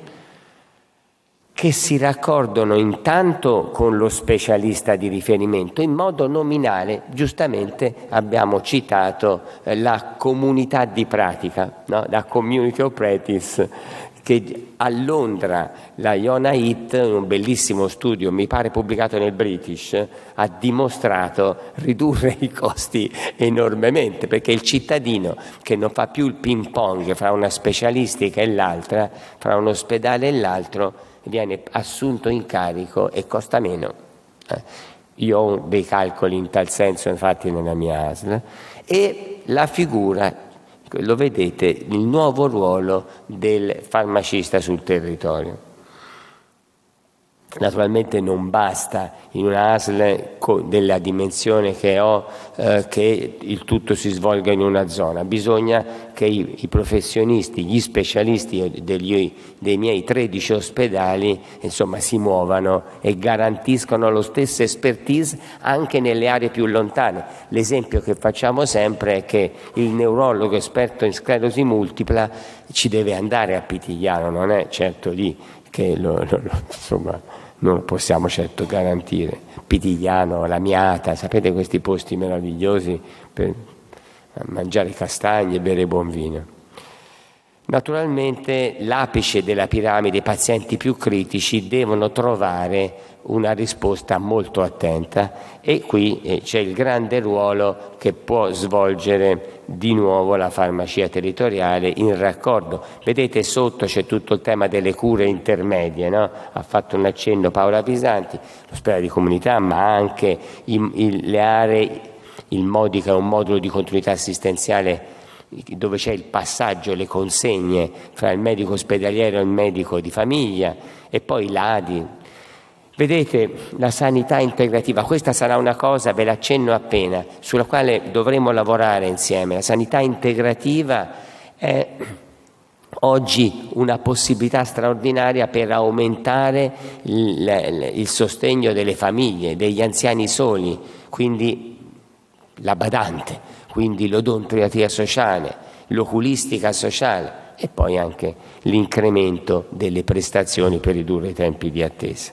che si raccordano intanto con lo specialista di riferimento in modo nominale. Giustamente abbiamo citato la comunità di pratica, la community of practice, che a Londra la Iona Heath, in un bellissimo studio, mi pare pubblicato nel British, ha dimostrato ridurre i costi enormemente, perché il cittadino che non fa più il ping pong fra una specialistica e l'altra, fra un ospedale e l'altro, viene assunto in carico e costa meno. Io ho dei calcoli in tal senso infatti nella mia ASL, e la figura, lo vedete, il nuovo ruolo del farmacista sul territorio. Naturalmente non basta in una ASL della dimensione che ho che il tutto si svolga in una zona, bisogna che i professionisti, gli specialisti dei miei 13 ospedali insomma si muovano e garantiscono lo stesso expertise anche nelle aree più lontane. L'esempio che facciamo sempre è che il neurologo esperto in sclerosi multipla ci deve andare a Pitigliano, non è certo lì che insomma non lo possiamo certo garantire. Pitigliano, Lamiata, sapete questi posti meravigliosi per mangiare castagne e bere buon vino. Naturalmente l'apice della piramide, i pazienti più critici devono trovare una risposta molto attenta e qui c'è il grande ruolo che può svolgere di nuovo la farmacia territoriale in raccordo. Vedete sotto c'è tutto il tema delle cure intermedie, no? Ha fatto un accenno Paola Pisanti, l'ospedale di comunità, ma anche le aree, il Modica è un modulo di continuità assistenziale dove c'è il passaggio, le consegne fra il medico ospedaliero e il medico di famiglia, e poi l'ADI. Vedete, la sanità integrativa, questa sarà una cosa, ve l'accenno appena, sulla quale dovremo lavorare insieme. La sanità integrativa è oggi una possibilità straordinaria per aumentare il sostegno delle famiglie, degli anziani soli, quindi la badante, quindi l'odontoiatria sociale, l'oculistica sociale e poi anche l'incremento delle prestazioni per ridurre i tempi di attesa.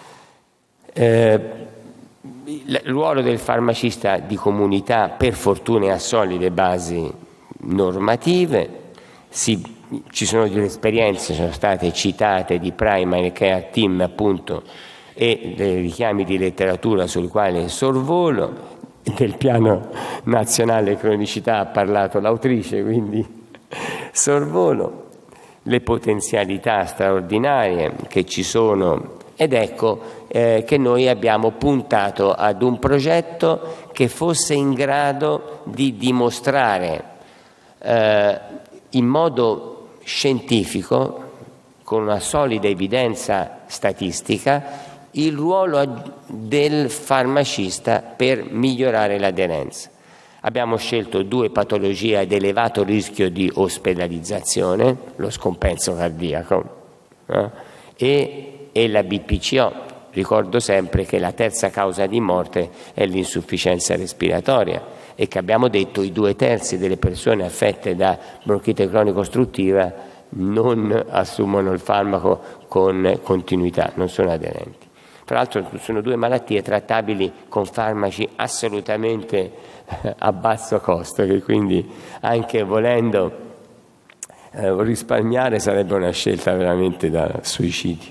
Il ruolo del farmacista di comunità per fortuna ha solide basi normative, ci sono delle esperienze, sono state citate di Primary Care Team appunto e dei richiami di letteratura sul quale sorvolo. Del piano nazionale cronicità ha parlato l'autrice, quindi sorvolo le potenzialità straordinarie che ci sono ed ecco che noi abbiamo puntato ad un progetto che fosse in grado di dimostrare in modo scientifico, con una solida evidenza statistica, il ruolo del farmacista per migliorare l'aderenza. Abbiamo scelto 2 patologie ad elevato rischio di ospedalizzazione, lo scompenso cardiaco e la BPCO. Ricordo sempre che la terza causa di morte è l'insufficienza respiratoria e che abbiamo detto i 2/3 delle persone affette da bronchite cronico ostruttiva non assumono il farmaco con continuità, non sono aderenti. Tra l'altro sono 2 malattie trattabili con farmaci assolutamente a basso costo, che quindi anche volendo risparmiare sarebbe una scelta veramente da suicidio.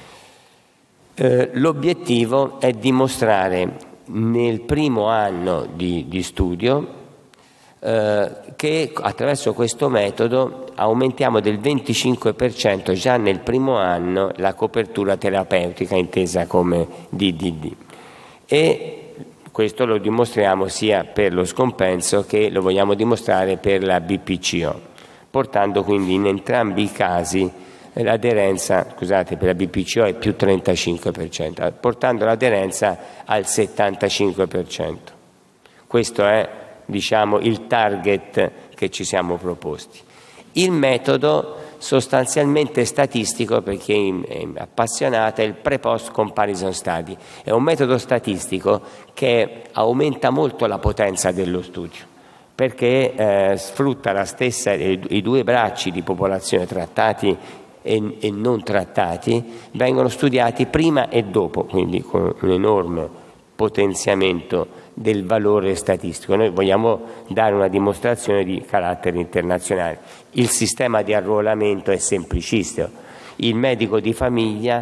L'obiettivo è dimostrare nel primo anno di studio che attraverso questo metodo aumentiamo del 25% già nel primo anno la copertura terapeutica intesa come DDD e questo lo dimostriamo sia per lo scompenso che lo vogliamo dimostrare per la BPCO, portando quindi in entrambi i casi l'aderenza, scusate, per la BPCO è più 35%, portando l'aderenza al 75%. Questo è diciamo il target che ci siamo proposti. Il metodo sostanzialmente statistico, per chi è appassionato, è il pre-post comparison study. È un metodo statistico che aumenta molto la potenza dello studio, perché sfrutta la stessa, i 2 bracci di popolazione trattati e non trattati, vengono studiati prima e dopo, quindi con un enorme potenziamento del valore statistico. Noi vogliamo dare una dimostrazione di carattere internazionale. Il sistema di arruolamento è semplicissimo. Il medico di famiglia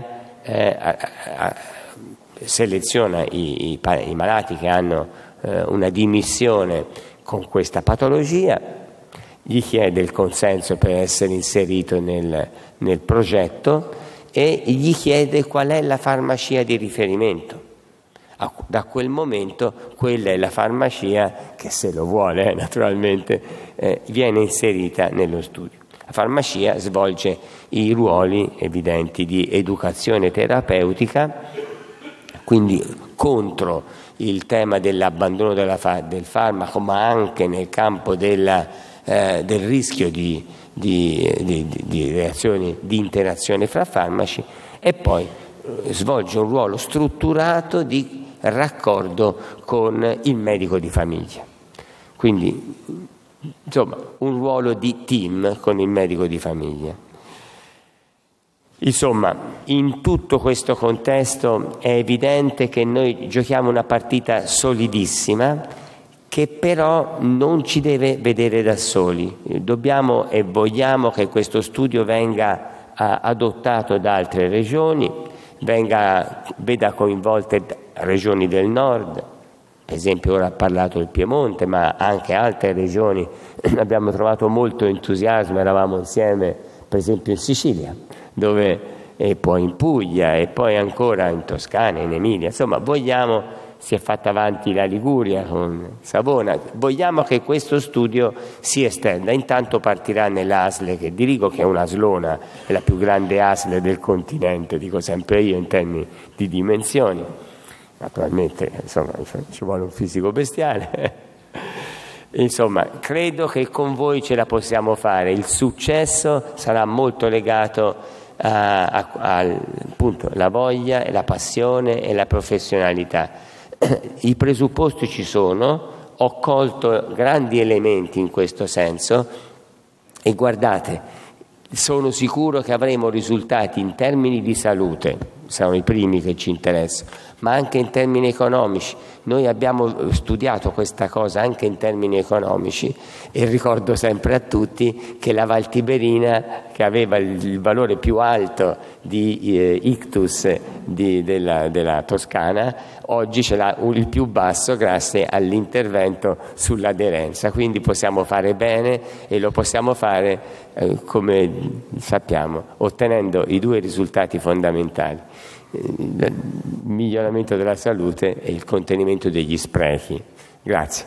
seleziona i malati che hanno una dimissione con questa patologia, gli chiede il consenso per essere inserito nel progetto e gli chiede qual è la farmacia di riferimento. Da quel momento quella è la farmacia che, se lo vuole naturalmente, viene inserita nello studio. La farmacia svolge i ruoli evidenti di educazione terapeutica, quindi contro il tema dell'abbandono del farmaco, ma anche nel campo del rischio di reazioni di interazione fra farmaci, e poi svolge un ruolo strutturato di raccordo con il medico di famiglia. Quindi, insomma, un ruolo di team con il medico di famiglia. Insomma, in tutto questo contesto è evidente che noi giochiamo una partita solidissima, che però non ci deve vedere da soli. Dobbiamo e vogliamo che questo studio venga adottato da altre regioni, veda coinvolte regioni del nord, per esempio ora ha parlato il Piemonte, ma anche altre regioni. Abbiamo trovato molto entusiasmo, eravamo insieme per esempio in Sicilia, e poi in Puglia, e poi ancora in Toscana, in Emilia. Insomma, si è fatta avanti la Liguria con Savona, vogliamo che questo studio si estenda. Intanto partirà nell'ASL che dirigo, che è un'aslona, è la più grande ASL del continente, dico sempre io, in termini di dimensioni. Naturalmente, insomma, ci vuole un fisico bestiale. Insomma, credo che con voi ce la possiamo fare. Il successo sarà molto legato appunto la voglia, la passione e la professionalità. I presupposti ci sono, ho colto grandi elementi in questo senso, e guardate, sono sicuro che avremo risultati in termini di salute, sono i primi che ci interessano, ma anche in termini economici. Noi abbiamo studiato questa cosa anche in termini economici, e ricordo sempre a tutti che la Valtiberina, che aveva il valore più alto di ictus della Toscana, oggi ce l'ha il più basso grazie all'intervento sull'aderenza. Quindi possiamo fare bene, e lo possiamo fare, come sappiamo, ottenendo i due risultati fondamentali: il miglioramento della salute e il contenimento degli sprechi. Grazie.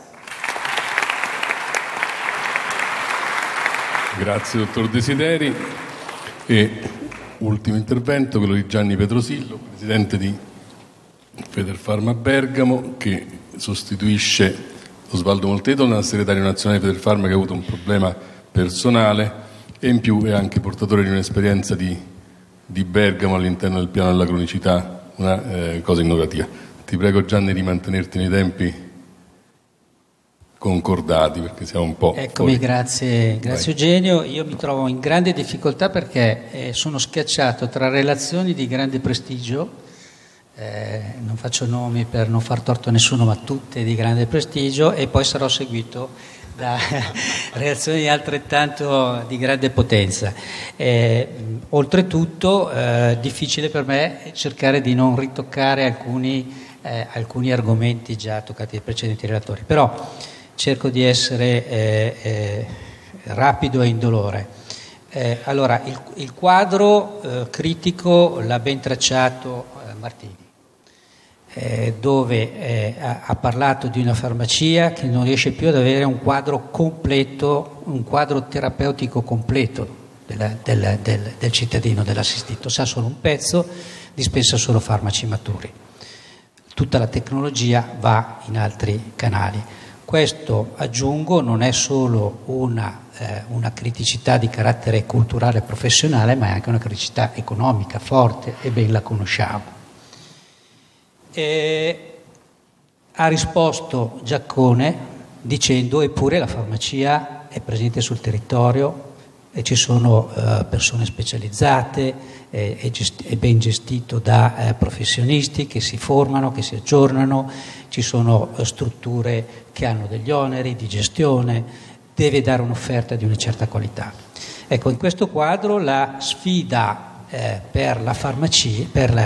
Grazie dottor Desideri. E ultimo intervento, quello di Gianni Petrosillo, presidente di Federfarma Bergamo, che sostituisce Osvaldo Molteton, segretario nazionale di Federfarma, che ha avuto un problema personale, e in più è anche portatore di un'esperienza di Bergamo all'interno del piano della cronicità, una cosa innovativa. Ti prego, Gianni, di mantenerti nei tempi concordati, perché siamo un po'... Eccomi, grazie Eugenio. Io mi trovo in grande difficoltà perché sono schiacciato tra relazioni di grande prestigio, non faccio nomi per non far torto a nessuno, ma tutte di grande prestigio, e poi sarò seguito da reazioni altrettanto di grande potenza. Oltretutto difficile per me cercare di non ritoccare alcuni argomenti già toccati dai precedenti relatori, però cerco di essere rapido e indolore. Allora, il quadro critico l'ha ben tracciato Martini, dove ha parlato di una farmacia che non riesce più ad avere un quadro completo, un quadro terapeutico completo del cittadino, dell'assistito. Sa solo un pezzo, dispensa solo farmaci maturi. Tutta la tecnologia va in altri canali. Questo, aggiungo, non è solo una criticità di carattere culturale e professionale, ma è anche una criticità economica forte, e ben la conosciamo. Ha risposto Giaccone dicendo: eppure la farmacia è presente sul territorio e ci sono persone specializzate, è ben gestito da professionisti che si formano, che si aggiornano, ci sono strutture che hanno degli oneri di gestione, deve dare un'offerta di una certa qualità. Ecco, in questo quadro la sfida per la farmacia,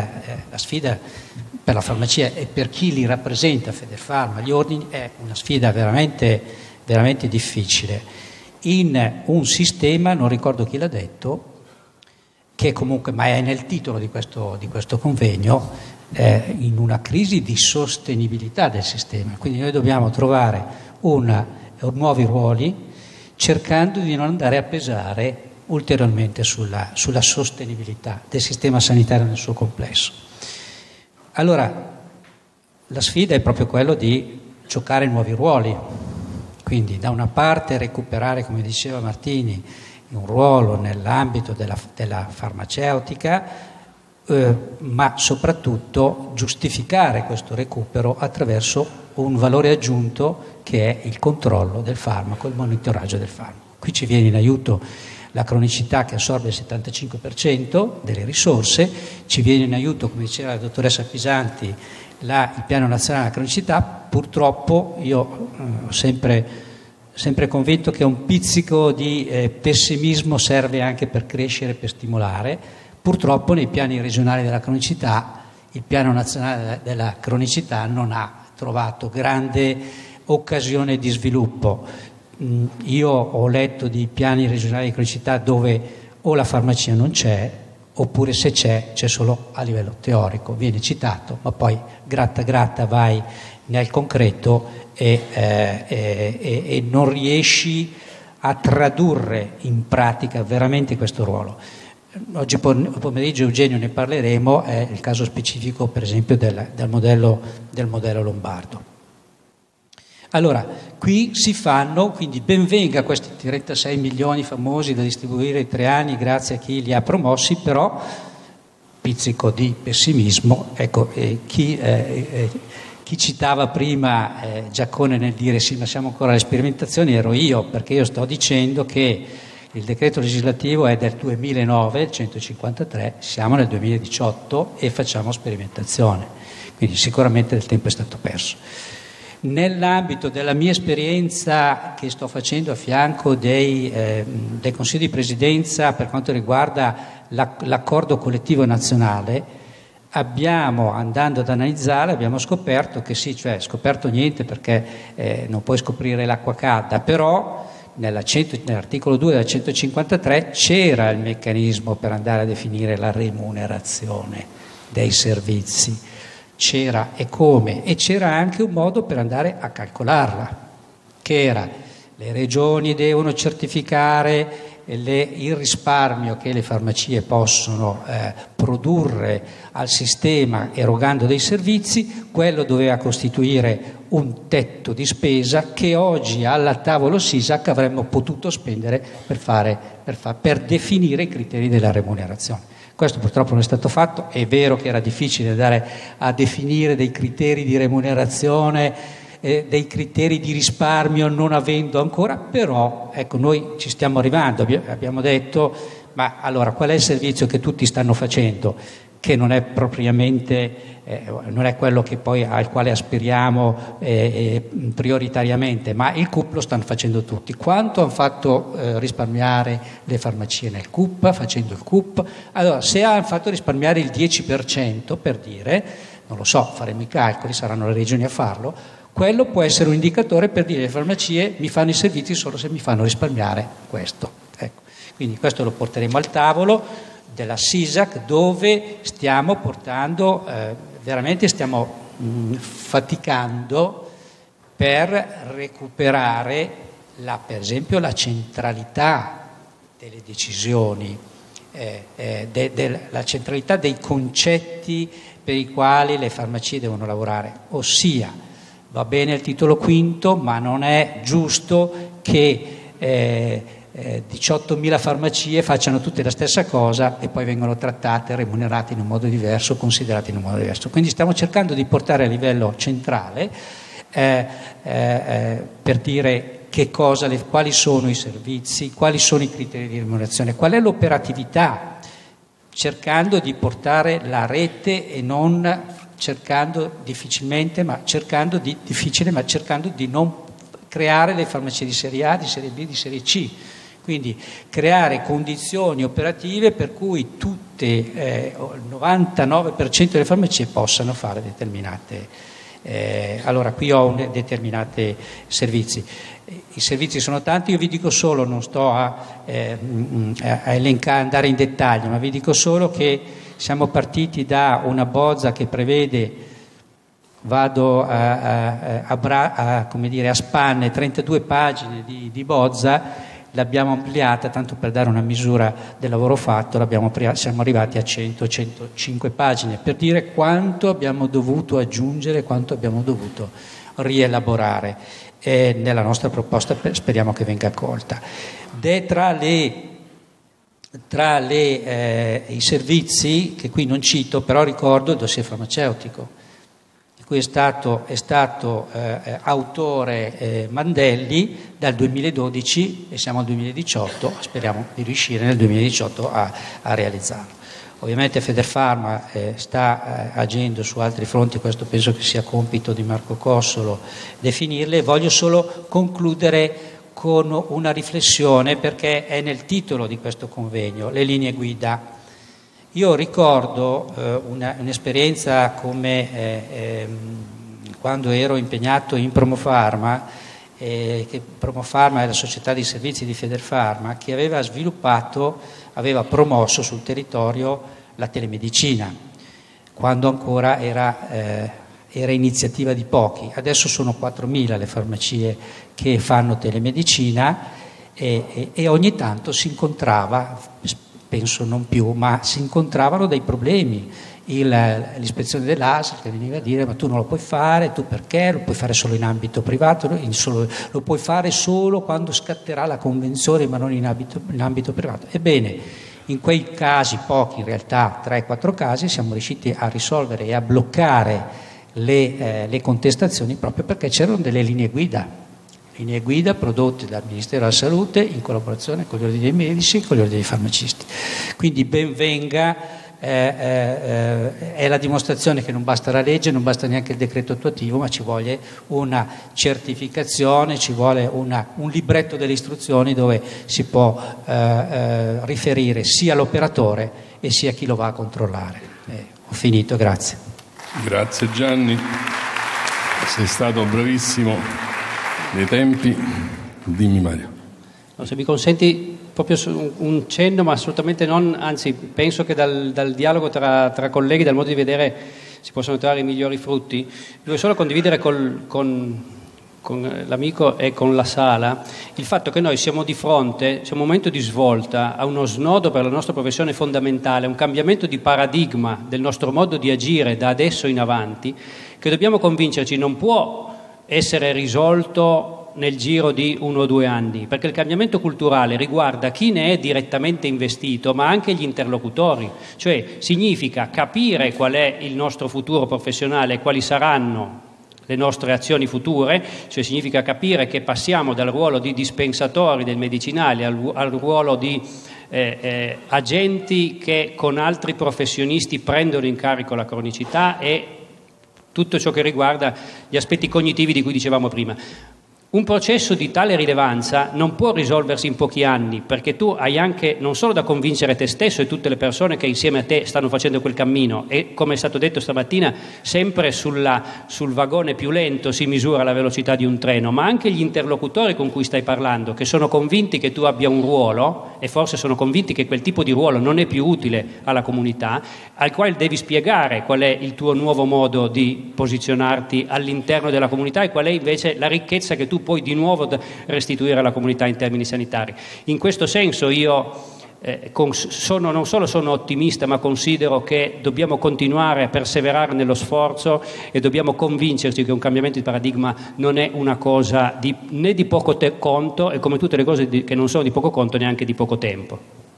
e per chi li rappresenta, Federfarma, gli ordini, è una sfida veramente, veramente difficile in un sistema, non ricordo chi l'ha detto, che comunque, ma è nel titolo di questo convegno, in una crisi di sostenibilità del sistema. Quindi noi dobbiamo trovare nuovi ruoli, cercando di non andare a pesare ulteriormente sulla sostenibilità del sistema sanitario nel suo complesso. Allora, la sfida è proprio quello di giocare nuovi ruoli, quindi da una parte recuperare, come diceva Martini, un ruolo nell'ambito della farmaceutica, ma soprattutto giustificare questo recupero attraverso un valore aggiunto che è il controllo del farmaco, il monitoraggio del farmaco. Qui ci viene in aiuto la cronicità che assorbe il 75% delle risorse, ci viene in aiuto, come diceva la dottoressa Pisanti, il piano nazionale della cronicità. Purtroppo io ho sempre convinto che un pizzico di pessimismo serve anche per crescere, per stimolare. Purtroppo nei piani regionali della cronicità, il piano nazionale della cronicità non ha trovato grande occasione di sviluppo. Io ho letto di piani regionali di cronicità dove o la farmacia non c'è, oppure se c'è solo a livello teorico, viene citato, ma poi gratta vai nel concreto e non riesci a tradurre in pratica veramente questo ruolo. Oggi pomeriggio, Eugenio, ne parleremo, è il caso specifico per esempio del modello lombardo. Allora, qui si fanno, quindi ben venga questi 36 milioni famosi da distribuire in 3 anni grazie a chi li ha promossi, però pizzico di pessimismo, ecco, chi citava prima Giaccone nel dire sì, ma siamo ancora alle sperimentazioni, ero io, perché io sto dicendo che il decreto legislativo è del 2009, il 153, siamo nel 2018 e facciamo sperimentazione, quindi sicuramente il tempo è stato perso. Nell'ambito della mia esperienza che sto facendo a fianco del Consiglio di Presidenza per quanto riguarda l'accordo collettivo nazionale, andando ad analizzare, abbiamo scoperto che sì, cioè scoperto niente perché non puoi scoprire l'acqua calda, però nell'articolo 2 del 153 c'era il meccanismo per andare a definire la remunerazione dei servizi, c'era e come, e c'era anche un modo per andare a calcolarla, che era le regioni devono certificare il risparmio che le farmacie possono produrre al sistema erogando dei servizi. Quello doveva costituire un tetto di spesa che oggi al tavolo SISAC avremmo potuto spendere per definire i criteri della remunerazione. Questo purtroppo non è stato fatto. È vero che era difficile andare a definire dei criteri di remunerazione, dei criteri di risparmio non avendo ancora, però ecco, noi ci stiamo arrivando. Abbiamo detto, ma allora qual è il servizio che tutti stanno facendo, che non è propriamente non è quello che poi al quale aspiriamo prioritariamente, ma il CUP lo stanno facendo tutti. Quanto hanno fatto risparmiare le farmacie nel CUP facendo il CUP? Allora, se hanno fatto risparmiare il 10%, per dire, non lo so, faremo i calcoli, saranno le regioni a farlo, quello può essere un indicatore per dire le farmacie mi fanno i servizi solo se mi fanno risparmiare questo. Ecco. Quindi questo lo porteremo al tavolo della SISAC, dove stiamo portando, veramente stiamo faticando per recuperare per esempio la centralità delle decisioni, la centralità dei concetti per i quali le farmacie devono lavorare, ossia va bene il titolo quinto, ma non è giusto che 18.000 farmacie facciano tutte la stessa cosa e poi vengono trattate, remunerate in un modo diverso, considerate in un modo diverso. Quindi stiamo cercando di portare a livello centrale per dire quali sono i servizi, quali sono i criteri di remunerazione, qual è l'operatività, cercando di portare la rete e non cercando cercando di non creare le farmacie di serie A, di serie B, di serie C. Quindi creare condizioni operative per cui tutte, il 99% delle farmacie possano fare determinate Allora, qui ho determinati servizi. I servizi sono tanti, io vi dico solo, non sto a elencare, andare in dettaglio, ma vi dico solo che siamo partiti da una bozza che prevede, vado come dire, a spanne, 32 pagine di bozza, l'abbiamo ampliata, tanto per dare una misura del lavoro fatto, siamo arrivati a 100-105 pagine, per dire quanto abbiamo dovuto aggiungere, quanto abbiamo dovuto rielaborare. Nella nostra proposta speriamo che venga accolta. Tra i servizi, che qui non cito, però ricordo il dossier farmaceutico, di cui è stato autore Mandelli dal 2012 e siamo al 2018, speriamo di riuscire nel 2018 a realizzarlo. Ovviamente Federfarma sta agendo su altri fronti, questo penso che sia compito di Marco Cossolo definirle. Voglio solo concludere con una riflessione, perché è nel titolo di questo convegno, le linee guida. Io ricordo un'esperienza come quando ero impegnato in Promofarma, che Promofarma è la società di servizi di Federfarma, che aveva promosso sul territorio la telemedicina, quando ancora era iniziativa di pochi. Adesso sono 4.000 le farmacie che fanno telemedicina e ogni tanto si incontrava, penso non più, ma si incontravano dei problemi. L'ispezione dell'ASL che veniva a dire: ma tu non lo puoi fare, tu perché? Lo puoi fare solo in ambito privato, lo puoi fare solo quando scatterà la convenzione, ma non in ambito privato. Ebbene, in quei casi, pochi in realtà, 3-4 casi, siamo riusciti a risolvere e a bloccare le contestazioni proprio perché c'erano delle linee guida prodotte dal Ministero della Salute in collaborazione con gli ordini dei medici e con gli ordini dei farmacisti. Quindi ben venga. È la dimostrazione che non basta la legge, non basta neanche il decreto attuativo, ma ci vuole una certificazione, ci vuole un libretto delle istruzioni dove si può riferire sia l'operatore e sia chi lo va a controllare. Ho finito, grazie. Grazie Gianni, sei stato bravissimo nei tempi. Dimmi Mario. No, se mi consenti proprio un cenno, ma assolutamente non, anzi penso che dal dialogo tra colleghi, dal modo di vedere, si possono trovare i migliori frutti. Voglio solo condividere con l'amico e con la sala il fatto che noi siamo di fronte, c'è un momento di svolta, a uno snodo per la nostra professione fondamentale, un cambiamento di paradigma del nostro modo di agire da adesso in avanti, che dobbiamo convincerci non può essere risolto nel giro di 1 o 2 anni, perché il cambiamento culturale riguarda chi ne è direttamente investito, ma anche gli interlocutori, cioè significa capire qual è il nostro futuro professionale, quali saranno le nostre azioni future, cioè significa capire che passiamo dal ruolo di dispensatori del medicinale al ruolo di agenti che con altri professionisti prendono in carico la cronicità e tutto ciò che riguarda gli aspetti cognitivi di cui dicevamo prima. Un processo di tale rilevanza non può risolversi in pochi anni, perché tu hai anche non solo da convincere te stesso e tutte le persone che insieme a te stanno facendo quel cammino, e come è stato detto stamattina, sempre sul vagone più lento si misura la velocità di un treno, ma anche gli interlocutori con cui stai parlando, che sono convinti che tu abbia un ruolo, e forse sono convinti che quel tipo di ruolo non è più utile alla comunità, al quale devi spiegare qual è il tuo nuovo modo di posizionarti all'interno della comunità e qual è invece la ricchezza che tu puoi di nuovo restituire alla comunità in termini sanitari. In questo senso io non solo sono ottimista, ma considero che dobbiamo continuare a perseverare nello sforzo e dobbiamo convincerci che un cambiamento di paradigma non è una cosa né di poco conto, e come tutte le cose che non sono di poco conto, neanche di poco tempo.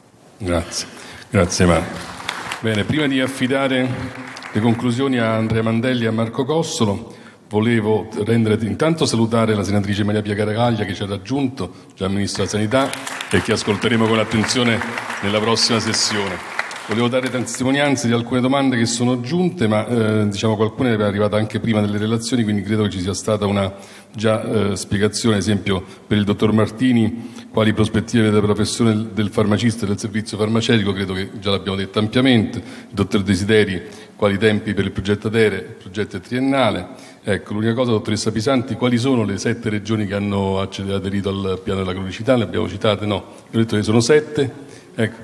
Grazie Marco. Bene, prima di affidare le conclusioni a Andrea Mandelli e a Marco Cossolo, volevo intanto salutare la senatrice Maria Pia Caragaglia, che ci ha raggiunto, già Ministro della Sanità, e che ascolteremo con attenzione nella prossima sessione. Volevo dare testimonianze di alcune domande che sono giunte, ma diciamo qualcuna è arrivata anche prima delle relazioni, quindi credo che ci sia stata una spiegazione, ad esempio per il dottor Martini, quali prospettive della professione del farmacista e del servizio farmaceutico, credo che già l'abbiamo detto ampiamente. Il dottor Desideri, quali tempi per il progetto ATERE, il progetto è triennale. Ecco, l'unica cosa, dottoressa Pisanti, quali sono le 7 regioni che hanno aderito al piano della cronicità? Le abbiamo citate? No, ho detto che sono 7. Ecco.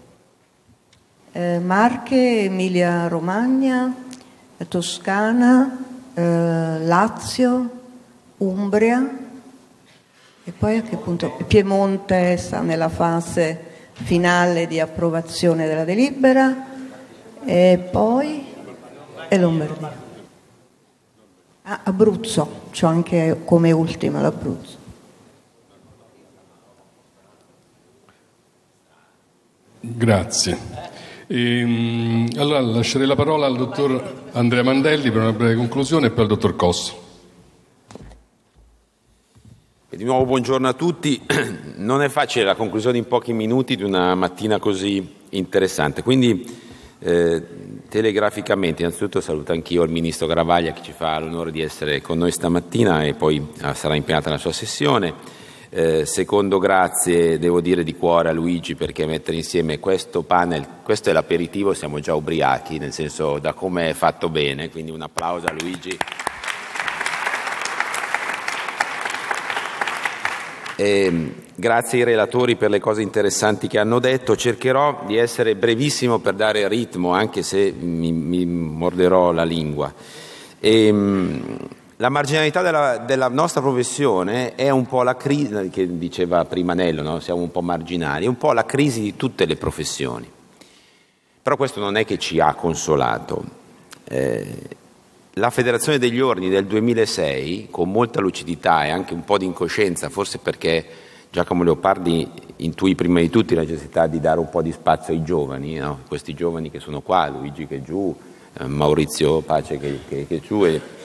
Marche, Emilia Romagna, Toscana, Lazio, Umbria e poi a che punto? Piemonte sta nella fase finale di approvazione della delibera e poi Lombardia. Abruzzo, c'ho anche come ultima l'Abruzzo. Grazie. Allora lascerei la parola al dottor Andrea Mandelli per una breve conclusione e poi al dottor Cosso. E di nuovo buongiorno a tutti. Non è facile la conclusione in pochi minuti di una mattina così interessante, quindi telegraficamente innanzitutto saluto anch'io il Ministro Garavaglia che ci fa l'onore di essere con noi stamattina e poi sarà impegnata nella sua sessione. Secondo grazie devo dire di cuore a Luigi, perché mettere insieme questo panel, questo è l'aperitivo, siamo già ubriachi, nel senso da come è fatto bene, quindi un applauso a Luigi. Grazie ai relatori per le cose interessanti che hanno detto. Cercherò di essere brevissimo per dare ritmo, anche se mi morderò la lingua. La marginalità della nostra professione è un po' la crisi, che diceva prima Nello, no? Siamo un po' marginali, è un po' la crisi di tutte le professioni. Però questo non è che ci ha consolato. La Federazione degli Ordini del 2006, con molta lucidità e anche un po' di incoscienza, forse perché Giacomo Leopardi intuì prima di tutti la necessità di dare un po' di spazio ai giovani, no? Questi giovani che sono qua, Luigi che è giù, Maurizio Pace che è giù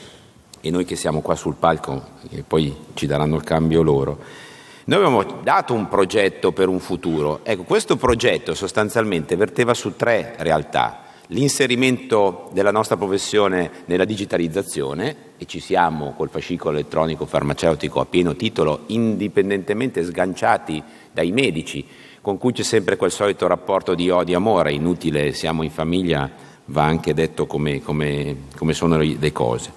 e noi che siamo qua sul palco, e poi ci daranno il cambio loro. Noi abbiamo dato un progetto per un futuro. Ecco, questo progetto sostanzialmente verteva su 3 realtà. L'inserimento della nostra professione nella digitalizzazione, e ci siamo col fascicolo elettronico farmaceutico a pieno titolo, indipendentemente sganciati dai medici, con cui c'è sempre quel solito rapporto di odio-amore, inutile, siamo in famiglia, va anche detto come sono le cose.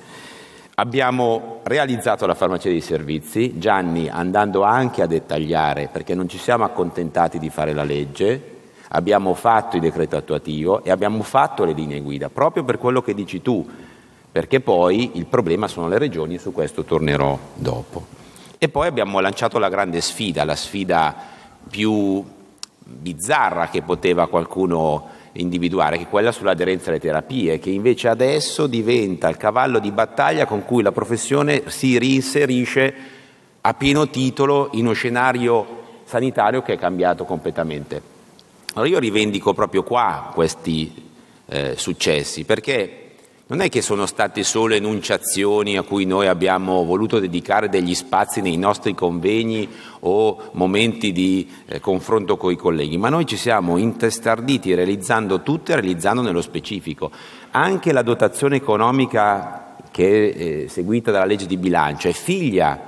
Abbiamo realizzato la farmacia dei servizi, Gianni andando anche a dettagliare, perché non ci siamo accontentati di fare la legge, abbiamo fatto il decreto attuativo e abbiamo fatto le linee guida, proprio per quello che dici tu, perché poi il problema sono le regioni e su questo tornerò dopo. E poi abbiamo lanciato la grande sfida, la sfida più bizzarra che poteva qualcuno individuare, che è quella sull'aderenza alle terapie, che invece adesso diventa il cavallo di battaglia con cui la professione si reinserisce a pieno titolo in uno scenario sanitario che è cambiato completamente. Allora io rivendico proprio qua questi successi, perché non è che sono state solo enunciazioni a cui noi abbiamo voluto dedicare degli spazi nei nostri convegni o momenti di confronto con i colleghi, ma noi ci siamo intestarditi realizzando tutto e realizzando nello specifico. Anche la dotazione economica che è seguita dalla legge di bilancio è figlia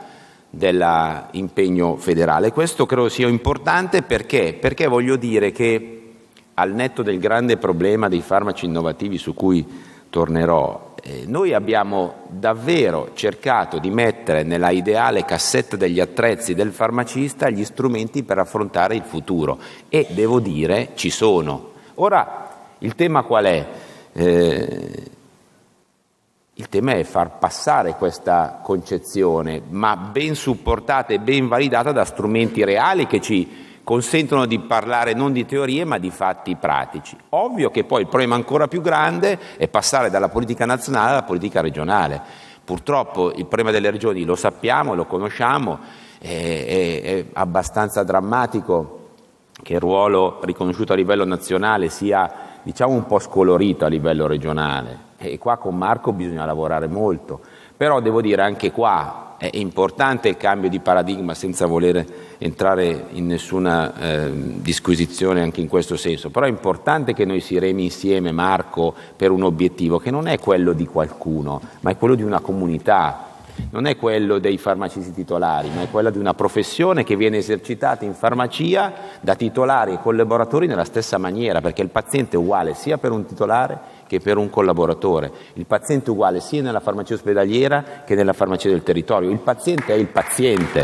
dell'impegno federale. Questo credo sia importante perché voglio dire che al netto del grande problema dei farmaci innovativi su cui tornerò, noi abbiamo davvero cercato di mettere nella ideale cassetta degli attrezzi del farmacista gli strumenti per affrontare il futuro e devo dire ci sono. Ora il tema qual è? Il tema è far passare questa concezione, ma ben supportata e ben validata da strumenti reali che ci consentono di parlare non di teorie ma di fatti pratici. Ovvio che poi il problema ancora più grande è passare dalla politica nazionale alla politica regionale. Purtroppo il problema delle regioni lo sappiamo, lo conosciamo, è abbastanza drammatico che il ruolo riconosciuto a livello nazionale sia, diciamo, un po' scolorito a livello regionale. E qua con Marco bisogna lavorare molto, Però devo dire anche qua è importante il cambio di paradigma, senza voler entrare in nessuna disquisizione anche in questo senso, però è importante che noi si remi insieme, Marco, per un obiettivo che non è quello di qualcuno, ma è quello di una comunità. Non è quello dei farmacisti titolari, ma è quella di una professione che viene esercitata in farmacia da titolari e collaboratori nella stessa maniera, perché il paziente è uguale sia per un titolare che per un collaboratore. Il paziente è uguale sia nella farmacia ospedaliera che nella farmacia del territorio. Il paziente è il paziente.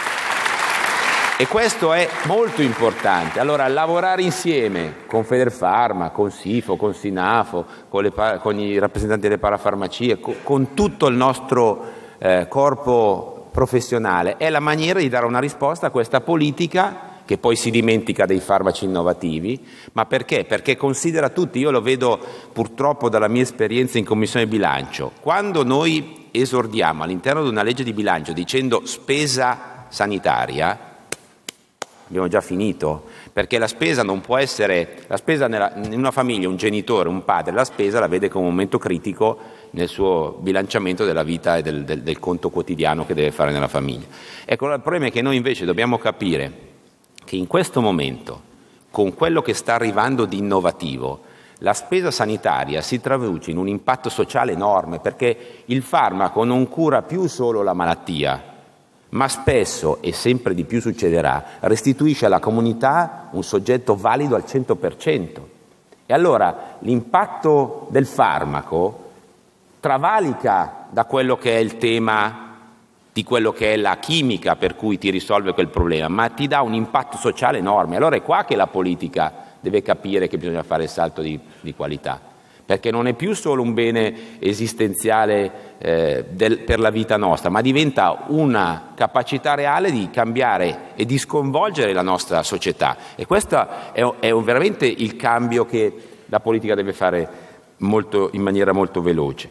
E questo è molto importante. Allora, lavorare insieme con Federfarma, con Sifo, con Sinafo, con i rappresentanti delle parafarmacie, con tutto il nostro corpo professionale, è la maniera di dare una risposta a questa politica che poi si dimentica dei farmaci innovativi. Ma perché? Perché considera tutti, io lo vedo purtroppo dalla mia esperienza in Commissione Bilancio, quando noi esordiamo all'interno di una legge di bilancio dicendo spesa sanitaria, abbiamo già finito, perché la spesa non può essere, la spesa in una famiglia, un genitore, un padre, la spesa la vede come un momento critico nel suo bilanciamento della vita e del conto quotidiano che deve fare nella famiglia. Ecco, il problema è che noi invece dobbiamo capire che in questo momento, con quello che sta arrivando di innovativo, la spesa sanitaria si traduce in un impatto sociale enorme, perché il farmaco non cura più solo la malattia, ma spesso, e sempre di più succederà, restituisce alla comunità un soggetto valido al 100%. E allora l'impatto del farmaco travalica da quello che è il tema di quello che è la chimica per cui ti risolve quel problema, ma ti dà un impatto sociale enorme. Allora è qua che la politica deve capire che bisogna fare il salto di qualità, perché non è più solo un bene esistenziale per la vita nostra, ma diventa una capacità reale di cambiare e di sconvolgere la nostra società. E questo è veramente il cambio che la politica deve fare in maniera molto veloce.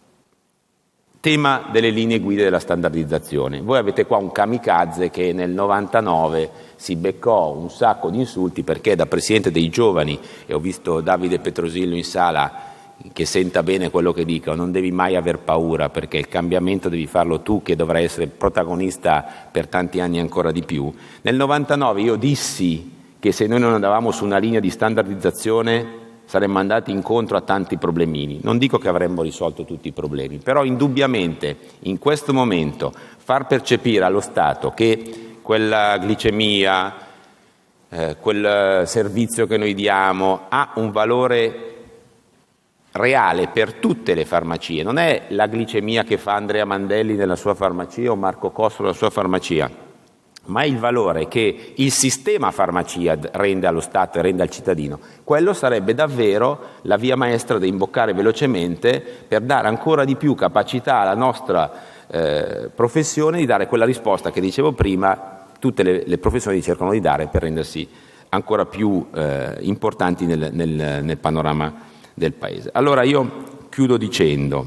Tema delle linee guida della standardizzazione. Voi avete qua un kamikaze che nel 99 si beccò un sacco di insulti perché da presidente dei giovani, e ho visto Davide Petrosillo in sala che senta bene quello che dico, non devi mai aver paura perché il cambiamento devi farlo tu, che dovrai essere protagonista per tanti anni ancora di più. Nel 99 io dissi che se noi non andavamo su una linea di standardizzazione saremmo andati incontro a tanti problemini. Non dico che avremmo risolto tutti i problemi, però indubbiamente in questo momento far percepire allo Stato che quella glicemia, quel servizio che noi diamo ha un valore reale per tutte le farmacie. Non è la glicemia che fa Andrea Mandelli nella sua farmacia o Marco Cosso nella sua farmacia, ma il valore che il sistema farmacia rende allo Stato e rende al cittadino. Quello sarebbe davvero la via maestra da imboccare velocemente per dare ancora di più capacità alla nostra professione di dare quella risposta che dicevo prima, tutte le professioni cercano di dare per rendersi ancora più importanti nel panorama del Paese. Allora io chiudo dicendo: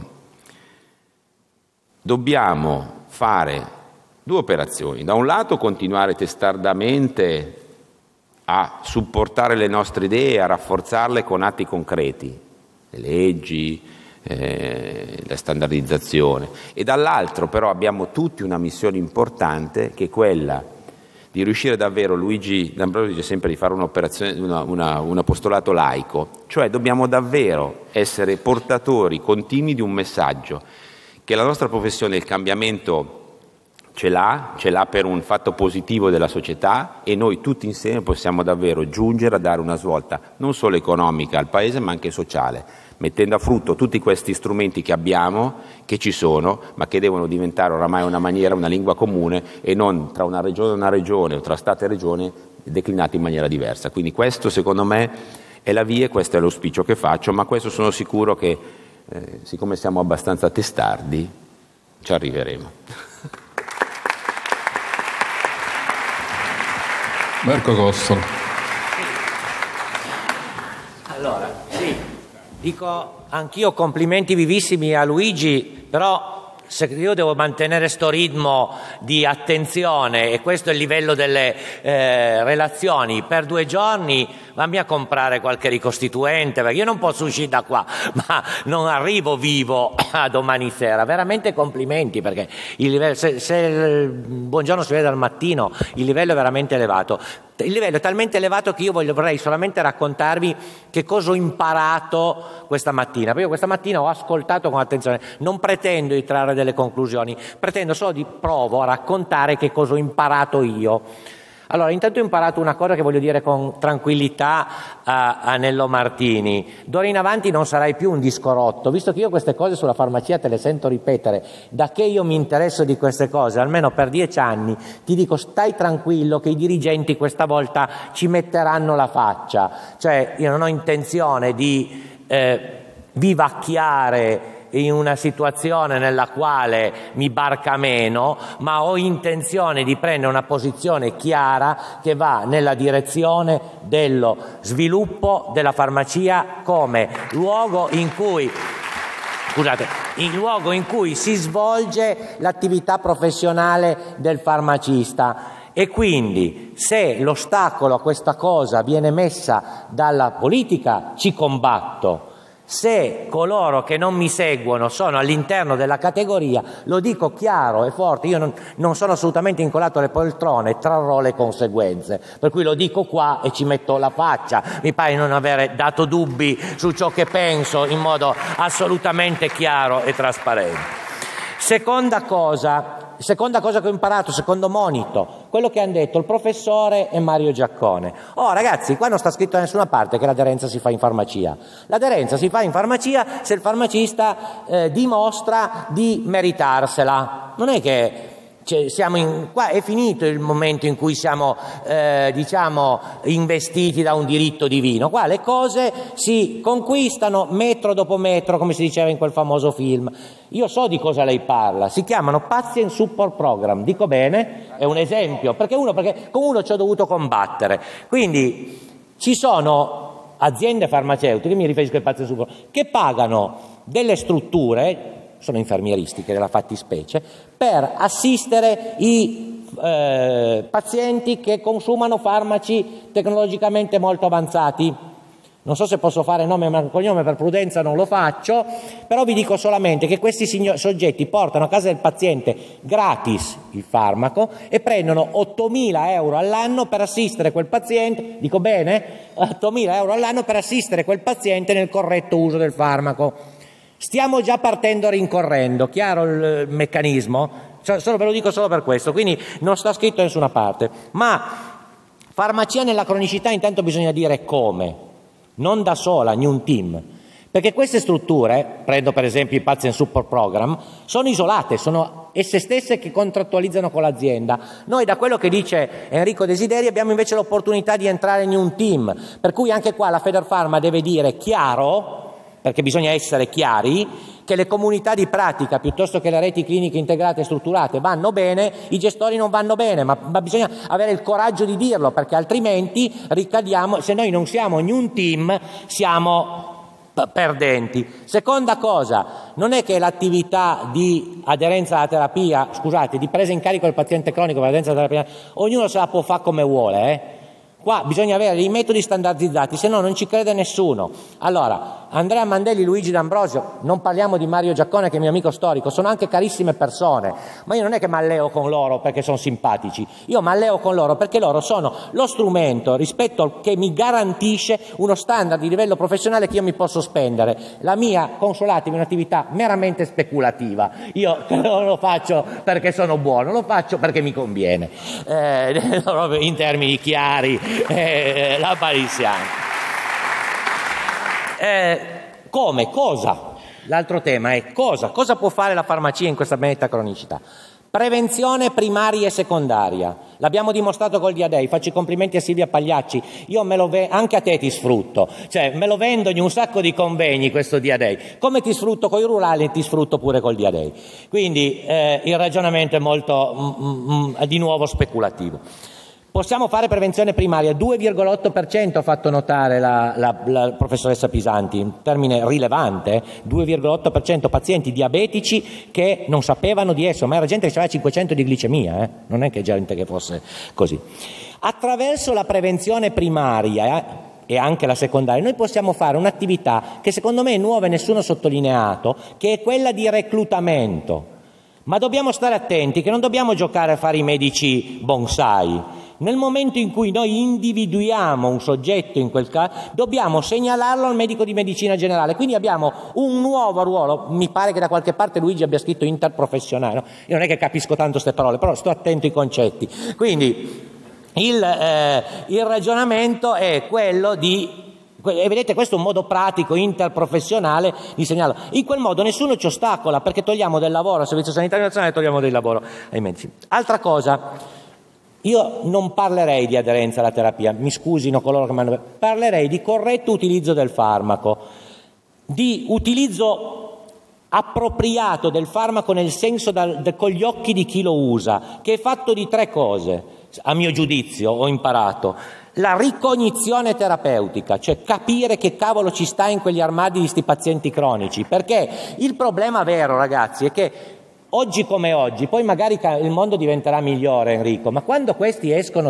dobbiamo fare due operazioni. Da un lato continuare testardamente a supportare le nostre idee, a rafforzarle con atti concreti, le leggi, la standardizzazione, e dall'altro però abbiamo tutti una missione importante che è quella di riuscire davvero, Luigi D'Ambrosio dice sempre di fare un'operazione, un apostolato laico, cioè dobbiamo davvero essere portatori continui di un messaggio che la nostra professione, il cambiamento ce l'ha per un fatto positivo della società, e noi tutti insieme possiamo davvero giungere a dare una svolta non solo economica al Paese ma anche sociale, mettendo a frutto tutti questi strumenti che abbiamo, che ci sono, ma che devono diventare oramai una lingua comune e non tra una regione o tra Stato e regione declinati in maniera diversa. Quindi questo secondo me è la via e questo è l'auspicio che faccio, ma questo sono sicuro che siccome siamo abbastanza testardi ci arriveremo. Marco Cosso. Allora, sì, dico anch'io complimenti vivissimi a Luigi, però se io devo mantenere sto ritmo di attenzione e questo è il livello delle relazioni per 2 giorni, vammi a comprare qualche ricostituente, perché io non posso uscire da qua, ma non arrivo vivo a domani sera. Veramente complimenti, perché il livello, se il buongiorno si vede dal mattino, il livello è veramente elevato. Il livello è talmente elevato che io vorrei solamente raccontarvi che cosa ho imparato questa mattina. Perché io questa mattina ho ascoltato con attenzione, non pretendo di trarre delle conclusioni, pretendo solo provo a raccontare che cosa ho imparato io. Allora, intanto ho imparato una cosa che voglio dire con tranquillità a Nello Martini. D'ora in avanti non sarai più un disco rotto, visto che io queste cose sulla farmacia te le sento ripetere, da che io mi interesso di queste cose, almeno per 10 anni, ti dico stai tranquillo che i dirigenti questa volta ci metteranno la faccia. Cioè, io non ho intenzione di vivacchiare in una situazione nella quale mi barca meno, ma ho intenzione di prendere una posizione chiara che va nella direzione dello sviluppo della farmacia come luogo in cui si svolge l'attività professionale del farmacista. E quindi se l'ostacolo a questa cosa viene messa dalla politica, ci combatto. Se coloro che non mi seguono sono all'interno della categoria, lo dico chiaro e forte, io non sono assolutamente incollato alle poltrone, trarrò le conseguenze, per cui lo dico qua e ci metto la faccia. Mi pare non avere dato dubbi su ciò che penso in modo assolutamente chiaro e trasparente. Seconda cosa che ho imparato, secondo monito, quello che hanno detto il professore e Mario Giaccone. Oh ragazzi, qua non sta scritto da nessuna parte che l'aderenza si fa in farmacia. L'aderenza si fa in farmacia se il farmacista dimostra di meritarsela. Non è che qua è finito il momento in cui siamo investiti da un diritto divino. Qua le cose si conquistano metro dopo metro, come si diceva in quel famoso film. Io so di cosa lei parla, si chiamano Patient Support Program, dico bene? È un esempio, perché con uno ci ho dovuto combattere. Quindi ci sono aziende farmaceutiche, mi riferisco ai Patient Support, che pagano delle strutture, sono infermieristiche della fattispecie, per assistere i pazienti che consumano farmaci tecnologicamente molto avanzati. Non so se posso fare nome e cognome, per prudenza non lo faccio, però vi dico solamente che questi soggetti portano a casa del paziente gratis il farmaco e prendono 8.000 euro all'anno per assistere quel paziente, dico bene? 8.000 euro all'anno per assistere quel paziente nel corretto uso del farmaco. Stiamo già partendo rincorrendo, chiaro il meccanismo? Ve lo dico solo per questo, quindi non sta scritto da nessuna parte. Ma farmacia nella cronicità intanto bisogna dire come, non da sola, in un team. Perché queste strutture, prendo per esempio i Patient Support Program, sono isolate, sono esse stesse che contrattualizzano con l'azienda. Noi, da quello che dice Enrico Desideri, abbiamo invece l'opportunità di entrare in un team, per cui anche qua la Federfarma deve dire chiaro, perché bisogna essere chiari, che le comunità di pratica piuttosto che le reti cliniche integrate e strutturate vanno bene, i gestori non vanno bene, ma bisogna avere il coraggio di dirlo, perché altrimenti ricadiamo, se noi non siamo in un team siamo perdenti. Seconda cosa, non è che l'attività di aderenza alla terapia, di presa in carico del paziente cronico per aderenza alla terapia, ognuno se la può fare come vuole, Qua bisogna avere dei metodi standardizzati, se no non ci crede nessuno. Allora, Andrea Mandelli, Luigi D'Ambrosio, non parliamo di Mario Giaccone che è mio amico storico, sono anche carissime persone, ma io non è che m'alleo con loro perché sono simpatici, io m'alleo con loro perché loro sono lo strumento che mi garantisce uno standard di livello professionale che io mi posso spendere. La mia, consolatevi, è un'attività meramente speculativa, io non lo faccio perché sono buono, lo faccio perché mi conviene, in termini chiari. La palissiana. Come? Cosa? L'altro tema è cosa può fare la farmacia in questa benedetta cronicità? Prevenzione primaria e secondaria. L'abbiamo dimostrato col Dia Day, faccio i complimenti a Silvia Pagliacci, io anche a te ti sfrutto, me lo vendo in un sacco di convegni questo Dia Day, come ti sfrutto con i rurali ti sfrutto pure col Dia Day. Quindi il ragionamento è molto di nuovo speculativo. Possiamo fare prevenzione primaria, 2,8% ha fatto notare la professoressa Pisanti, un termine rilevante, 2,8% pazienti diabetici che non sapevano di esso, ma era gente che aveva 500 di glicemia, non è che gente che fosse così. Attraverso la prevenzione primaria e anche la secondaria noi possiamo fare un'attività che secondo me è nuova e nessuno ha sottolineato, che è quella di reclutamento. Ma dobbiamo stare attenti che non dobbiamo giocare a fare i medici bonsai. Nel momento in cui noi individuiamo un soggetto in quel caso, dobbiamo segnalarlo al medico di medicina generale. Quindi abbiamo un nuovo ruolo. Mi pare che da qualche parte Luigi abbia scritto interprofessionale. No? Io non è che capisco tanto queste parole, però sto attento ai concetti. Quindi il ragionamento è quello di... E vedete, questo è un modo pratico, interprofessionale di segnalarlo. In quel modo nessuno ci ostacola, perché togliamo del lavoro al Servizio Sanitario Nazionale e togliamo del lavoro ai medici. Altra cosa, io non parlerei di aderenza alla terapia, mi scusino coloro che mi hanno... Parlerei di corretto utilizzo del farmaco, di utilizzo appropriato del farmaco nel senso con gli occhi di chi lo usa, che è fatto di 3 cose, a mio giudizio, ho imparato. La ricognizione terapeutica, cioè capire che cavolo ci sta in quegli armadi di sti pazienti cronici, perché il problema vero, ragazzi, è che oggi come oggi, poi magari il mondo diventerà migliore, Enrico, ma quando questi escono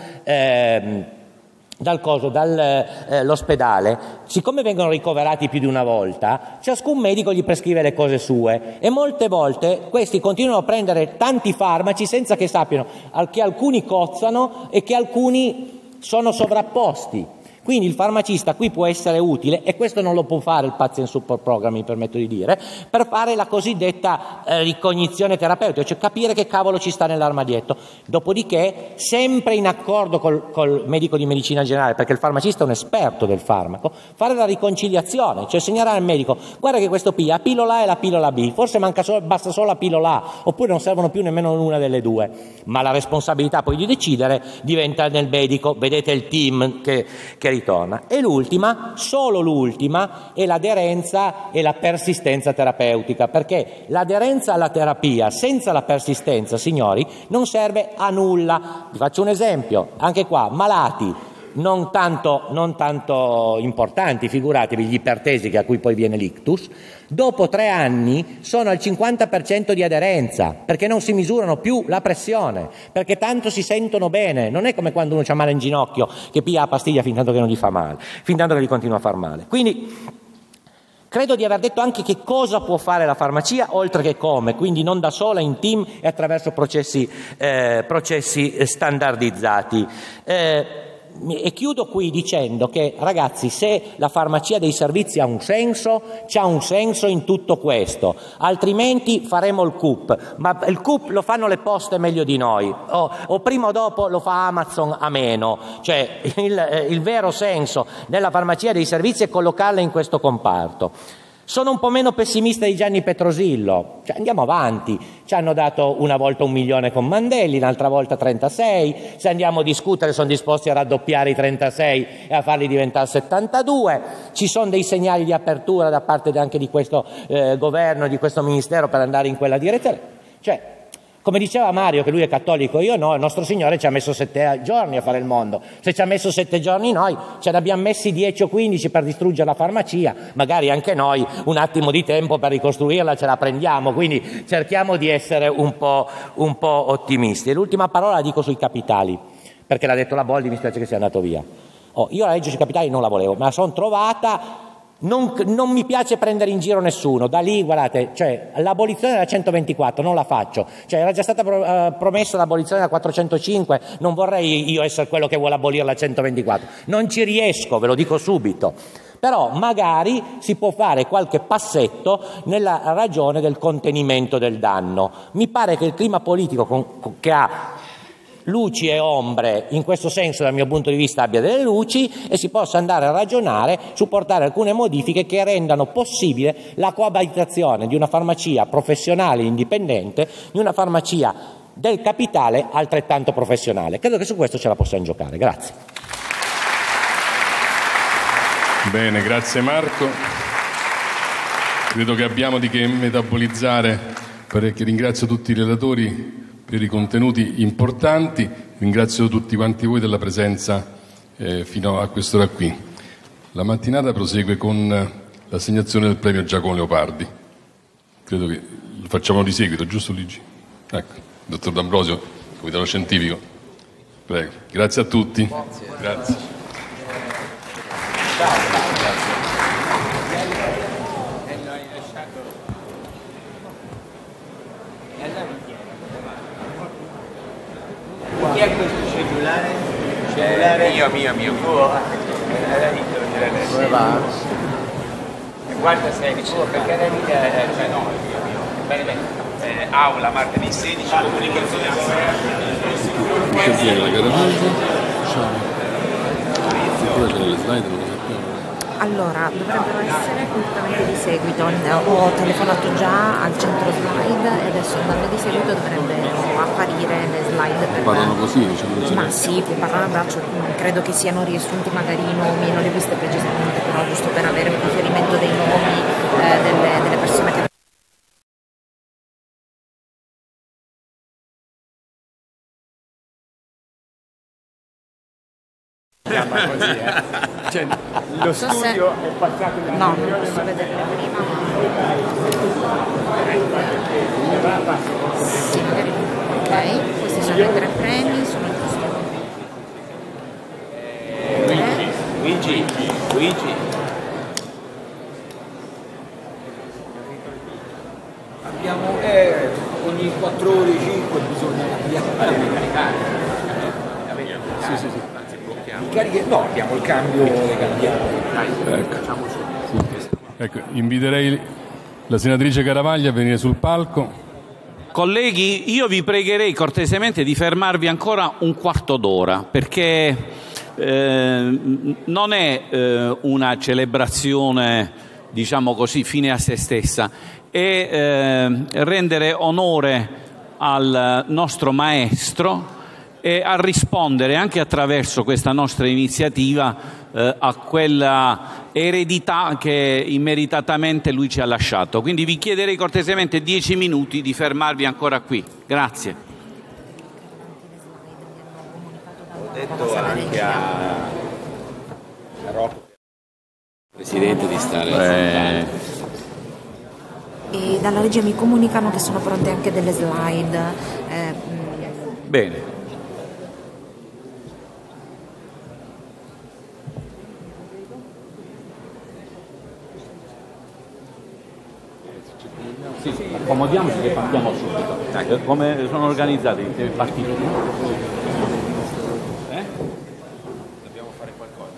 dall'ospedale, siccome vengono ricoverati più di una volta, ciascun medico gli prescrive le cose sue e molte volte questi continuano a prendere tanti farmaci senza che sappiano che alcuni cozzano e che alcuni sono sovrapposti. Quindi il farmacista qui può essere utile, e questo non lo può fare il Patient Support Program, mi permetto di dire, per fare la cosiddetta ricognizione terapeutica, cioè capire che cavolo ci sta nell'armadietto. Dopodiché, sempre in accordo col medico di medicina generale, perché il farmacista è un esperto del farmaco, fare la riconciliazione, cioè segnalare al medico: guarda che questo la pillola A e la pillola B, forse basta solo la pillola A, oppure non servono più nemmeno una delle due, ma la responsabilità poi di decidere diventa nel medico. Vedete il team che ritorna. E l'ultima, solo l'ultima, è l'aderenza e la persistenza terapeutica, perché l'aderenza alla terapia senza la persistenza, signori, non serve a nulla. Vi faccio un esempio, anche qua, malati non tanto importanti, figuratevi gli ipertesichi a cui poi viene l'ictus, dopo 3 anni sono al 50% di aderenza, perché non si misurano più la pressione, perché tanto si sentono bene. Non è come quando uno ha male in ginocchio che piglia la pastiglia fin tanto che non gli fa male, fin tanto che gli continua a far male. Quindi credo di aver detto anche che cosa può fare la farmacia, oltre che come, quindi non da sola, in team e attraverso processi standardizzati. E chiudo qui dicendo che, ragazzi, se la farmacia dei servizi ha un senso, c'ha un senso in tutto questo, altrimenti faremo il CUP, ma il CUP lo fanno le poste meglio di noi, o prima o dopo lo fa Amazon a meno. Cioè il vero senso della farmacia dei servizi è collocarla in questo comparto. Sono un po' meno pessimista di Gianni Petrosillo, cioè, andiamo avanti, ci hanno dato una volta 1 milione con Mandelli, un'altra volta 36, se andiamo a discutere sono disposti a raddoppiare i 36 e a farli diventare 72, ci sono dei segnali di apertura da parte anche di questo governo, di questo ministero, per andare in quella direzione. Cioè, come diceva Mario, che lui è cattolico, io no, il nostro Signore ci ha messo 7 giorni a fare il mondo. Se ci ha messo 7 giorni noi, ce ne abbiamo messi 10 o 15 per distruggere la farmacia, magari anche noi un attimo di tempo per ricostruirla ce la prendiamo, quindi cerchiamo di essere un po' ottimisti. E l'ultima parola la dico sui capitali, perché l'ha detto la Boldi, mi spiace che sia andato via. Io la legge sui capitali non la volevo, me la sono trovata. Non mi piace prendere in giro nessuno, da lì, guardate, cioè l'abolizione della 124 non la faccio, cioè era già stata promessa l'abolizione della 405, non vorrei io essere quello che vuole abolire la 124, non ci riesco, ve lo dico subito, però magari si può fare qualche passetto nella ragione del contenimento del danno. Mi pare che il clima politico che ha luci e ombre, in questo senso dal mio punto di vista abbia delle luci, e si possa andare a ragionare su portare alcune modifiche che rendano possibile la coabitazione di una farmacia professionale indipendente di una farmacia del capitale altrettanto professionale. Credo che su questo ce la possiamo giocare. Grazie. Bene, grazie Marco. Credo che abbiamo di che metabolizzare, perché ringrazio tutti i relatori per i contenuti importanti. ringrazio tutti quanti voi della presenza fino a quest'ora qui. La mattinata prosegue con l'assegnazione del premio Giacomo Leopardi. Credo che lo facciamo di seguito, giusto Luigi? Ecco, dottor D'Ambrosio, Comitato Scientifico. Prego. Grazie a tutti. Grazie. Chi è questo cellulare? Mio. Come va? Guarda se è vicino, perché era lì, cioè no, mio. Bene. Aula, martedì 16, comunicazione la Caramaglia. Poi c'è le slide, non lo sappiamo. Allora, dovrebbero essere completamente di seguito. Ho telefonato già al centro slide e adesso andando di seguito dovrebbero apparire le slide. Parlano così, diciamo. Ma sì, può parlare a braccio, credo che siano riassunti magari i nomi, non li ho visti precisamente, però giusto per avere un riferimento dei nomi delle persone che... Così, cioè, lo studio è passato da... No, non posso vedere prima. Sì, magari. Ok, questi sono i 3 premi, sono giusti. Luigi. Abbiamo ogni 4 ore 5 bisogna caricare. Sì. No, abbiamo il cambio, le cambiamo. Ecco, inviterei la senatrice Garavaglia a venire sul palco. Colleghi, io vi pregherei cortesemente di fermarvi ancora un quarto d'ora, perché non è una celebrazione, diciamo così, fine a se stessa, è rendere onore al nostro maestro e a rispondere anche attraverso questa nostra iniziativa a quella eredità che immeritatamente lui ci ha lasciato. Quindi vi chiederei cortesemente 10 minuti di fermarvi ancora qui. Grazie. Ho detto anche a Rocco, Presidente, di stare... E dalla regia mi comunicano che sono pronte anche delle slide. Bene. Sì, accomodiamoci che partiamo subito. Come sono organizzati i partiti? Dobbiamo fare qualcosa.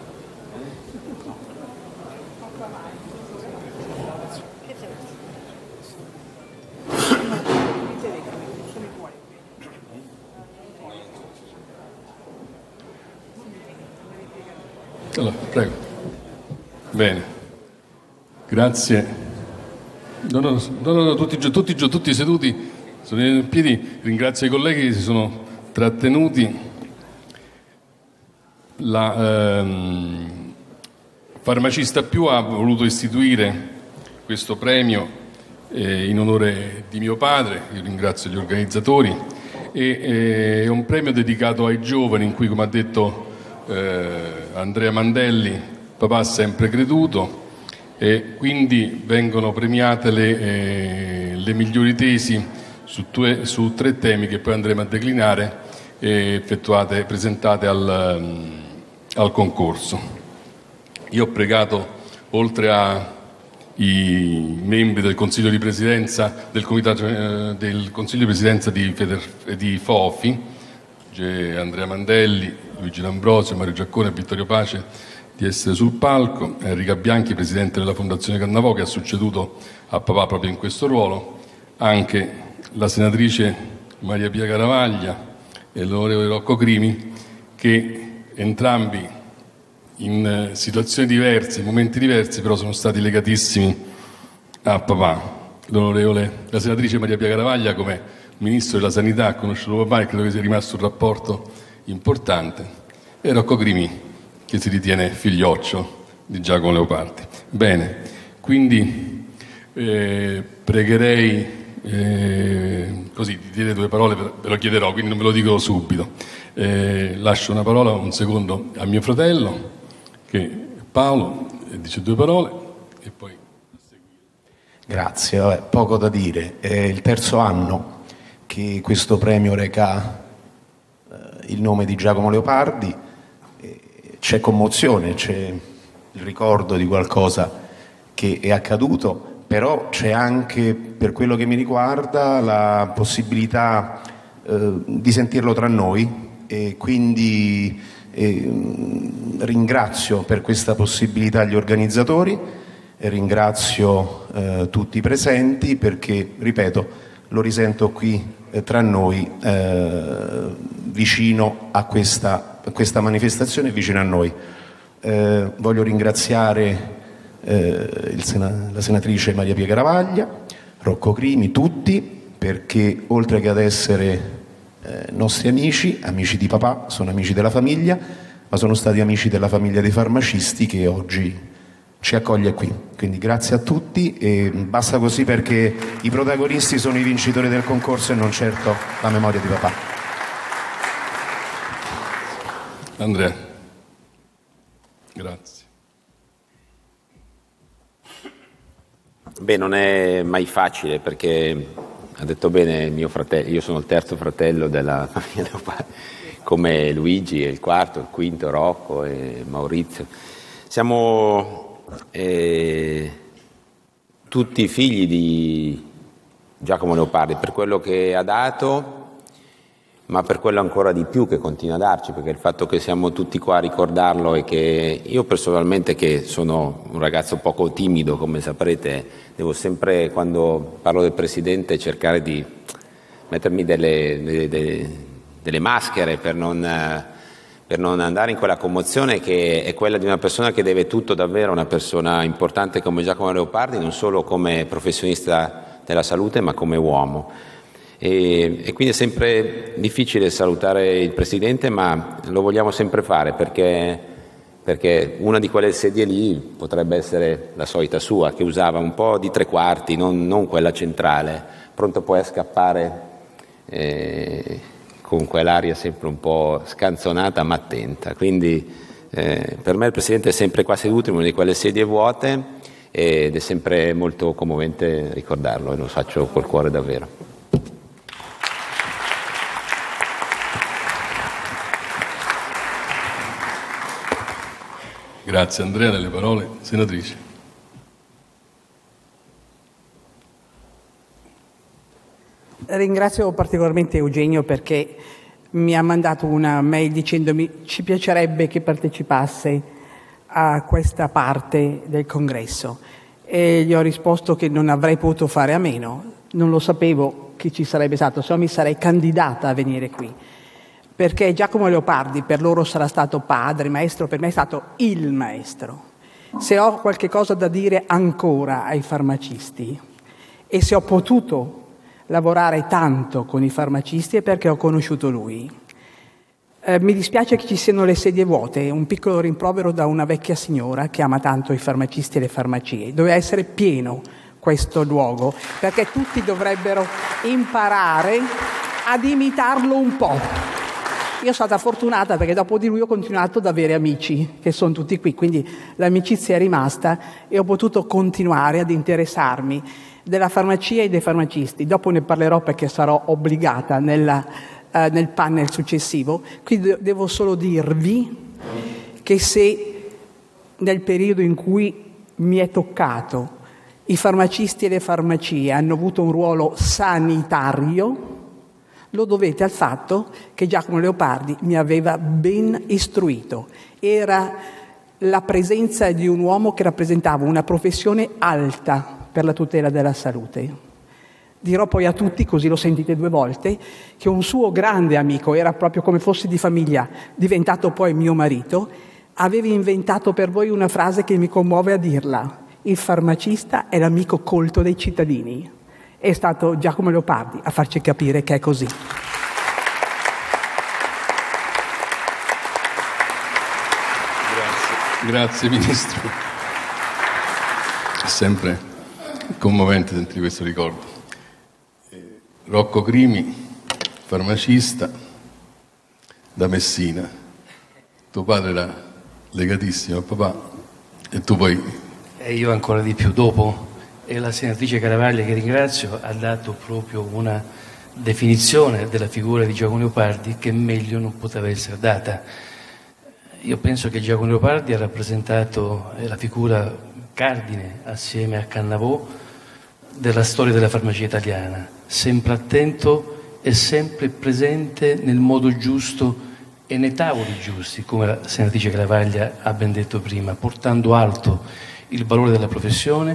Allora, prego. Bene. Grazie. No, tutti seduti, sono in piedi. Ringrazio i colleghi che si sono trattenuti. La Farmacista Più ha voluto istituire questo premio in onore di mio padre. Io ringrazio gli organizzatori. È un premio dedicato ai giovani in cui, come ha detto Andrea Mandelli, papà ha sempre creduto. E quindi vengono premiate le migliori tesi su 3 temi che poi andremo a declinare e presentate al concorso. Io ho pregato, oltre ai membri del Consiglio di Presidenza del Consiglio di Presidenza di FOFI, Andrea Mandelli, Luigi D'Ambrosio, Mario Giaccone e Vittorio Pace, di essere sul palco, Enrica Bianchi, presidente della Fondazione Cannavò, che ha succeduto a papà proprio in questo ruolo, anche la senatrice Maria Pia Garavaglia e l'onorevole Rocco Crimi, che entrambi in situazioni diverse, in momenti diversi, però sono stati legatissimi a papà. La senatrice Maria Pia Garavaglia, come Ministro della Sanità, ha conosciuto papà e credo che sia rimasto un rapporto importante, e Rocco Crimi, che si ritiene figlioccio di Giacomo Leopardi. Bene, quindi pregherei così di dire due parole, ve lo chiederò, quindi non ve lo dico subito. Lascio una parola, un secondo, a mio fratello, che è Paolo, dice due parole e poi... Grazie, poco da dire. È il terzo anno che questo premio reca il nome di Giacomo Leopardi. C'è commozione, c'è il ricordo di qualcosa che è accaduto, però c'è anche, per quello che mi riguarda, la possibilità di sentirlo tra noi, e quindi ringrazio per questa possibilità gli organizzatori e ringrazio tutti i presenti, perché, ripeto, lo risento qui tra noi, vicino a questa manifestazione, vicino a noi. Voglio ringraziare la senatrice Maria Pia Garavaglia, Rocco Crimi, tutti, perché oltre che ad essere nostri amici di papà, sono amici della famiglia, ma sono stati amici della famiglia dei farmacisti che oggi ci accoglie qui. Quindi grazie a tutti, e basta così, perché i protagonisti sono i vincitori del concorso e non certo la memoria di papà. Andrea, grazie. Beh, non è mai facile, perché ha detto bene mio fratello, io sono il terzo fratello della famiglia Leopardi, come Luigi è il quarto, il quinto Rocco e Maurizio. Siamo tutti figli di Giacomo Leopardi, per quello che ha dato, ma per quello ancora di più che continua a darci, perché il fatto che siamo tutti qua a ricordarlo, e che io personalmente, che sono un ragazzo poco timido, come saprete, devo sempre, quando parlo del Presidente, cercare di mettermi delle maschere per non andare in quella commozione che è quella di una persona che deve tutto davvero a una persona importante come Giacomo Leopardi, non solo come professionista della salute, ma come uomo. E quindi è sempre difficile salutare il Presidente, ma lo vogliamo sempre fare, perché una di quelle sedie lì potrebbe essere la solita sua, che usava un po' di tre quarti, non quella centrale, pronto poi a scappare, con quell'aria sempre un po' scanzonata ma attenta. Quindi per me il Presidente è sempre qua seduto in una di quelle sedie vuote, ed è sempre molto commovente ricordarlo, e lo faccio col cuore davvero. Grazie Andrea, delle parole. Senatrice. Ringrazio particolarmente Eugenio, perché mi ha mandato una mail dicendomi ci piacerebbe che partecipasse a questa parte del congresso, e gli ho risposto che non avrei potuto fare a meno, non lo sapevo che ci sarebbe stato, se no mi sarei candidata a venire qui. Perché Giacomo Leopardi per loro sarà stato padre, maestro, per me è stato il maestro. Se ho qualche cosa da dire ancora ai farmacisti, e se ho potuto lavorare tanto con i farmacisti, è perché ho conosciuto lui. Mi dispiace che ci siano le sedie vuote, un piccolo rimprovero da una vecchia signora che ama tanto i farmacisti e le farmacie. Doveva essere pieno questo luogo, perché tutti dovrebbero imparare ad imitarlo un po'. Io sono stata fortunata, perché dopo di lui ho continuato ad avere amici che sono tutti qui, quindi l'amicizia è rimasta e ho potuto continuare ad interessarmi della farmacia e dei farmacisti. Dopo ne parlerò, perché sarò obbligata nel panel successivo. Qui devo solo dirvi che se nel periodo in cui mi è toccato i farmacisti e le farmacie hanno avuto un ruolo sanitario, lo dovete al fatto che Giacomo Leopardi mi aveva ben istruito. Era la presenza di un uomo che rappresentava una professione alta per la tutela della salute. Dirò poi a tutti, così lo sentite due volte, che un suo grande amico, era proprio come fosse di famiglia, diventato poi mio marito, aveva inventato per voi una frase che mi commuove a dirla: il farmacista è l'amico colto dei cittadini. È stato Giacomo Leopardi a farci capire che è così. Grazie Ministro. È sempre commovente sentire questo ricordo. Rocco Crimi, farmacista da Messina. Tuo padre era legatissimo al papà e tu poi... E io ancora di più. Dopo, e la senatrice Garavaglia, che ringrazio, ha dato proprio una definizione della figura di Giacomo Leopardi che meglio non poteva essere data. Io penso che Giacomo Leopardi ha rappresentato la figura cardine assieme a Cannavò della storia della farmacia italiana, sempre attento e sempre presente nel modo giusto e nei tavoli giusti, come la senatrice Garavaglia ha ben detto prima, portando alto il valore della professione,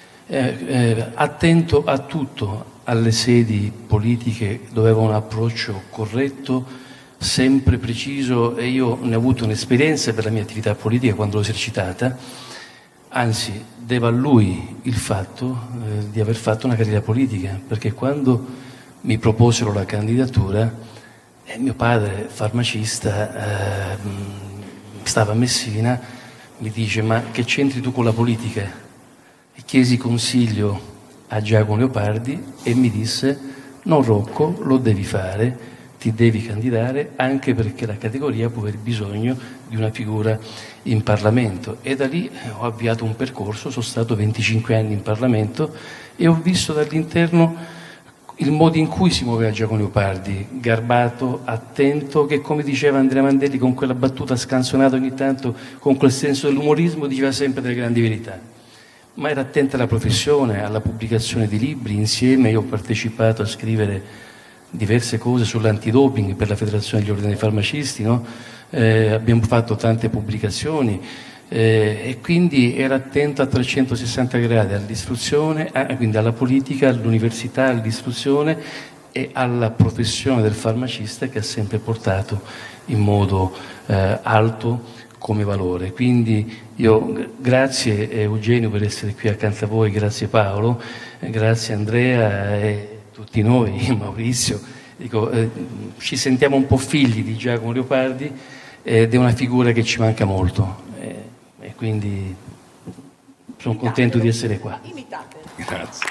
attento a tutto, alle sedi politiche dove aveva un approccio corretto, sempre preciso, e io ne ho avuto un'esperienza per la mia attività politica quando l'ho esercitata, anzi devo a lui il fatto di aver fatto una carriera politica, perché quando mi proposero la candidatura, mio padre farmacista stava a Messina, mi dice: ma che c'entri tu con la politica? E chiesi consiglio a Giacomo Leopardi e mi disse: no Rocco, lo devi fare, ti devi candidare, anche perché la categoria può aver bisogno di una figura in Parlamento. E da lì ho avviato un percorso, sono stato 25 anni in Parlamento e ho visto dall'interno il modo in cui si muoveva Giacomo Leopardi, garbato, attento, che come diceva Andrea Mandelli, con quella battuta scanzonata ogni tanto, con quel senso dell'umorismo, diceva sempre delle grandi verità. Ma era attento alla professione, alla pubblicazione di libri. Insieme io ho partecipato a scrivere diverse cose sull'antidoping per la Federazione degli Ordini dei Farmacisti, no? Abbiamo fatto tante pubblicazioni e quindi era attento a 360 gradi all'istruzione, quindi alla politica, all'università, all'istruzione e alla professione del farmacista, che ha sempre portato in modo alto come valore. Quindi io grazie Eugenio per essere qui accanto a voi, grazie Paolo, grazie Andrea e tutti noi, Maurizio, dico, ci sentiamo un po' figli di Giacomo Leopardi ed è una figura che ci manca molto e quindi sono contento di essere qua. Grazie.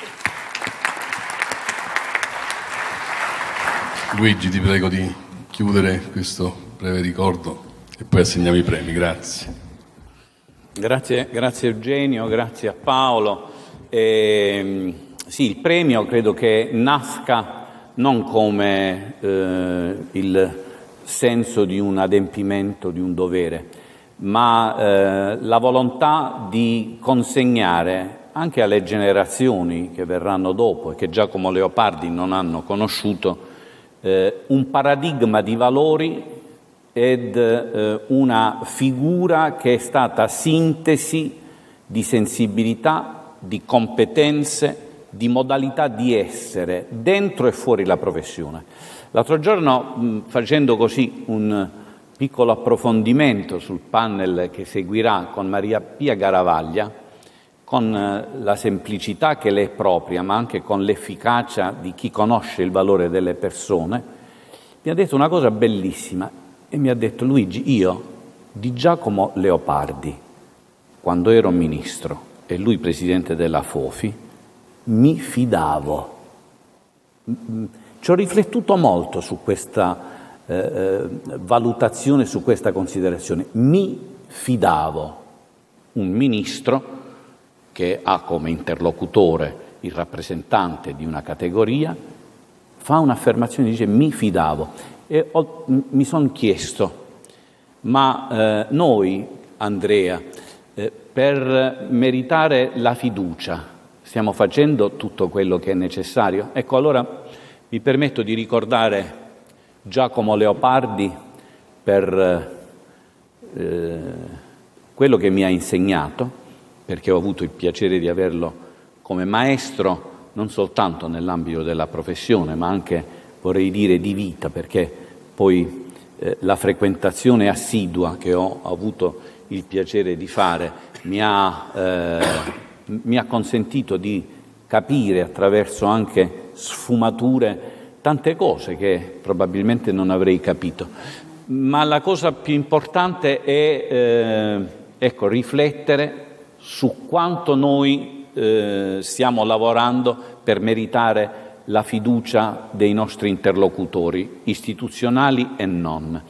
Luigi, ti prego di chiudere questo breve ricordo e poi assegniamo i premi. Grazie. Grazie Eugenio, grazie a Paolo. Sì, il premio credo che nasca non come il senso di un adempimento, di un dovere, ma la volontà di consegnare anche alle generazioni che verranno dopo e che Giacomo Leopardi non hanno conosciuto un paradigma di valori ed una figura che è stata sintesi di sensibilità, di competenze, di modalità di essere dentro e fuori la professione. L'altro giorno, facendo così un piccolo approfondimento sul panel che seguirà con Maria Pia Garavaglia, con la semplicità che le è propria, ma anche con l'efficacia di chi conosce il valore delle persone, mi ha detto una cosa bellissima e mi ha detto: Luigi, io di Giacomo Leopardi, quando ero ministro e lui presidente della FOFI, mi fidavo. Ci ho riflettuto molto su questa valutazione, su questa considerazione. Mi fidavo. Un ministro che ha come interlocutore il rappresentante di una categoria fa un'affermazione, dice mi fidavo. E mi sono chiesto, ma noi, Andrea, per meritare la fiducia stiamo facendo tutto quello che è necessario? Ecco, allora mi permetto di ricordare Giacomo Leopardi per quello che mi ha insegnato, perché ho avuto il piacere di averlo come maestro non soltanto nell'ambito della professione, ma anche, vorrei dire, di vita, perché poi la frequentazione assidua che ho avuto il piacere di fare mi ha consentito di capire attraverso anche sfumature tante cose che probabilmente non avrei capito. Ma la cosa più importante è riflettere su quanto noi stiamo lavorando per meritare la fiducia dei nostri interlocutori, istituzionali e non.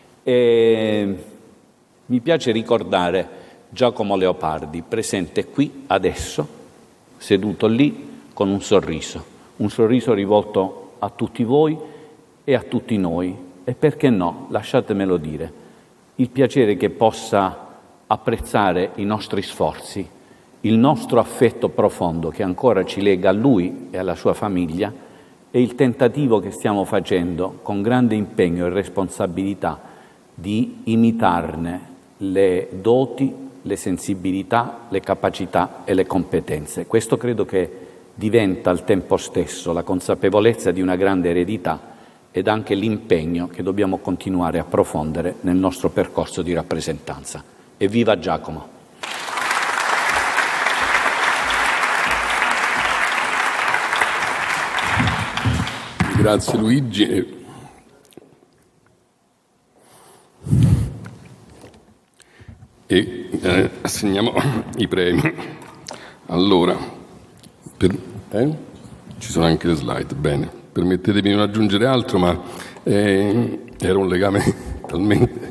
Mi piace ricordare Giacomo Leopardi, presente qui adesso, seduto lì con un sorriso rivolto a tutti voi e a tutti noi, e perché no, lasciatemelo dire, il piacere che possa apprezzare i nostri sforzi, il nostro affetto profondo che ancora ci lega a lui e alla sua famiglia, e il tentativo che stiamo facendo con grande impegno e responsabilità di imitarne le doti, le sensibilità, le capacità e le competenze. Questo credo che diventa al tempo stesso la consapevolezza di una grande eredità ed anche l'impegno che dobbiamo continuare a profondere nel nostro percorso di rappresentanza. Evviva Giacomo! Grazie Luigi. E assegniamo i premi. Allora, ci sono anche le slide, bene. Permettetemi di non aggiungere altro, ma era un legame talmente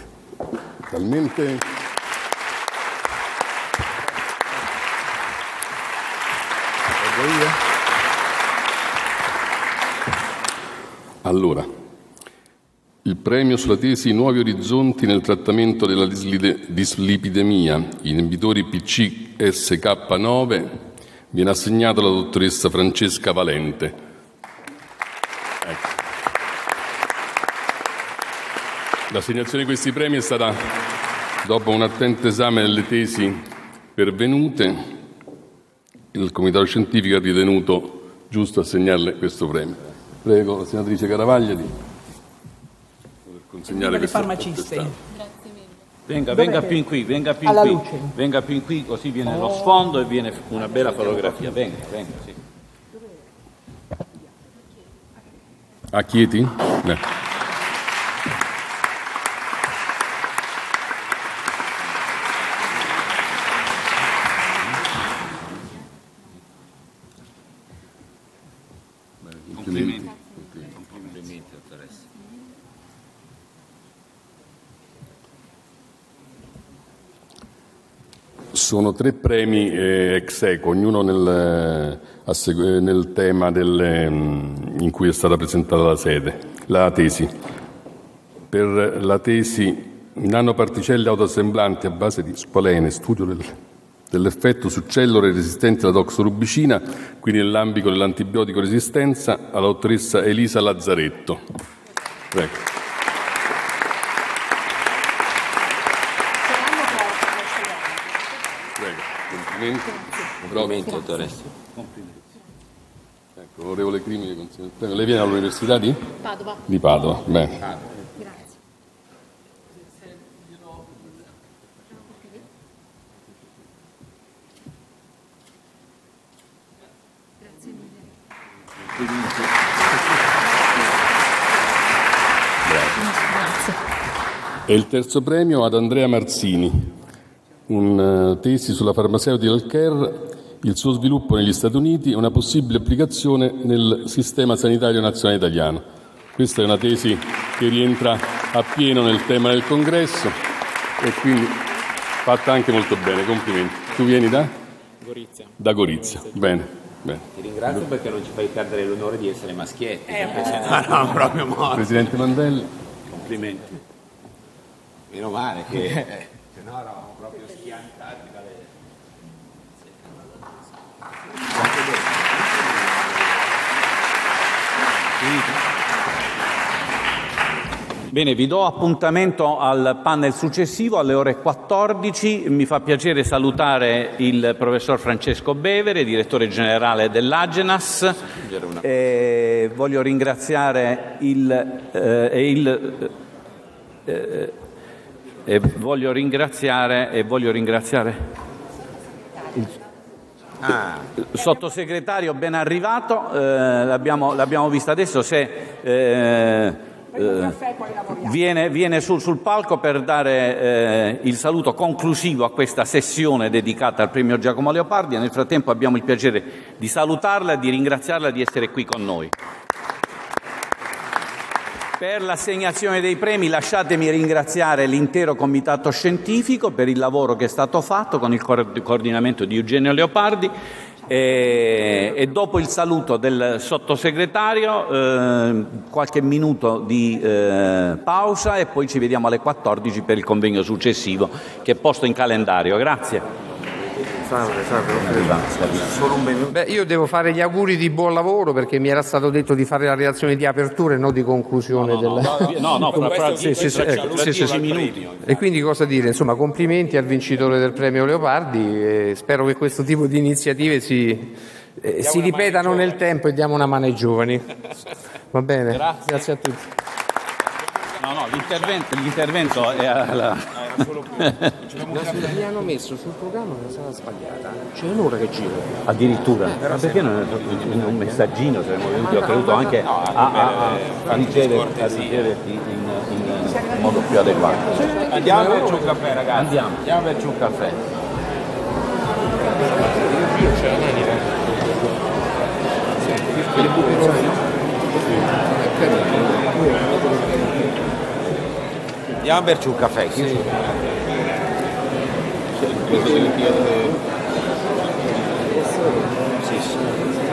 Allora, il premio sulla tesi Nuovi orizzonti nel trattamento della dislipidemia, inibitori PCSK9, viene assegnato alla dottoressa Francesca Valente. Ecco. L'assegnazione di questi premi è stata dopo un attento esame delle tesi pervenute. Il comitato scientifico ha ritenuto giusto assegnarle questo premio. Prego la senatrice Garavaglia di consegnare questo. Farmacisti. Venga più in qui, venga più in qui, così viene lo sfondo e viene una bella fotografia. Venga, sì. A Chieti? Complimenti, dottoressa. Sono 3 premi ex aequo, ognuno nel tema in cui è stata presentata la tesi. Per la tesi nanoparticelle autoassemblanti a base di spolene, studio dell'effetto su cellule resistenti alla toxorubicina, quindi nell'ambito dell'antibiotico resistenza, alla dottoressa Elisa Lazzaretto. Prego. Complimenti, dottoressa. Ecco, l'onorevole Crimini, lei viene all'Università di? Padova. Di Padova, bene. Grazie. E il terzo premio ad Andrea Marzini, una tesi sulla pharmaceutical care, il suo sviluppo negli Stati Uniti e una possibile applicazione nel sistema sanitario nazionale italiano. Questa è una tesi che rientra appieno nel tema del congresso e quindi fatta anche molto bene, complimenti. Tu vieni da? Gorizia. Da Gorizia, bene. Ti ringrazio perché non ci fai perdere l'onore di essere maschietti. No, proprio morto. Presidente Mandelli. Complimenti. Meno male che se no eravamo proprio schiantati dalle... Bene, vi do appuntamento al panel successivo alle ore 14. Mi fa piacere salutare il professor Francesco Bevere, direttore generale dell'Agenas. Voglio ringraziare il sottosegretario ben arrivato, l'abbiamo vista adesso. Se viene sul palco per dare il saluto conclusivo a questa sessione dedicata al premio Giacomo Leopardi. Nel frattempo abbiamo il piacere di salutarla e di ringraziarla di essere qui con noi. Per l'assegnazione dei premi lasciatemi ringraziare l'intero comitato scientifico per il lavoro che è stato fatto con il coordinamento di Eugenio Leopardi e dopo il saluto del sottosegretario qualche minuto di pausa e poi ci vediamo alle 14 per il convegno successivo che è posto in calendario. Grazie. Solo un minuto. Io devo fare gli auguri di buon lavoro perché mi era stato detto di fare la relazione di apertura e non di conclusione. Fra 10 minuti. E quindi cosa dire? Insomma, complimenti al vincitore del premio Leopardi e spero che questo tipo di iniziative si ripetano nel tempo e diamo una mano ai giovani. Va bene? Grazie a tutti. L'intervento è alla... Mi hanno messo sul programma una sala sbagliata. C'è un'ora che giro. Addirittura? Ma perché non un messaggino saremmo venuti? Ho creduto anche a riceverti in modo più adeguato. Andiamo a berci un caffè, ragazzi. Andiamo a berci un caffè. Andiamo a berci un caffè. Sì.